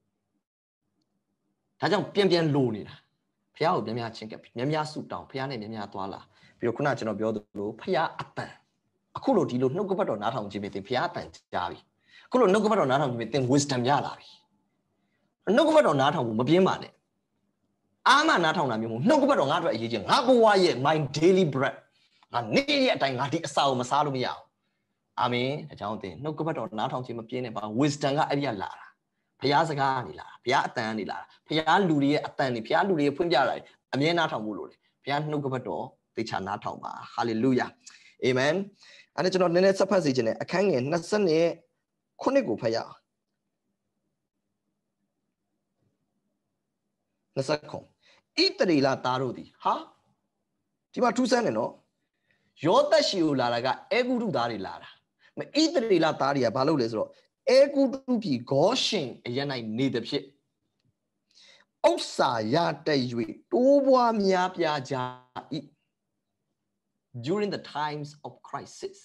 ဒါကြောင့်ပြန်ပြန်လိုနေတာဖျားကိုများများချင်းကပ်များများဆုတောင်းဖျားနဲ့များများတွားလာပြီးတော့ခုနကျွန်တော်ပြောသလိုဖျားအပံအခုလိုဒီလိုနှုတ်ကပတ်တော်နားထောင်ခြင်းပဲသင်ဖျားအပံကြားပြီအခုလိုနှုတ်ကပတ်တော်နားထောင်ခြင်းပဲသင် wisdom ရလာပြီနှုတ်ကပတ်တော်နားထောင်ဖို့မပြင်းပါနဲ့အာမနားထောင်တာမျိုးမဟုတ်နှုတ်ကပတ်တော်ငါ့အတွက်အရေးကြီးငါဘဝရဲ့ my daily bread ငါနေ့ရက်အတိုင်းငါဒီအစာကိုမစားလို့မရအောင်အာမင်အကြောင်းတင်နှုတ်ကပတ်တော်နားထောင်ခြင်းမပြင်းနဲ့ပါ wisdom ကအဲ့ဒီကလာတာဘုရားစကားကနေလာတာဘုရားအတန်ကနေလာတာဘုရားလူတွေရဲ့အတန်တွေဘုရားလူတွေဖွင့်ပြတာအမြဲနားထောင်ဖို့လိုတယ်ဘုရားနှုတ်ကပတ်တော်သေချာနားထောင်ပါဟာလေလုယာအာမင်အဲ့ဒါကျွန်တော်နည်းနည်းဆက်ဖတ်စီခြင်းနဲ့အခန်းငယ်၂၉ကိုဖတ်ရအောင်၂၉ဣတရီလာသားတို့သည်ဟာဒီမှာထူးဆန်းတယ်နော်ယောသက်ရှိကိုလာတာကအေဂုတုသားတွေလာတာမဣတရီလာသားတွေကဘာလုပ်လဲဆိုတော့အေဂုတုပြည်ဂေါရှင်အရ၌နေသည်ဖြစ်ဥစ္စာရတက်၍တိုးပွားများပြားကြ၏during the times of crisis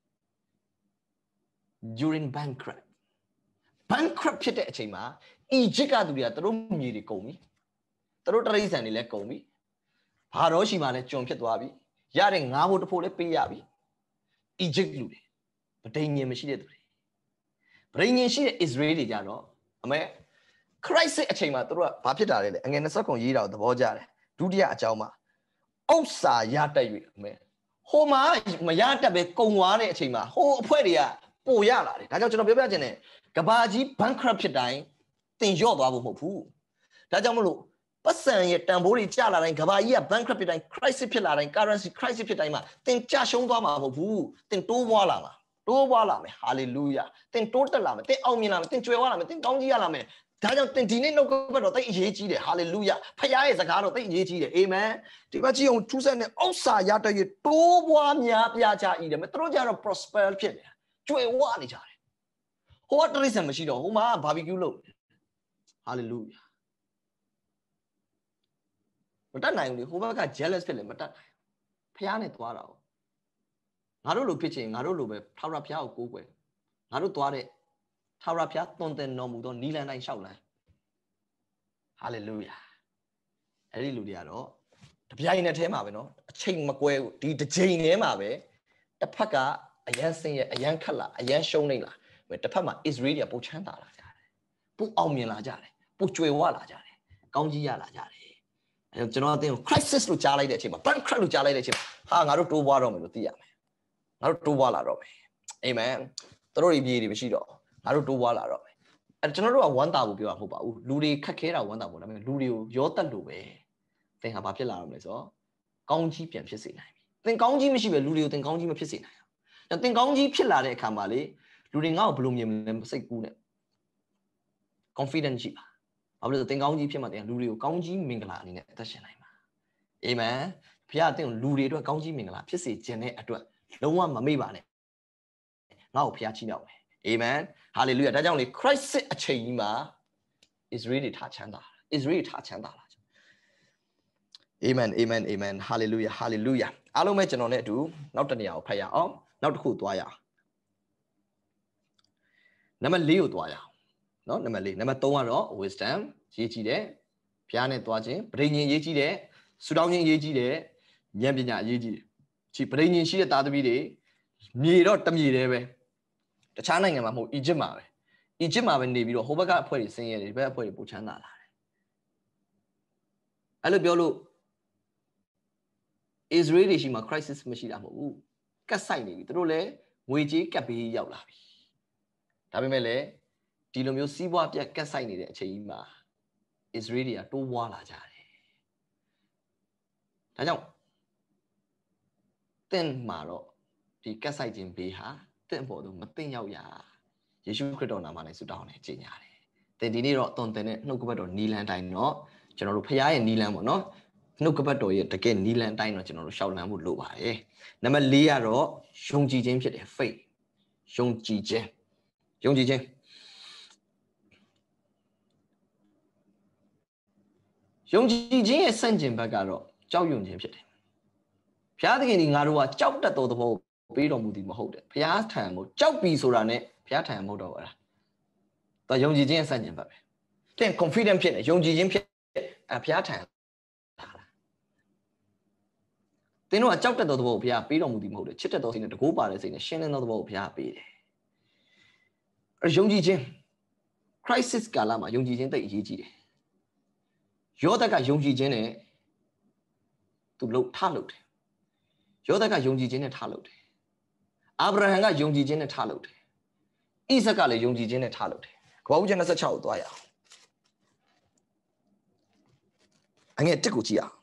during bankrupt bankrupt ဖြစ်တဲ့အချိန်မှာအီဂျစ်ကသူတွေကသူတို့မြေတွေကုန်ပြီသူတို့တရိษံတွေလည်းကုန်ပြီဘာတော့ရှိမှလည်းကျွန်ဖြစ်သွားပြီရတဲ့ငါးဖို့တစ်ဖို့လည်းပေးရပြီအီဂျစ်လူတွေဗဒိညင်မရှိတဲ့သူတွေဗဒိညင်ရှိတဲ့ Israel တွေကြတော့အမေ crisis အချိန်မှာသူတို့ကဘာဖြစ်တာလဲအငယ်၂၉ရေးတာကိုသဘောကျတယ်ဒုတိယအကြောင်းမှာဥစ္စာရတက်၍အမေဟိုမှာမရတက်ပဲကုံသွားတဲ့အချိန်မှာဟိုအဖွဲ့တွေကပိုရလာတယ်ဒါကြောင့်ကျွန်တော်ပြောပြချင်တယ်ကဘာကြီး bankrupt ဖြစ်တိုင်းတင်ရော့သွားဖို့မဟုတ်ဘူးဒါကြောင့်မလို့ပတ်စံရဲ့တန်ဖိုးတွေကျလာတိုင်းကဘာကြီးက bankrupt ဖြစ်တိုင်း crisis ဖြစ်လာတိုင်း currency crisis ဖြစ်တိုင်းမှာတင်ကြရှုံးသွားမှာမဟုတ်ဘူးတင်တိုးပွားလာမှာတိုးပွားလာမယ် hallelujah တင်တိုးတက်လာမယ်တင်အောင်မြင်လာမယ်တင်ကြွယ်ဝလာမယ်တင်ကောင်းကြီးရလာမယ်ဒါကြောင့်တင်ဒီနေ့နှုတ်ကပတ်တော်တိတ်အရေးကြီးတယ် hallelujah ဖခင်ရဲ့စကားတော်တိတ်အရေးကြီးတယ် amen ဒီမှာကြည့်အောင်ထူးဆန်းတဲ့ဥစ္စာရတတ်ရတိုးပွားများပြားကြ၏တယ်မသူတို့ကြတော့ prosper ဖြစ်နေတာကြွယ်ဝနေကြတယ်ဟိုကတရိษံမရှိတော့ဟိုမှာ barbecue လုပ် hallelujah မတတ်နိုင်ဘူးလေဟိုဘက်က jealous ဖြစ်လေမတတ်နိုင်ဖခင်နဲ့သွားတာ哦ငါတို့လိုဖြစ်ချင်ငါတို့လိုပဲထာဝရဘုရားကိုကိုးကွယ်ငါတို့သွားတဲ့ထာဝရဘုရားသွန်သင်တော်မူသောနီလန်တိုင်းလျှောက်လန်းဟာလေလုယာအဲ့ဒီလူတွေကတော့တပြိုင်နက်တည်းမှာပဲเนาะအချိန်မကွဲဘူးဒီတစ်ချိန်တည်းမှာပဲတစ်ဖက်ကအရန်စင်ရဲ့အရန်ခက်လာအရန်ရှုံးနေလာတစ်ဖက်မှာ Israel တွေကပိုချမ်းသာလာကြတယ်ပိုအောင်မြင်လာကြတယ်ပိုကြွယ်ဝလာကြတယ်ကောင်းကြီးရလာကြတယ်အဲကျွန်တော်အသိကို crisis လို့ကြားလိုက်တဲ့အချိန်မှာ bankrupt လို့ကြားလိုက်တဲ့အချိန်မှာဟာငါတို့တိုးပွားတော့မယ်လို့သိရမယ်ငါတို့တိုးပွားလာတော့မယ်အာမင်သူတို့တွေပြေတွေမရှိတော့ငါတို့တိုးပွားလာတော့မယ်အဲကျွန်တော်တို့ကဝမ်းသာဖို့ပြောတာမဟုတ်ပါဘူးလူတွေခက်ခဲတာဝမ်းသာဖို့ဒါပေမဲ့လူတွေကိုရောတက်လို့ပဲသင်ဟာဘာဖြစ်လာတော့မလဲဆိုတော့ကောင်းကြီးပြန်ဖြစ်စေနိုင်ပြီသင်ကောင်းကြီးမရှိပဲလူတွေကိုသင်ကောင်းကြီးမဖြစ်စေနိုင်အောင်သင်ကောင်းကြီးဖြစ်လာတဲ့အခါမှာလေလူတွေငါ့ကိုဘယ်လိုမြင်မလဲစိတ်ကူးနဲ့ confidence ရှိပါဘာလို့လဲသင်ကောင်းကြီးဖြစ်မှတင်လူတွေကိုကောင်းကြီးမင်္ဂလာအနေနဲ့အသက်ရှင်နိုင်ပါအာမင်ဘုရားသင်ကိုလူတွေအတွက်ကောင်းကြီးမင်္ဂလာဖြစ်စေခြင်းတဲ့အတွက်လုံးဝမမေ့ပါနဲ့ငါ့ကိုဘုရားချီးမြှောက်မယ်အာမင်ဟာလေလုယာဒါကြောင့်လေ crisis အချိန်ကြီးမှာ Israel တွေထားချမ်းသာ Israel ထားချမ်းသာလာအာမင်အာမင်အာမင်ဟာလေလုယာဟာလေလုယာအားလုံးပဲကျွန်တော်နဲ့အတူနောက်တစ်နေရာကိုဖတ်ရအောင်နောက်တစ်ခုသွားရအောင်နံပါတ်၄ကိုသွားရအောင်เนาะနံပါတ်၄နံပါတ်၃ကတော့ wisdom ရေးကြည့်တယ်ဘုရားနဲ့သွားခြင်းပဋိညာဉ်ရေးကြည့်တယ်ဆူတောင်းခြင်းရေးကြည့်တယ်ဉာဏ်ပညာရေးကြည့်တယ်ဒီပဋိညာဉ်ရှိတဲ့သားသမီးတွေမြေတော့တမြေတယ်ပဲတခြားနိုင်ငံမှာမဟုတ်အီဂျစ်မှာပဲအီဂျစ်မှာပဲနေပြီးတော့ဟိုဘက်ကအဖွဲ့တွေဆင်းရဲတယ်ဒီဘက်အဖွဲ့တွေပိုချမ်းသာလာတယ်အဲ့လိုပြောလို့ Israel တွေရှိမှာ crisis မရှိတာမဟုတ်ဘူးကတ်ဆိုင်နေပြီသူတို့လည်းငွေကြေးကတ်ပေးရောက်လာပြီဒါပေမဲ့လည်းဒီလိုမျိုးစီးပွားပြက်ကတ်ဆိုင်နေတဲ့အချိန်ကြီးမှာ Israel တွေကတိုးပွားလာကြတယ်ဒါကြောင့်တင့်မှာတော့ဒီကတ်ဆိုင်ခြင်းဘေးဟာတင့်ဖို့တော့မသိရောက်ရယေရှုခရစ်တော်နာမနဲ့ဆုတောင်းနေကြည်ညာတယ်တင်ဒီနေ့တော့အသွန်သင်တဲ့နှုတ်ကပတ်တော်နီလန်တိုင်းတော့ကျွန်တော်တို့ဖခင်ရဲ့နီလန်ပေါ့နော်နှုတ်ကပတ်တော်ရဲ့တကယ်နီလန်တိုင်းတော့ကျွန်တော်တို့ရှောက်လန်းဖို့လိုပါတယ်နံပါတ်၄ကတော့ယုံကြည်ခြင်းဖြစ်တယ် faith ယုံကြည်ခြင်းယုံကြည်ခြင်းယုံကြည်ခြင်းရဲ့ဆန့်ကျင်ဘက်ကတော့ကြောက်ရွံ့ခြင်းဖြစ်တယ်ဘုရားသခင်ဒီငါတို့ကကြောက်တတ်သောသဘောပေးတော်မူသည်မဟုတ်တယ်ဘုရားထံကိုကြောက်ပြီဆိုတာနဲ့ဘုရားထံမဟုတ်တော့ဘူးလားဒါယုံကြည်ခြင်းရဲ့ဆန့်ကျင်ဘက်ပဲတဲ့ confident ဖြစ်တယ်ယုံကြည်ခြင်းဖြစ်အဲဘုရားထံလာတာသင်တို့ကကြောက်တတ်သောသဘောကိုဘုရားပေးတော်မူသည်မဟုတ်တယ်ချစ်တတ်သောစိတ်နဲ့တကိုးပါတဲ့စိတ်နဲ့ရှင်းလင်းသောသဘောကိုဘုရားပေးတယ်အဲယုံကြည်ခြင်း crisis ကာလမှာယုံကြည်ခြင်းသိအရေးကြီးတယ်ယောသက်ကယုံကြည်ခြင်းနဲ့သူလှုပ်ထလှုပ်တယ်ယောသက်ကယုံကြည်ခြင်းနဲ့ထလှုပ်တယ်အာဗြဟံကယုံကြည်ခြင်းနဲ့ထားလို့တယ်ဣဇက်ကလည်းယုံကြည်ခြင်းနဲ့ထားလို့တယ်ကပ္ပဦးကျမ်းtwenty-sixကိုသွားရအောင်အငယ်တစ်ကိုကြည့်အောင်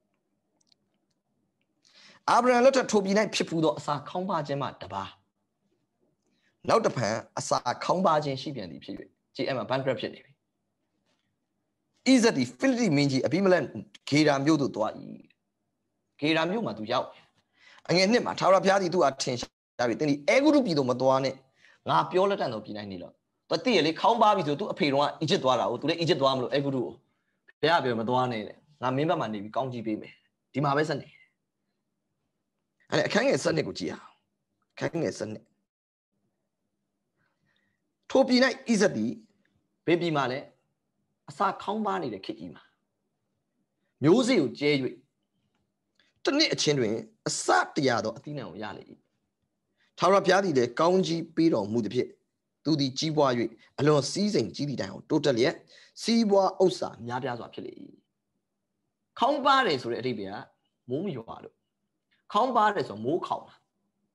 အာဗြဟံလက်ထက်ထိုပြည်၌ဖြစ်ဖူးသောအစာခေါင်းပါခြင်းမှတပါးနောက်တစ်ဖန်အစာခေါင်းပါခြင်းရှိပြန်သည်ဖြစ်၍ကြည့်အဲ့မှာ bankrupt ဖြစ်နေပြီဣဇက်ဒီဖိလိတိမင်းကြီးအဘိမလက်ဂေရာမြို့သို့သွား၏ဂေရာမြို့မှာသူရောက်အငယ်နှစ်မှာထာဝရဘုရားသည်သူ့အားထင်ရှားပြီးသင်ဒီအဲဂုရုပြည်သို့မသွားနဲ့ငါပြောလက်တန်သောပြည်၌နေလို့သူတည့်ရလေခေါင်းပါပြီဆိုသူအဖေတော်ကအီဂျစ်သွားတာကိုသူလည်းအီဂျစ်သွားမလို့အဲဂုရုကိုဘုရားပြောမသွားနဲ့တဲ့ငါမင်းဘက်မှာနေပြီးကောင်းကြီးပေးမယ်ဒီမှာပဲဆက်နေအဲ့အခန်းငယ်စနစ်ကိုကြည့်အောင်အခန်းငယ်စနစ်ထိုပြည်၌ဣဇက်သည်ဘေးပြည်မှာလည်းအစာခေါင်းပါနေတဲ့ခေတ်ကြီးမှာမျိုးစေ့ကိုကျဲ၍တနည်းအချင်းတွင်အစတရားသောအသီးနှံကိုရလေ၏ထာဝရဘုရားသည်လည်းကောင်းကြီးပေးတော်မူသည်ဖြင့်သူသည်ကြီးပွား၍အလွန်စည်းစိမ်ကြီးသည့်တိုင်အောင်တိုးတက်လျက်စီးပွားဥစ္စာများပြားစွာဖြစ်လေ၏ခေါင်းပါတယ်ဆိုတဲ့အဓိပ္ပာယ်ကမိုးမရွာလို့ခေါင်းပါတယ်ဆိုမိုးခေါင်တာ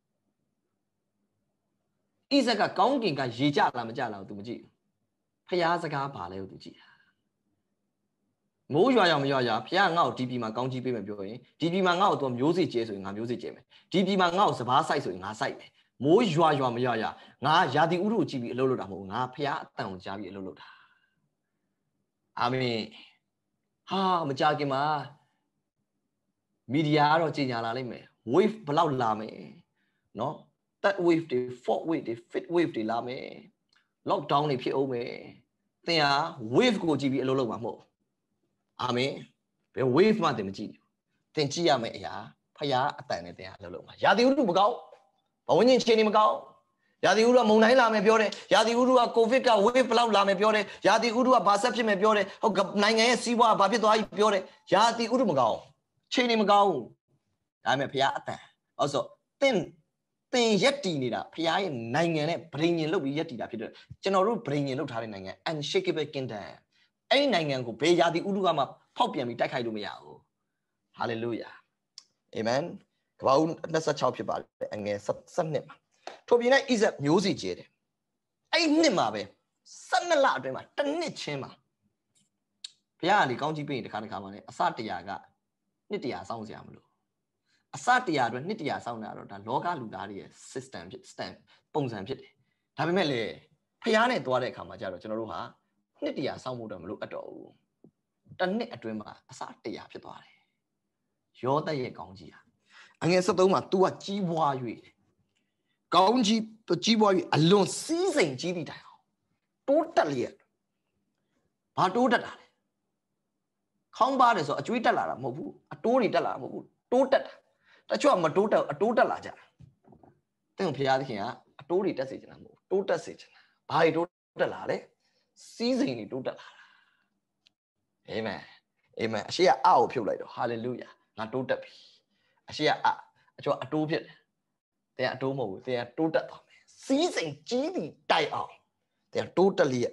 ဣဇက်ကကောင်းကင်ကရေကြလားမကြလားကို तू မကြည့်ဘူးဖျားစကားပါလဲကို तू ကြည့်တာမိုးရွာရောင်မရွာရဖျားငါ့ကိုဒီပြည်မှာကောင်းကြီးပေးမယ်ပြောရင်ဒီပြည်မှာငါ့ကို तू မျိုးစေ့ကျဲဆိုရင်ငါမျိုးစေ့ကျဲမယ်ဒီပြည်မှာငါ့ကိုစပားဆိုင်ဆိုရင်ငါဆိုင်မယ်မိုးရွာရွာမရွာရငါရာသီဥတုကိုကြည့်ပြီးအလုပ်လုပ်တာမဟုတ်ငါဖျားအတန်ကိုကြားပြီးအလုပ်လုပ်တာအာမင်ဟာမကြခင်မှာမီဒီယာကတော့ကြေညာလာလိမ့်မယ် wave ဘလောက်လာမယ်နော် that wave တွေ fourth wave တွေ fifth wave တွေလာမယ် lockdown တွေဖြစ်အောင်မယ်သင်ဟာ wave ကိုကြည့်ပြီးအလုပ်လုပ်မှာမဟုတ်အာမင်ဘယ် wave မှသင်မကြည့်ဘူးသင်ကြည့်ရမယ့်အရာဖျားအတန်နဲ့သင်ဟာအလုပ်လုပ်မှာရာသီဥတုမကောင်းဘဝညင်ချင်းနေမကောင်းရာသီဥတုကမုန်တိုင်းလာမယ်ပြောတယ်ရာသီဥတုကကိုဗစ်က wave ဘလောက်လာမယ်ပြောတယ်ရာသီဥတုကဘာဆက်ဖြစ်မယ်ပြောတယ်ဟုတ်နိုင်ငံရဲ့စီးပွားဘာဖြစ်သွားပြီပြောတယ်ရာသီဥတုမကောင်းချိန်နေမကောင်းဒါပေမဲ့ဖျားအတန်အဲ့ဆိုသင်သင်ရက်တည်နေတာဖျားရဲ့နိုင်ငံနဲ့ဗြိဉ္ဉ်လုပ်ပြီးရက်တည်တာဖြစ်တယ်ကျွန်တော်တို့ဗြိဉ္ဉ်လုပ်ထားတဲ့နိုင်ငံ unshakable kingdom အဲ့ဒီနိုင်ငံကိုဘယ်ရာသီဥတုကမှဖောက်ပြန်ပြီးတိုက်ခိုက်လို့မရဘူး hallelujah amen ကပ္ပဦးtwenty-sixဖြစ်ပါတယ်အငယ်sevenမှာထိုပြည်၌ဣဇက်မျိုးစေ့ကျဲတယ်အဲ့ဒီနှစ်မှာပဲtwelveလအတွင်းမှာတစ်နှစ်ချင်းမှာဘုရားကလေကောင်းကြီးပေးရင်တစ်ခါတစ်ခါမှလည်းအစတရားကနှစ်တရားစောင့်စရာမလိုအစတရားအတွက်နှစ်တရားစောင့်တာတော့ဒါလောကလူသားတွေရဲ့ system ဖြစ် stand ပုံစံဖြစ်တယ်ဒါပေမဲ့လေဘုရားနဲ့တွားတဲ့အခါမှာကျတော့ကျွန်တော်တို့ဟာနှစ်တရားစောင့်ဖို့တော့မလိုအပ်တော့ဘူးတစ်နှစ်အတွင်းမှာအစတရားဖြစ်သွားတယ်ယောသရဲ့ကောင်းကြီးဟာအငယ်seventeenမှာ तू ကကြီးပွား၍ကောင်းကြီးကြီးပွား၍အလွန်စီးစိမ်ကြီးသည့်တိုင်အောင်တိုးတက်လျက်ဘာတိုးတက်တာလဲခေါင်းပါတယ်ဆိုအကျွေးတက်လာတာမဟုတ်ဘူးအတိုးတွေတက်လာတာမဟုတ်ဘူးတိုးတက်တာတချို့ကမတိုးတက်အတိုးတက်လာကြတာတဲ့ဘုရားသခင်ကအတိုးတွေတက်စေချင်တာမဟုတ်တိုးတက်စေချင်တာဘာတွေတိုးတက်လာလဲစီးစိမ်တွေတိုးတက်လာတာအာမင်အာမင်အရှိကအကိုဖြုတ်လိုက်တော့ဟာလေလုယာငါတိုးတက်ပြီအရှိကအအကျော်အတိုးဖြစ်တယ်တဲ့အတိုးမဟုတ်ဘူးတဲ့တိုးတက်သွားမယ်စီးစိမ်ကြီးပြီးတိုက်အောင်တဲ့တိုးတက်လျက်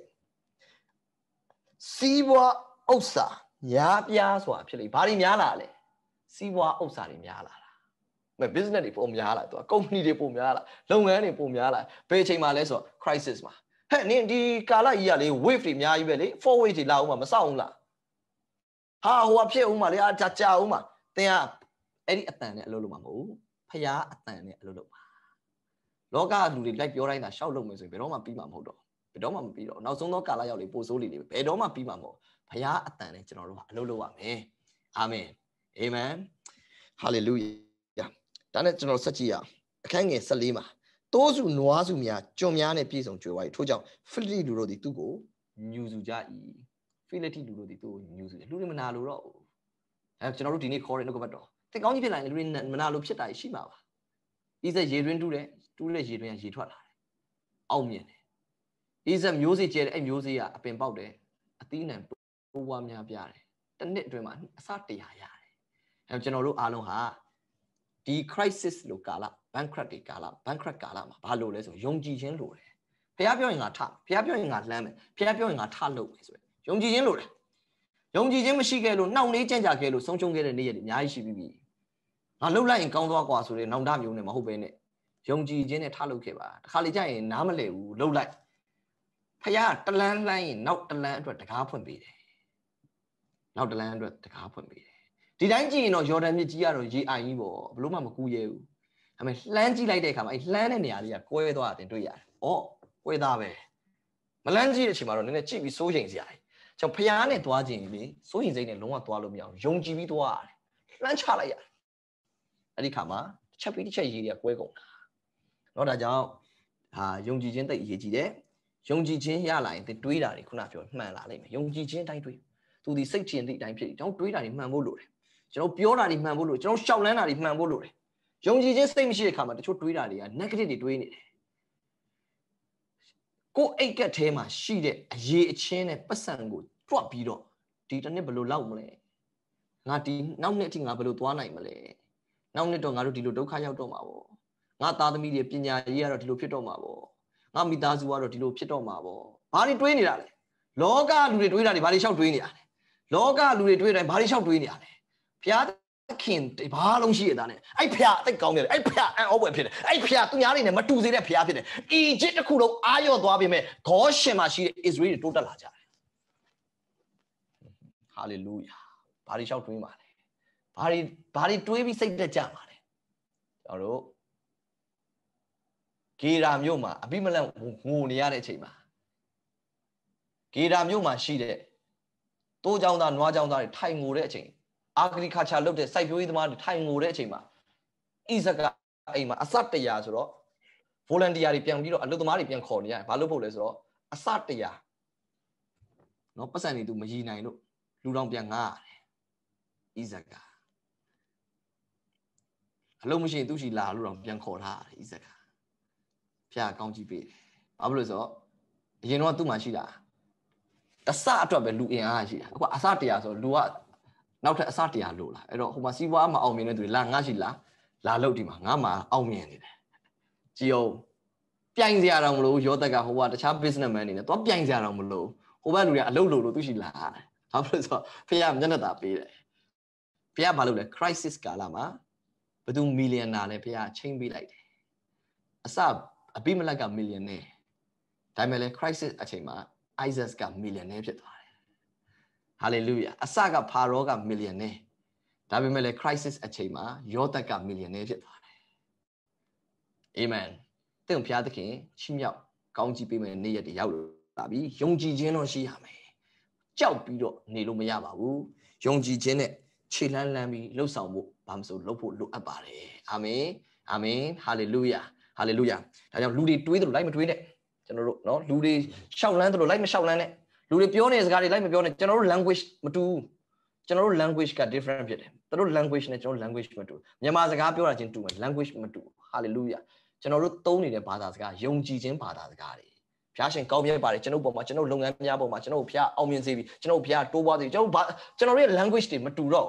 စီးပွားဥစ္စာများပြားစွာဖြစ်လေဘာတွေများလာလဲစီးပွားဥစ္စာတွေများလာတာမ business တွေပုံများလာသူက company တွေပုံများလာလုပ်ငန်းတွေပုံများလာဘယ်အချိန်မှလဲဆိုတော့ crisis မှာဟဲ့နင်ဒီကာလကြီးကလေ wave တွေအများကြီးပဲလေ four wave တွေလာအောင်မစောင့်ဘူးလားဟာဟိုကဖြစ်အောင်မလေအာကြာကြာအောင်မသင်ကအဲ့ဒီအတန်နဲ့အလုပ်လုပ်မှာမဟုတ်ဖျားအတန်နဲ့အလုပ်လုပ်ပါလောကလူတွေလိုက်ပြောတိုင်းသာရှောက်လုပ်မယ်ဆိုရင်ဘယ်တော့မှပြီးမှာမဟုတ်တော့ဘယ်တော့မှမပြီးတော့နောက်ဆုံးသောကာလရောက်လေပို့ဆိုးလေလေဘယ်တော့မှပြီးမှာမဟုတ်ဖျားအတန်နဲ့ကျွန်တော်တို့ကအလုပ်လုပ်ရမယ်အာမင်အာမင်ဟာလေလုယာဒါနဲ့ကျွန်တော်ဆက်ကြည့်ရအောင်အခန်းငယ်fourteenမှာတိုးစုနွားစုများကျွန်များနဲ့ပြည့်စုံကြွယ်ဝါ၏ထို့ကြောင့်ဖိလိတိလူတို့သည်သူ့ကိုညူစုကြ၏ဖိလိတိလူတို့သည်သူ့ကိုညူစုတယ်လူတွေမနာလို့တော့အဲကျွန်တော်တို့ဒီနေ့ခေါ်တဲ့နှုတ်ကပတ်တော်တင်ကောင်းကြီးဖြစ်လာရင်လူတွေမနာလို့ဖြစ်တာရှိမှာပါဣဇက်ရေတွင်းတူးတယ်တူးတဲ့ရေတွင်းကရေထွက်လာတယ်အောင်မြင်တယ်ဣဇက်မျိုးစေ့ကျဲတယ်အဲ့မျိုးစေ့ကအပင်ပေါက်တယ်အသီးနှံတိုးပွားများပြားတယ်တစ်နှစ်အတွင်းမှာအစတရားရတယ်အဲကျွန်တော်တို့အားလုံးဟာဒီ crisis လို့ကာလ bankrupt တွေကာလ bankrupt ကာလမှာဘာလို့လဲဆိုယုံကြည်ခြင်းလိုတယ်ဘုရားပြောရင်ငါထဘုရားပြောရင်ငါလှမ်းမယ်ဘုရားပြောရင်ငါထလုပ်မယ်ဆိုရယ်ယုံကြည်ခြင်းလိုတယ်ယုံကြည်ခြင်းမရှိခဲ့လို့နှောင့်နှေးကြံ့ကြာခဲ့လို့ဆုံးရှုံးခဲ့တဲ့နေ့ရက်တွေအများကြီးရှိပြီးပြီငါလှုပ်လိုက်ရင်ကောင်းသွားกว่าဆိုတဲ့နောင်တမျိုးနဲ့မဟုတ်ဘဲနဲ့ယုံကြည်ခြင်းနဲ့ထားလုပ်ခဲ့ပါတခါလေကြာရင်နားမလဲဘူးလှုပ်လိုက်ဖခင်တလန်းလှမ်းရင်နောက်တလန်းအတွက်တကားဖွင့်ပေးတယ်နောက်တလန်းအတွက်တကားဖွင့်ပေးတယ်ဒီတိုင်းကြည့်ရင်တော့ယော်ဒန်မြစ်ကြီးကတော့ရေအိုင်ကြီးပေါ့ဘလို့မှမကူရဲဘူးဒါပေမဲ့လှမ်းကြည့်လိုက်တဲ့အခါမှာအဲလှမ်းတဲ့နေရာလေးကကွဲသွားတယ်တွေ့ရတယ်ဩကွဲသားပဲမလှမ်းကြည့်တဲ့အချိန်မှာတော့နည်းနည်းကြည့်ပြီးစိုးရိမ်စရာကျွန်တော်ဖခင်နဲ့သွားခြင်းလေစိုးရိမ်စိတ်နဲ့လုံးဝသွားလို့မရအောင်ယုံကြည်ပြီးသွားရတယ်လှမ်းချလိုက်ရတယ်အဲ့ဒီခါမှာတစ်ချက်ပြီးတစ်ချက်ရေးတွေကကွဲကုန်တာเนาะဒါကြောင့်ဟာယုံကြည်ခြင်းတိတ်အရေးကြီးတယ်ယုံကြည်ခြင်းရလာရင်တွေးတာတွေခုနပြောမှန်လာလိမ့်မယ်ယုံကြည်ခြင်းတိုင်းတွေးသူဒီစိတ်ထင်တဲ့အတိုင်းဖြစ်တယ်ကျွန်တော်တွေးတာတွေမှန်ဖို့လိုတယ်ကျွန်တော်ပြောတာတွေမှန်ဖို့လိုကျွန်တော်ရှောက်လန်းတာတွေမှန်ဖို့လိုတယ်ယုံကြည်ခြင်းစိတ်မရှိတဲ့အခါမှာတချို့တွေးတာတွေက negative တွေတွေးနေတယ်ကိုယ်အိတ်ကက်ထဲမှာရှိတဲ့အရေးအချင်းနဲ့ပတ်စံကိုတွက်ပြီးတော့ဒီတစ်နှစ်ဘယ်လိုလောက်မလဲငါဒီနောက်နှစ်အထိငါဘယ်လိုသွားနိုင်မလဲနောက်နှစ်တော့ငါတို့ဒီလိုဒုက္ခရောက်တော့မှာပေါ့ငါသားသမီးတွေပညာရေးကတော့ဒီလိုဖြစ်တော့မှာပေါ့ငါမိသားစုကတော့ဒီလိုဖြစ်တော့မှာပေါ့ဘာတွေတွေးနေတာလဲလောကလူတွေတွေးတာတွေဘာတွေလျှောက်တွေးနေတာလဲလောကလူတွေတွေးတိုင်းဘာတွေလျှောက်တွေးနေတာလဲဘုရားခင်ဘာလုံးရှိရတာနဲ့အဲ့ဖျားအသိကောင်းတယ်အဲ့ဖျားအံ့ဩဖွယ်ဖြစ်တယ်အဲ့ဖျားသူများတွေနဲ့မတူစေတဲ့ဖျားဖြစ်တယ်အီဂျစ်တစ်ခုလုံးအာရော့သွားပြီမဲ့ဂေါရှင်မှာရှိတဲ့ Israel တွေတိုးတက်လာကြတယ်ဟာလေလုယာဘာတွေလျှောက်တွေးမှာလဲဘာတွေဘာတွေတွေးပြီးစိတ်တက်ကြမှာလဲကျွန်တော်တို့ဂေရာမြို့မှာအဘိမလက်ငိုနေရတဲ့အချိန်မှာဂေရာမြို့မှာရှိတဲ့တိုးကြောင်သားနွားကြောင်သားတွေထိုင်ငိုတဲ့အချိန်အာဂရိခါချာလုပ်တဲ့စိုက်ပျိုးရေးသမားတွေထိုင်ငိုတဲ့အချိန်မှာဣဇကအိမ်မှာအစတရာဆိုတော့ volunteer တွေပြန်ပြီးတော့အလုပ်သမားတွေပြန်ခေါ်နေရတယ်ဘာလို့ဖို့လဲဆိုတော့အစတရာနော်ပတ်စံနေသူမရည်နိုင်လို့လူတော်ပြန်ငားရတယ်ဣဇကအလုပ်မရှိရင်သူ့ရှိလာလို့တော့ပြန်ခေါ်ထားတယ်ဣဇကဖျားကောင်းကြည့်ပေးတယ်ဘာလို့လဲဆိုတော့အရင်တော့သူ့မှာရှိတာတဆအတွက်ပဲလူအင်အားရှိတာအခုအစတရာဆိုလူကနောက်ထပ်အစတရာလို့လားအဲ့တော့ဟိုမှာစီးပွားမအောင်မြင်တဲ့သူတွေလာငါရှိလားလာလို့ဒီမှာငါမှာအောင်မြင်နေတယ်ကြည်အောင်ပြိုင်စရာတော့မလို့ရောသက်ကဟိုကတခြား businessman တွေနဲ့တော့ပြိုင်စရာတော့မလို့ဟိုဘက်လူတွေကအလုပ်လို့လို့သူရှိလာတယ်ဘာလို့လဲဆိုတော့ဖះမျက်နှာသာပေးတယ်ဖះဘာလို့လဲ crisis ကာလမှာဘယ်သူမီလီယံနာလဲဖះချိန်ပေးလိုက်တယ်အစအဘိမလက်ကမီလီယံနဲ့ဒါပေမဲ့လဲ crisis အချိန်မှာ Isaac ကမီလီယံနဲ့ဖြစ်သွားတယ်ဟာလေလုယာအစကဖာရောကမီလီယံနဲ့ဒါပေမဲ့လဲ crisis အချိန်မှာယောသက်ကမီလီယံနဲ့ဖြစ်သွားတယ်အာမင်သင်ဖျားသခင်ချီးမြှောက်ကောင်းကြီးပေးမယ်နေ့ရက်တွေရောက်လာပြီယုံကြည်ခြင်းတော့ရှိရမယ်ကြောက်ပြီးတော့နေလို့မရပါဘူးယုံကြည်ခြင်းနဲ့ခြေလှမ်းလှမ်းပြီးလှုပ်ဆောင်ဖို့ဘာမဆိုလုပ်ဖို့လိုအပ်ပါတယ်အာမင်အာမင်ဟာလေလုယာဟာလေလုယာဒါကြောင့်လူတွေတွေးတယ်လို့လိုက်မတွေးနဲ့ကျွန်တော်တို့เนาะလူတွေရှောက်လန်းတယ်လို့လိုက်မရှောက်လန်းနဲ့လူတွေပြောနေတဲ့စကားတွေလိုက်မပြောနဲ့ကျွန်တော်တို့ language မတူကျွန်တော်တို့ language က different ဖြစ်တယ်သူတို့ language နဲ့ကျွန်တော် language မတူမြန်မာစကားပြောတာချင်းတူမယ် language မတူ hallelujah ကျွန်တော်တို့သုံးနေတဲ့ဘာသာစကားယုံကြည်ခြင်းဘာသာစကားတွေဘုရားရှင်ကောင်းမြတ်ပါတယ်ကျွန်တော်ပေါ်မှာကျွန်တော်လုပ်ငန်းများပေါ်မှာကျွန်တော်ဘုရားအောင်မြင်စေပြီကျွန်တော်ဘုရားတိုးပွားစေကျွန်တော်ကျွန်တော်ရဲ့ language တွေမတူတော့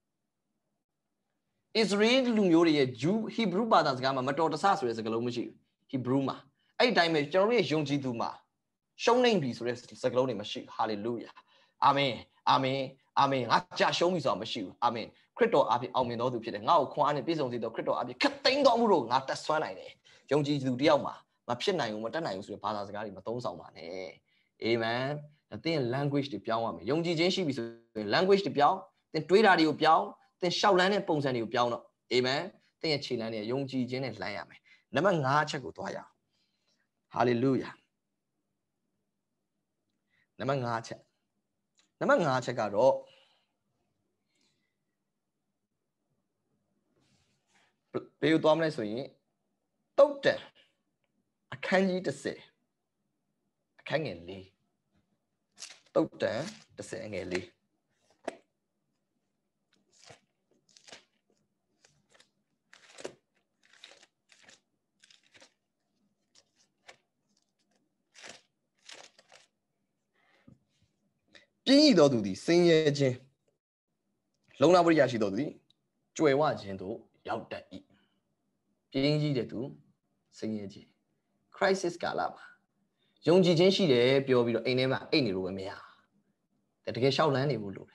Israel လူမျိုးတွေရဲ့ Jew Hebrew ဘာသာစကားမှာမတော်တဆဆိုတဲ့စကားလုံးမရှိဘူး Hebrew မှာအဲ့ဒီတိုင်းပဲကျွန်တော်ရဲ့ယုံကြည်သူမှာရှုံးနိုင်ပြီဆိုတဲ့စကားလုံးတွေမရှိဘူး hallelujah အာမင်အာမင်အာမင်ငါကြာရှုံးပြီဆိုတာမရှိဘူးအာမင်ခရစ်တော်အပြင်အောင်မြင်တော်သူဖြစ်တယ်ငါ့ကိုခွန်အားနဲ့ပြည့်စုံစေတော်ခရစ်တော်အပြင်ခတ်သိမ်းတော်မူလို့ငါတက်ဆွမ်းနိုင်တယ်ယုံကြည်သူတယောက်မှာမဖြစ်နိုင်ဘူးမတက်နိုင်ဘူးဆိုတဲ့ဘာသာစကားတွေမသုံးဆောင်ပါနဲ့အာမင်သင် language တွေပြောင်းရမယ်ယုံကြည်ခြင်းရှိပြီဆိုရင် language တွေပြောင်းသင်တွေးတာတွေကိုပြောင်းသင်ရှောက်လန်းတဲ့ပုံစံတွေကိုပြောင်းတော့အာမင်သင်ရဲ့ခြေလမ်းတွေယုံကြည်ခြင်းနဲ့လှမ်းရမယ်နံပါတ်၅အချက်ကိုသွားရအောင် hallelujah နံပါတ်၅အချက်နံပါတ်၅အချက်ကတော့ဘယ်လိုသွားမလဲဆိုရင်တုတ်တန်အခန်းကြီးတစ်ဆယ်အခန်းငယ်၄တုတ်တန်တစ်ဆယ်ငယ်၄ပြင်းရည်တော်သူသည်စင်ရဲခြင်းလုံလပရိယာရှိတော်သူသည်ကြွယ်ဝခြင်းတို့ရောက်တတ်၏ပြင်းကြီးတဲ့သူစင်ရဲခြင်း crisis ကာလမှာယုံကြည်ခြင်းရှိတယ်ပြောပြီးတော့အိမ်ထဲမှာအိတ်နေလို့ပဲမရတကယ်ရှောက်လန်းနေဖို့လိုတယ်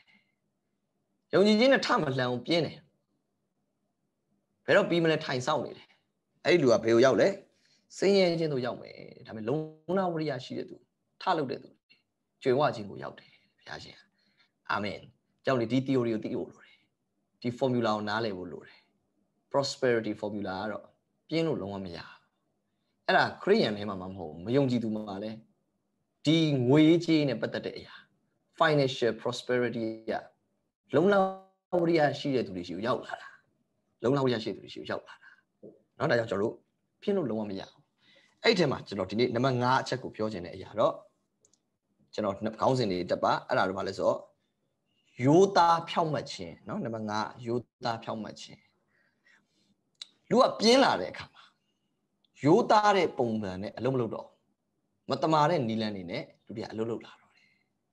ယုံကြည်ခြင်းနဲ့ထမလှန်အောင်ပြင်းတယ်ဘယ်တော့ပြီးမလဲထိုင်ဆောင်နေတယ်အဲ့ဒီလူကဘယ်ကိုရောက်လဲစင်ရဲခြင်းတို့ရောက်မယ်ဒါပေမဲ့လုံလဝရိယရှိတဲ့သူထလုပ်တဲ့သူကျွေဝခြင်းကိုရောက်တယ်ဘုရားရှင်အာမင်ကြောင့်လေဒီ theory ကိုသိဖို့လိုတယ်ဒီ formula ကိုနားလည်ဖို့လိုတယ် prosperity formula ကတော့ပြင်းလို့လုံးဝမရအဲ့ဒါခရိယန်ထဲမှာမဟုတ်ဘူးမယုံကြည်သူမှာလည်းဒီငွေကြေးနဲ့ပတ်သက်တဲ့အရာ financial prosperity ကလုံလဝရိယရှိတဲ့သူတွေရှိကိုရောက်လာတာလုံလဝရိယရှိတဲ့သူတွေရှိကိုရောက်လာတာเนาะဒါကြောင့်ကျွန်တော်တို့ပြင်းလို့လုံးဝမရဘူးအဲ့ဒီထဲမှာကျွန်တော်ဒီနေ့နံပါတ်၅အချက်ကိုပြောချင်တဲ့အရာတော့ကျွန်တော်ခေါင်းစဉ်တွေတက်ပါအဲ့ဒါတော့ဘာလဲဆိုတော့ရိုးသားဖြောင့်မတ်ခြင်းเนาะနံပါတ်၅ရိုးသားဖြောင့်မတ်ခြင်းလူကပြင်းလာတဲ့အခါမှာရိုးသားတဲ့ပုံစံနဲ့အလုံးမလုပ်တော့မတမာတဲ့နီလန်းနေနဲ့လူတွေကအလုံးလုံးလာတော့တယ်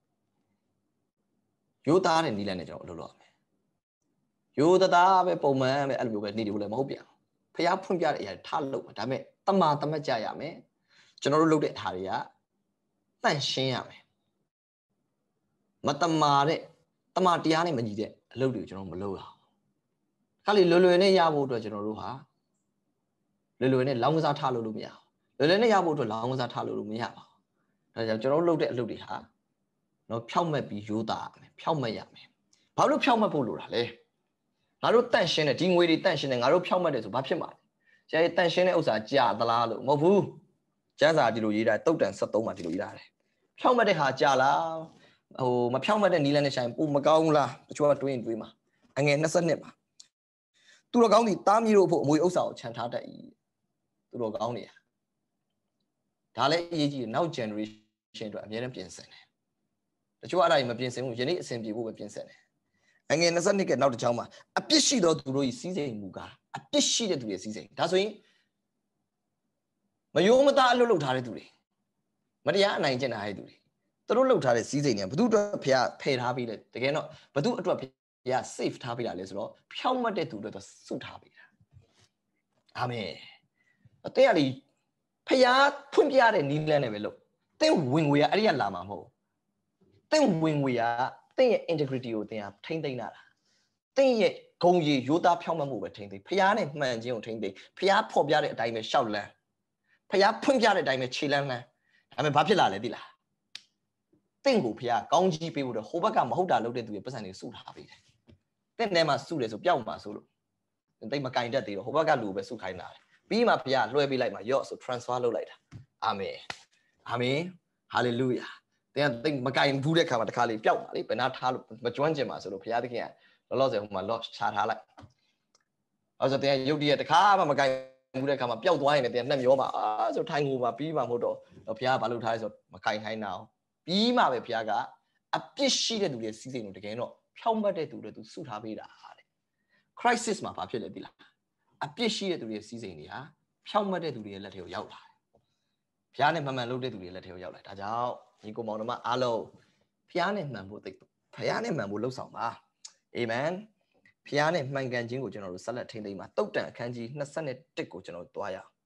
ရိုးသားတဲ့နီလန်းနဲ့ကျွန်တော်အလုံးလုံးရမယ်ရိုးသားပဲပုံမှန်ပဲအဲ့လိုမျိုးပဲနေတယ်လို့လည်းမဟုတ်ပြန်ဖျားဖွင့်ပြတဲ့အရာထားလို့ဒါပေမဲ့တမာတမတ်ကြရမယ်ကျွန်တော်တို့လုပ်တဲ့အားတွေကတန့်ရှင်းရမယ်မတမာတဲ့တမာတရားနဲ့မညီတဲ့အလုပ်တွေကိုကျွန်တော်မလုပ်ရအောင်ခါလေလွယ်လွယ်နဲ့ရဖို့အတွက်ကျွန်တော်တို့ဟာလွယ်လွယ်နဲ့လောင်းကစားထားလို့လို့မရအောင်လွယ်လွယ်နဲ့ရဖို့အတွက်လောင်းကစားထားလို့လို့မရပါဘူးဒါကြောင့်ကျွန်တော်တို့လုပ်တဲ့အလုပ်တွေဟာနော်ဖြောက်မှတ်ပြီးရိုးသားရမယ်ဖြောက်မှတ်ရမယ်ဘာလို့ဖြောက်မှတ်ဖို့လိုတာလဲငါတို့တန့်ရှင်းတဲ့ဒီငွေတွေတန့်ရှင်းတဲ့ငါတို့ဖြောက်မှတ်တယ်ဆိုဘာဖြစ်မှာလဲဆရာကြီးတန့်ရှင်းတဲ့ဥစ္စာကြာသလားလို့မဟုတ်ဘူးကျမ်းစာဒီလိုရေးတာတုတ်တန်ဆက်သုံးမှာဒီလိုရေးတာတယ်ဖြောက်မှတ်တဲ့ဟာကြာလားဟိုမဖြောက်မှတ်တဲ့နီလန်းနဲ့ဆိုင်ပုံမကောင်းလားတချို့ကတွေးရင်တွေးမှာအငယ်၂၂ပါသူတော်ကောင်းဒီတားမီတို့ဖို့အမွေဥစ္စာကိုခြံထားတတ်၏သူတော်ကောင်းတွေဒါလည်းအရေးကြီးတယ်နောက် generation အတွက်အများနဲ့ပြင်ဆင်တယ်တချို့အဲ့ဒါကြီးမပြင်ဆင်ဘူးယနေ့အဆင်ပြေဖို့ပဲပြင်ဆင်တယ်အငယ်၂၂ကနောက်တစ်ချောင်းမှာအပြစ်ရှိသောသူတို့၏စီးစိမ်မူကားအပြစ်ရှိတဲ့သူတွေစီးစိမ်ဒါဆိုရင်မယိုးမသားအလုပ်လုပ်ထားတဲ့သူတွေမတရားအနိုင်ကျင့်ထားတဲ့သူတွေသူတို့လုပ်ထားတဲ့စီးစိမ်တွေကဘု து အတွက်ဖျားဖယ်ထားပြီးတယ်တကယ်တော့ဘု து အတွက်ဖျား safe ထားပေးတာလဲဆိုတော့ဖြောင့်မတ်တဲ့သူတွေတော့စုထားပေးတာအာမင်အတဲ့ကလေဖျားဖွင့်ပြတဲ့နီးလန်းနဲ့ပဲလို့တင်းဝင်ငွေကအဲ့ဒီကလာမှာမဟုတ်တင်းဝင်ငွေကတင်းရဲ့ integrity ကိုတင်းဟာထိမ့်သိမ့်တာတင်းရဲ့ဂုံရီရိုးသားဖြောင့်မတ်မှုပဲထိမ့်သိမ့်ဖျားနဲ့မှန်ခြင်းကိုထိမ့်သိမ့်ဖျားဖော်ပြတဲ့အတိုင်းပဲရှောက်လန်းဖျားဖွင့်ပြတဲ့အတိုင်းပဲခြေလန်းလန်းဒါပေမဲ့ဘာဖြစ်လာလဲသိလားတင့်ကိုဖျားကောင်းကြီးပေးဖို့တော့ဟိုဘက်ကမဟုတ်တာလုပ်တဲ့သူရဲ့ပတ်စံတွေစုထားပေးတယ်တင့်ထဲမှာစုတယ်ဆိုပျောက်မှာဆိုလို့တိတ်မကင်တတ်သေးတော့ဟိုဘက်ကလူပဲစုခိုင်းတာပြီးမှဖျားလွှဲပေးလိုက်မှာရော့ဆို transfer လုပ်လိုက်တာအာမင်အာမင်ဟာလေလုယာတင်တိတ်မကင်ဘူးတဲ့ခါမှာတခါလေးပျောက်ပါလေဘယ်နာထားလို့မကျွမ်းကျင်ပါဆိုလို့ဖျားသခင်ကလောလောဆယ်ဟိုမှာ lock ချထားလိုက်အဲ့ဆိုတင်ရုပ်တရက်တခါမှမကင်ဘူးတဲ့ခါမှာပျောက်သွားရင်လည်းတင်နှက်မျောပါအာဆိုထိုင်ငိုပါပြီးမှမဟုတ်တော့ဖျားကဘာလုပ်ထားလဲဆိုမကင်ခိုင်းတာအောင်ပြီးမှပဲဖျားကအပြစ်ရှိတဲ့သူတွေစီးစိမ်လို့တကယ်တော့ဖြောင့်မတ်တဲ့သူတွေသူစုထားပေးတာတဲ့ crisis မှာဘာဖြစ်လဲသိလားအပြစ်ရှိတဲ့သူတွေစီးစိမ်တွေဟာဖြောင့်မတ်တဲ့သူတွေရဲ့လက်ထဲကိုရောက်လာတယ်ဖျားနဲ့မှန်မှန်လုပ်တဲ့သူတွေလက်ထဲကိုရောက်လာဒါကြောင့်ညီကိုမောင်တို့မအားလုံးဖျားနဲ့မှန်ဖို့သိဖျားနဲ့မှန်ဖို့လှုပ်ဆောင်ပါအာမင်ဖျားနဲ့မှန်ကန်ခြင်းကိုကျွန်တော်တို့ဆက်လက်ထိန်းသိမ်းပါတုတ်တန်အခန်းကြီး၂၁ကိုကျွန်တော်တို့သွားရအောင်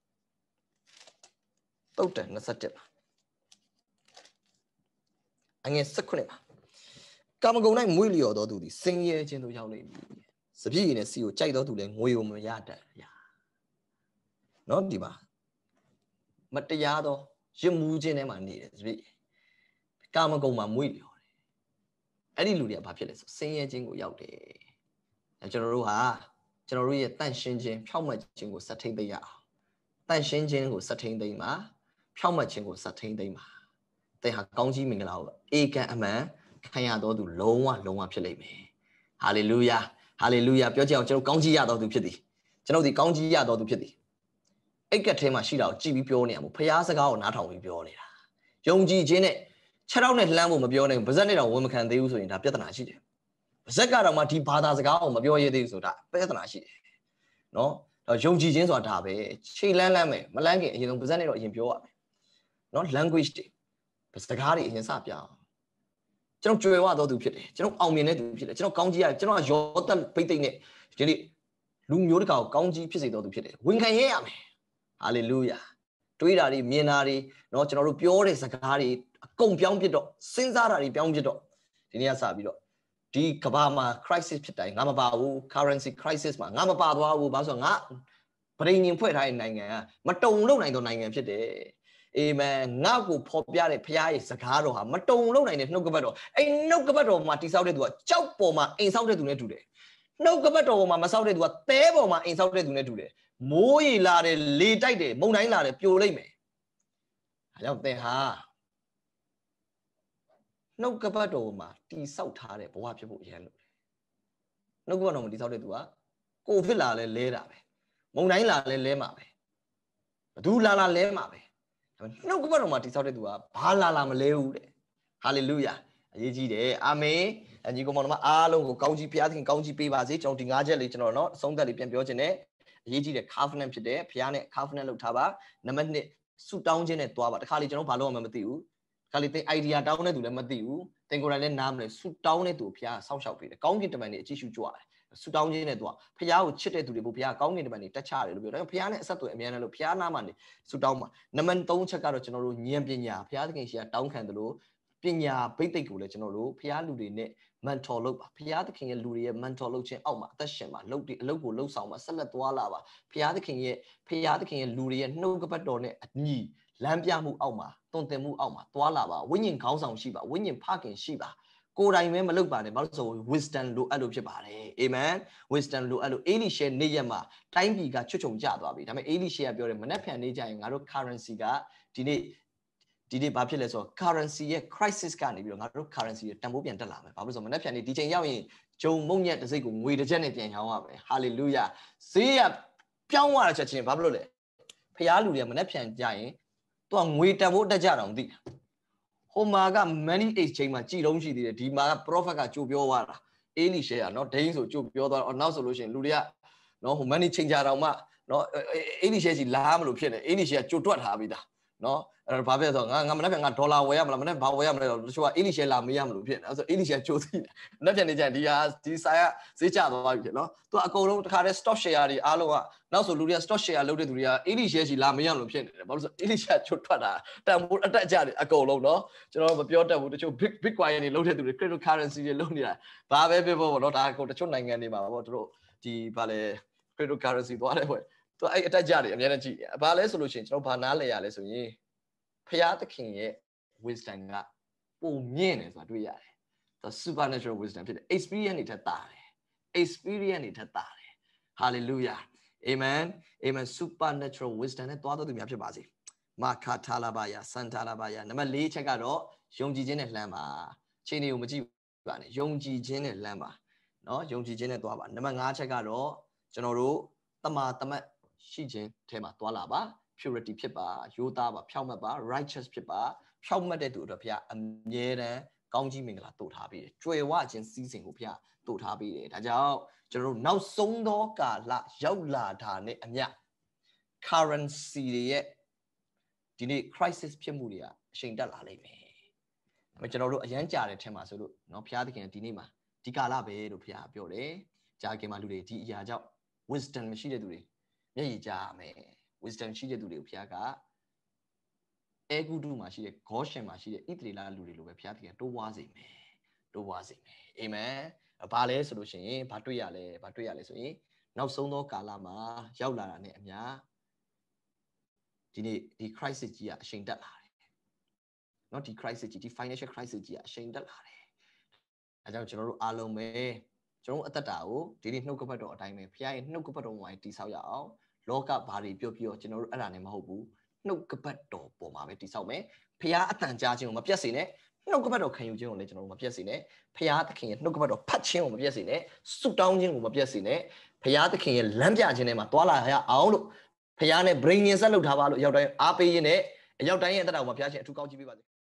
တုတ်တန်၂၁ပါအငယ်၁၉ပါကာမဂုဏ်၌မွေ့လျော်သောသူသည်စင်ရဲခြင်းသို့ရောက်လိမ့်မည်စပြည့်ရည်နဲ့စီကိုကြိုက်သောသူလည်းငွေကိုမရတတ်ရနော်ဒီမှာမတရားသောရစ်မှုခြင်းထဲမှာနေတယ်စပြည့်ကာမဂုဏ်မှာမွေ့လျော်တယ်အဲ့ဒီလူတွေကဘာဖြစ်လဲဆိုစင်ရဲခြင်းကိုရောက်တယ်အဲကျွန်တော်တို့ဟာကျွန်တော်တို့ရဲ့တန့်ရှင်းခြင်းဖြောင့်မတ်ခြင်းကိုစက်ထိန်သိမ်းရအောင်တန့်ရှင်းခြင်းကိုစက်ထိန်သိမ်းပါဖြောင့်မတ်ခြင်းကိုစက်ထိန်သိမ်းပါတဲ့ဟာကောင်းကြီးမင်္ဂလာကိုအေကံအမှန်ခံရတော်သူလုံးဝလုံးဝဖြစ်လိမ့်မယ်ဟာလေလုယာဟာလေလုယာပြောကြအောင်ကျွန်တော်ကောင်းကြီးရတော်သူဖြစ်သည်ကျွန်တော်ဒီကောင်းကြီးရတော်သူဖြစ်သည်အိတ်ကထဲမှာရှိတာကိုကြည်ပြီးပြောနေရမို့ဖျားစကားကိုနားထောင်ပြီးပြောနေတာယုံကြည်ခြင်းနဲ့ခြေထောက်နဲ့လှမ်းဖို့မပြောနိုင်ဘူးပါဇက်နဲ့တော့ဝန်မခံသေးဘူးဆိုရင်ဒါပြဿနာရှိတယ်ပါဇက်ကတော့မှဒီဘာသာစကားကိုမပြောရသေးဘူးဆိုတာပြဿနာရှိတယ်နော်တော့ယုံကြည်ခြင်းဆိုတာဒါပဲခြေလန်းလန်းမယ်မလန်းခင်အရင်ဆုံးပါဇက်နဲ့တော့အရင်ပြောရမယ်နော် language တွေစကားတွေအရင်စပြအောင်ကျွန်တော်ကြွယ်ဝတော်သူဖြစ်တယ်ကျွန်တော်အောင်မြင်တဲ့သူဖြစ်တယ်ကျွန်တော်ကောင်းကြီးရကျွန်တော်ရောသက်ပိတ်သိမ့်နဲ့ဒီနေ့လူမျိုးတစ်ခါကိုကောင်းကြီးဖြစ်စေတော်သူဖြစ်တယ်ဝန်ခံရရမယ်ဟာလေလုယာတွေးတာတွေမြင်တာတွေเนาะကျွန်တော်တို့ပြောတဲ့စကားတွေအကုန်ပြောင်းပြစ်တော့စဉ်းစားတာတွေပြောင်းပြစ်တော့ဒီနေ့ကစပြီးတော့ဒီကမ္ဘာမှာ crisis ဖြစ်တိုင်းငါမပါဘူး currency crisis မှာငါမပါသွားဘူးဘာလို့ဆိုတော့ငါပရိညင်ဖွဲ့ထားတဲ့နိုင်ငံကမတုံလုံနိုင်သောနိုင်ငံဖြစ်တယ်အာမင်ငါ့ကိုဖော်ပြတဲ့ဖခင်ရဲ့စကားတော်ဟာမတုံလုံနိုင်တဲ့နှုတ်ကပတ်တော်အဲ့နှုတ်ကပတ်တော်မှာတိဆောက်တဲ့သူကကြောက်ပေါ်မှာအိမ်ဆောက်တဲ့သူနဲ့တူတယ်နှုတ်ကပတ်တော်ပေါ်မှာမဆောက်တဲ့သူကသဲပေါ်မှာအိမ်ဆောက်တဲ့သူနဲ့တူတယ်မိုးရီလာတယ်လေတိုက်တယ်မုန်တိုင်းလာတယ်ပြိုလိုက်မယ်အဲကြောင့်သင်ဟာနှုတ်ကပတ်တော်မှာတိဆောက်ထားတဲ့ဘဝဖြစ်ဖို့အရန်လို့နှုတ်ကပတ်တော်မှာတိဆောက်တဲ့သူကကိုဗစ်လာလဲလဲတာပဲမုန်တိုင်းလာလဲလဲမှာပဲဘသူလာလာလဲမှာပဲနှုတ်ကပတ်တော်မှာတိဆောက်တဲ့သူကဘာလာလာမလဲဘူးတဲ့ဟာလေလုယာအရေးကြီးတယ်အာမင်အညီကောင်မောင်တို့အားလုံးကိုကောင်းကြီးဘုရားသခင်ကောင်းကြီးပေးပါစေကျွန်တော်ဒီငါးချက်လေးကျွန်တော်เนาะအဆုံးသတ်လေးပြန်ပြောခြင်းနဲ့အရေးကြီးတဲ့ covenant ဖြစ်တယ်ဘုရားနဲ့ covenant လုပ်ထားပါနံပါတ်နှစ်ဆုတောင်းခြင်းနဲ့သွားပါတခါလေကျွန်တော်ဘာလို့မှမသိဘူးတခါလေသင် idea တောင်းတဲ့သူလည်းမသိဘူးသင်ကိုယ်တိုင်လည်းနားမလဲဆုတောင်းတဲ့သူဘုရားဆောက်ရှောက်ပေးတယ်ကောင်းကင်တမန်တွေအကြည့်ရှုကြွတယ်ဆုတောင်းခြင်းနဲ့သွားဘုရားကိုချစ်တဲ့သူတွေကိုဘုရားကောင်းကင်တမန်တွေတက်ချတယ်လို့ပြောတယ်ဘုရားနဲ့အဆက်အသွယ်အများနဲ့လို့ဘုရားနားမှာနေဆုတောင်းပါနံပါတ်သုံးချက်ကတော့ကျွန်တော်တို့ဉာဏ်ပညာဘုရားသခင်ရှိတာတောင်းခံတယ်လို့ပညာဘိသိက်ကိုလည်းကျွန်တော်တို့ဘုရားလူတွေနဲ့ mentor လုပ်ပါဘုရားသခင်ရဲ့လူတွေရဲ့ mentor လုပ်ခြင်းအောက်မှာအသက်ရှင်ပါလုပ်ဒီအလုပ်ကိုလှုပ်ဆောင်ပါဆက်လက်သွားလာပါဘုရားသခင်ရဲ့ဘုရားသခင်ရဲ့လူတွေရဲ့နှုတ်ကပတ်တော်နဲ့အညီလမ်းပြမှုအောက်မှာတွင်တင်မှုအောက်မှာသွားလာပါဝိညာဉ်ခေါင်းဆောင်ရှိပါဝိညာဉ်ဖခင်ရှိပါကိုယ်တိုင်ပဲမလုပ်ပါနဲ့ဘာလို့ဆို wisdom လိုအပ်လို့ဖြစ်ပါတယ်အာမင် wisdom လိုအပ်လို့အေလိရှေနေ့ရက်မှာတိုင်းပြည်ကချွတ်ချုံကျသွားပြီဒါပေမဲ့အေလိရှေကပြောတယ်မနှက်ဖြန်နေကြရင်ငါတို့ currency ကဒီနေ့ဒီနေ့ဘာဖြစ်လဲဆိုတော့ currency ရဲ့ crisis ကနေပြီးတော့ငါတို့ currency ရဲ့တန်ဖိုးပြန်တက်လာမယ်ဘာလို့ဆိုမနှက်ဖြန်နေဒီချိန်ရောက်ရင်ဂျုံမုံညက်တစ်စိတ်ကိုငွေတစ်ချက်နဲ့ပြန်ရောင်းရမယ် hallelujah ဈေးကပြောင်းသွားတဲ့ချက်ချင်းဘာဖြစ်လို့လဲဖျားလူတွေကမနှက်ဖြန်ကြရင်သူကငွေတန်ဖိုးတက်ကြတာမသိတာဟိုမှာက money exchange မှာကြည်လုံးရှိသေးတယ်ဒီမှာက prophet ကကြိုပြောသွားတာအေလိရှေကနော်ဒိန်းဆိုကြိုပြောသွားတော့နောက်ဆိုလို့ရှိရင်လူတွေကနော်ဟို money changer တောင်မှနော်အေလိရှေကြီးလာမလို့ဖြစ်နေအေလိရှေကကြိုတွက်ထားပြီးသားနော်အဲ့တော့ဘာဖြစ်လဲဆိုတော့ငါငါမနေ့ကငါဒေါ်လာဝယ်ရမလားမနေ့ဘာဝယ်ရမလဲတော့တချို့ကအေလိရှေလာမေးရမလို့ဖြစ်နေအဲ့ဆိုအေလိရှေကြိုသိတယ်မနေ့ပြန်နေကြဒီဟာဒီဆိုင်ကဈေးကျသွားပြီဖြစ်နော်သူအကုန်လုံးတခါတည်း stock share တွေအားလုံးကနောက်ဆိုလူတွေက stock share လုပ်တဲ့သူတွေကအေလိရှေကြီးလာမေးရမလို့ဖြစ်နေတယ်ဘာလို့ဆိုအေလိရှေကြိုထွက်တာတန်ဖိုးအတက်အကျတွေအကုန်လုံးနော်ကျွန်တော်မပြောတတ်ဘူးတချို့ big bitcoin တွေလုပ်တဲ့သူတွေ cryptocurrency တွေလုပ်နေတာဘာပဲဖြစ်ဖို့ပေါ့နော်ဒါကိုတချို့နိုင်ငံတွေမှာပေါ့တို့ဒီဗာလဲ cryptocurrency သွားတယ်ပေါ့သူအဲ့အတက်အကျတွေအများနဲ့ကြည့်ဘာလဲဆိုလို့ရှိရင်ကျွန်တော်ဘာနားလဲရလဲဆိုရင်ဖျားသခင်ရဲ့ wisdom ကပုံမြင့်တယ်ဆိုတာတွေ့ရတယ်။ the supernatural wisdom ဖြစ်တယ် experience တွေထက်တာတယ် experience တွေထက်တာတယ် hallelujah amen amen supernatural wisdom နဲ့တွားတော်သူများဖြစ်ပါစေ။မာခါထာလာပါယာစန်ထာလာပါယာနံပါတ်လေးချက်ကတော့ယုံကြည်ခြင်းနဲ့လှမ်းပါ။ချိန်တွေကိုမကြည့်ပါနဲ့ယုံကြည်ခြင်းနဲ့လှမ်းပါနော်ယုံကြည်ခြင်းနဲ့တွားပါနံပါတ်ငါးချက်ကတော့ကျွန်တော်တို့တမာတမတ်ရှိခြင်းထဲမှာတွားလာပါpurity ဖြစ်ပါရိုးသားပါဖြောင့်မတ်ပါ righteous ဖြစ်ပါဖြောင့်မတ်တဲ့သူတို့ဘုရားအမြဲတမ်းကောင်းကြီးမင်္ဂလာတို့ထားပေးတယ်ကြွယ်ဝခြင်းစီးစိမ်ကိုဘုရားတို့ထားပေးတယ်ဒါကြောင့်ကျွန်တော်တို့နောက်ဆုံးသောကာလရောက်လာတာနဲ့အမျှ currency တွေရဲ့ဒီနေ့ crisis ဖြစ်မှုတွေကအရှိန်တက်လာလိမ့်မယ်။ကျွန်တော်တို့အရန်ကြာတဲ့ထဲမှာဆိုလို့เนาะဘုရားသခင်ဒီနေ့မှာဒီကာလပဲလို့ဘုရားပြောတယ်။ကြာခင်မှာလူတွေဒီအရာကြောင့် wisdom မရှိတဲ့သူတွေမျက်ရည်ကျရမယ်။ wisdom ရှိတဲ့သူတွေကိုဘုရားကအဲဂုတုမှာရှိတဲ့ဂေါရှင်မှာရှိတဲ့ဣသရေလလူတွေလိုပဲဘုရားသခင်တိုးဝါးစေမယ်တိုးဝါးစေမယ်အာမင်ဘာလဲဆိုလို့ရှိရင်ဘာတွေ့ရလဲဘာတွေ့ရလဲဆိုရင်နောက်ဆုံးသောကာလမှာရောက်လာတာနဲ့အမျှဒီနေ့ဒီ crisis ကြီးကအရှိန်တက်လာတယ်เนาะဒီ crisis ကြီးဒီ financial crisis ကြီးကအရှိန်တက်လာတယ်အဲကြောင့်ကျွန်တော်တို့အားလုံးပဲကျွန်တော်အသက်တာကိုဒီနေ့နှုတ်ကပတ်တော်အတိုင်းပဲဘုရားရဲ့နှုတ်ကပတ်တော်ဝင်တည်ဆောက်ရအောင်လောကဘာတွေပြောပြောကျွန်တော်တို့အဲ့ဒါနဲ့မဟုတ်ဘူးနှုတ်ကပတ်တော်ပေါ်မှာပဲတည်ဆောက်မယ်ဖျားအတန်ကြားခြင်းကိုမပြတ်စေနဲ့နှုတ်ကပတ်တော်ခံယူခြင်းကိုလည်းကျွန်တော်တို့မပြတ်စေနဲ့ဖျားသခင်ရဲ့နှုတ်ကပတ်တော်ဖတ်ခြင်းကိုမပြတ်စေနဲ့ဆုတောင်းခြင်းကိုမပြတ်စေနဲ့ဖျားသခင်ရဲ့လမ်းပြခြင်းထဲမှာတွာလာရအောင်လို့ဖျားနဲ့ brain ရင်ဆက်လုပ်ထားပါလို့အရောက်တိုင်းအားပေးရင်းနဲ့အရောက်တိုင်းရဲ့အသက်တာကိုဖျားရှင်အထူးကောင်းချီးပေးပါစေ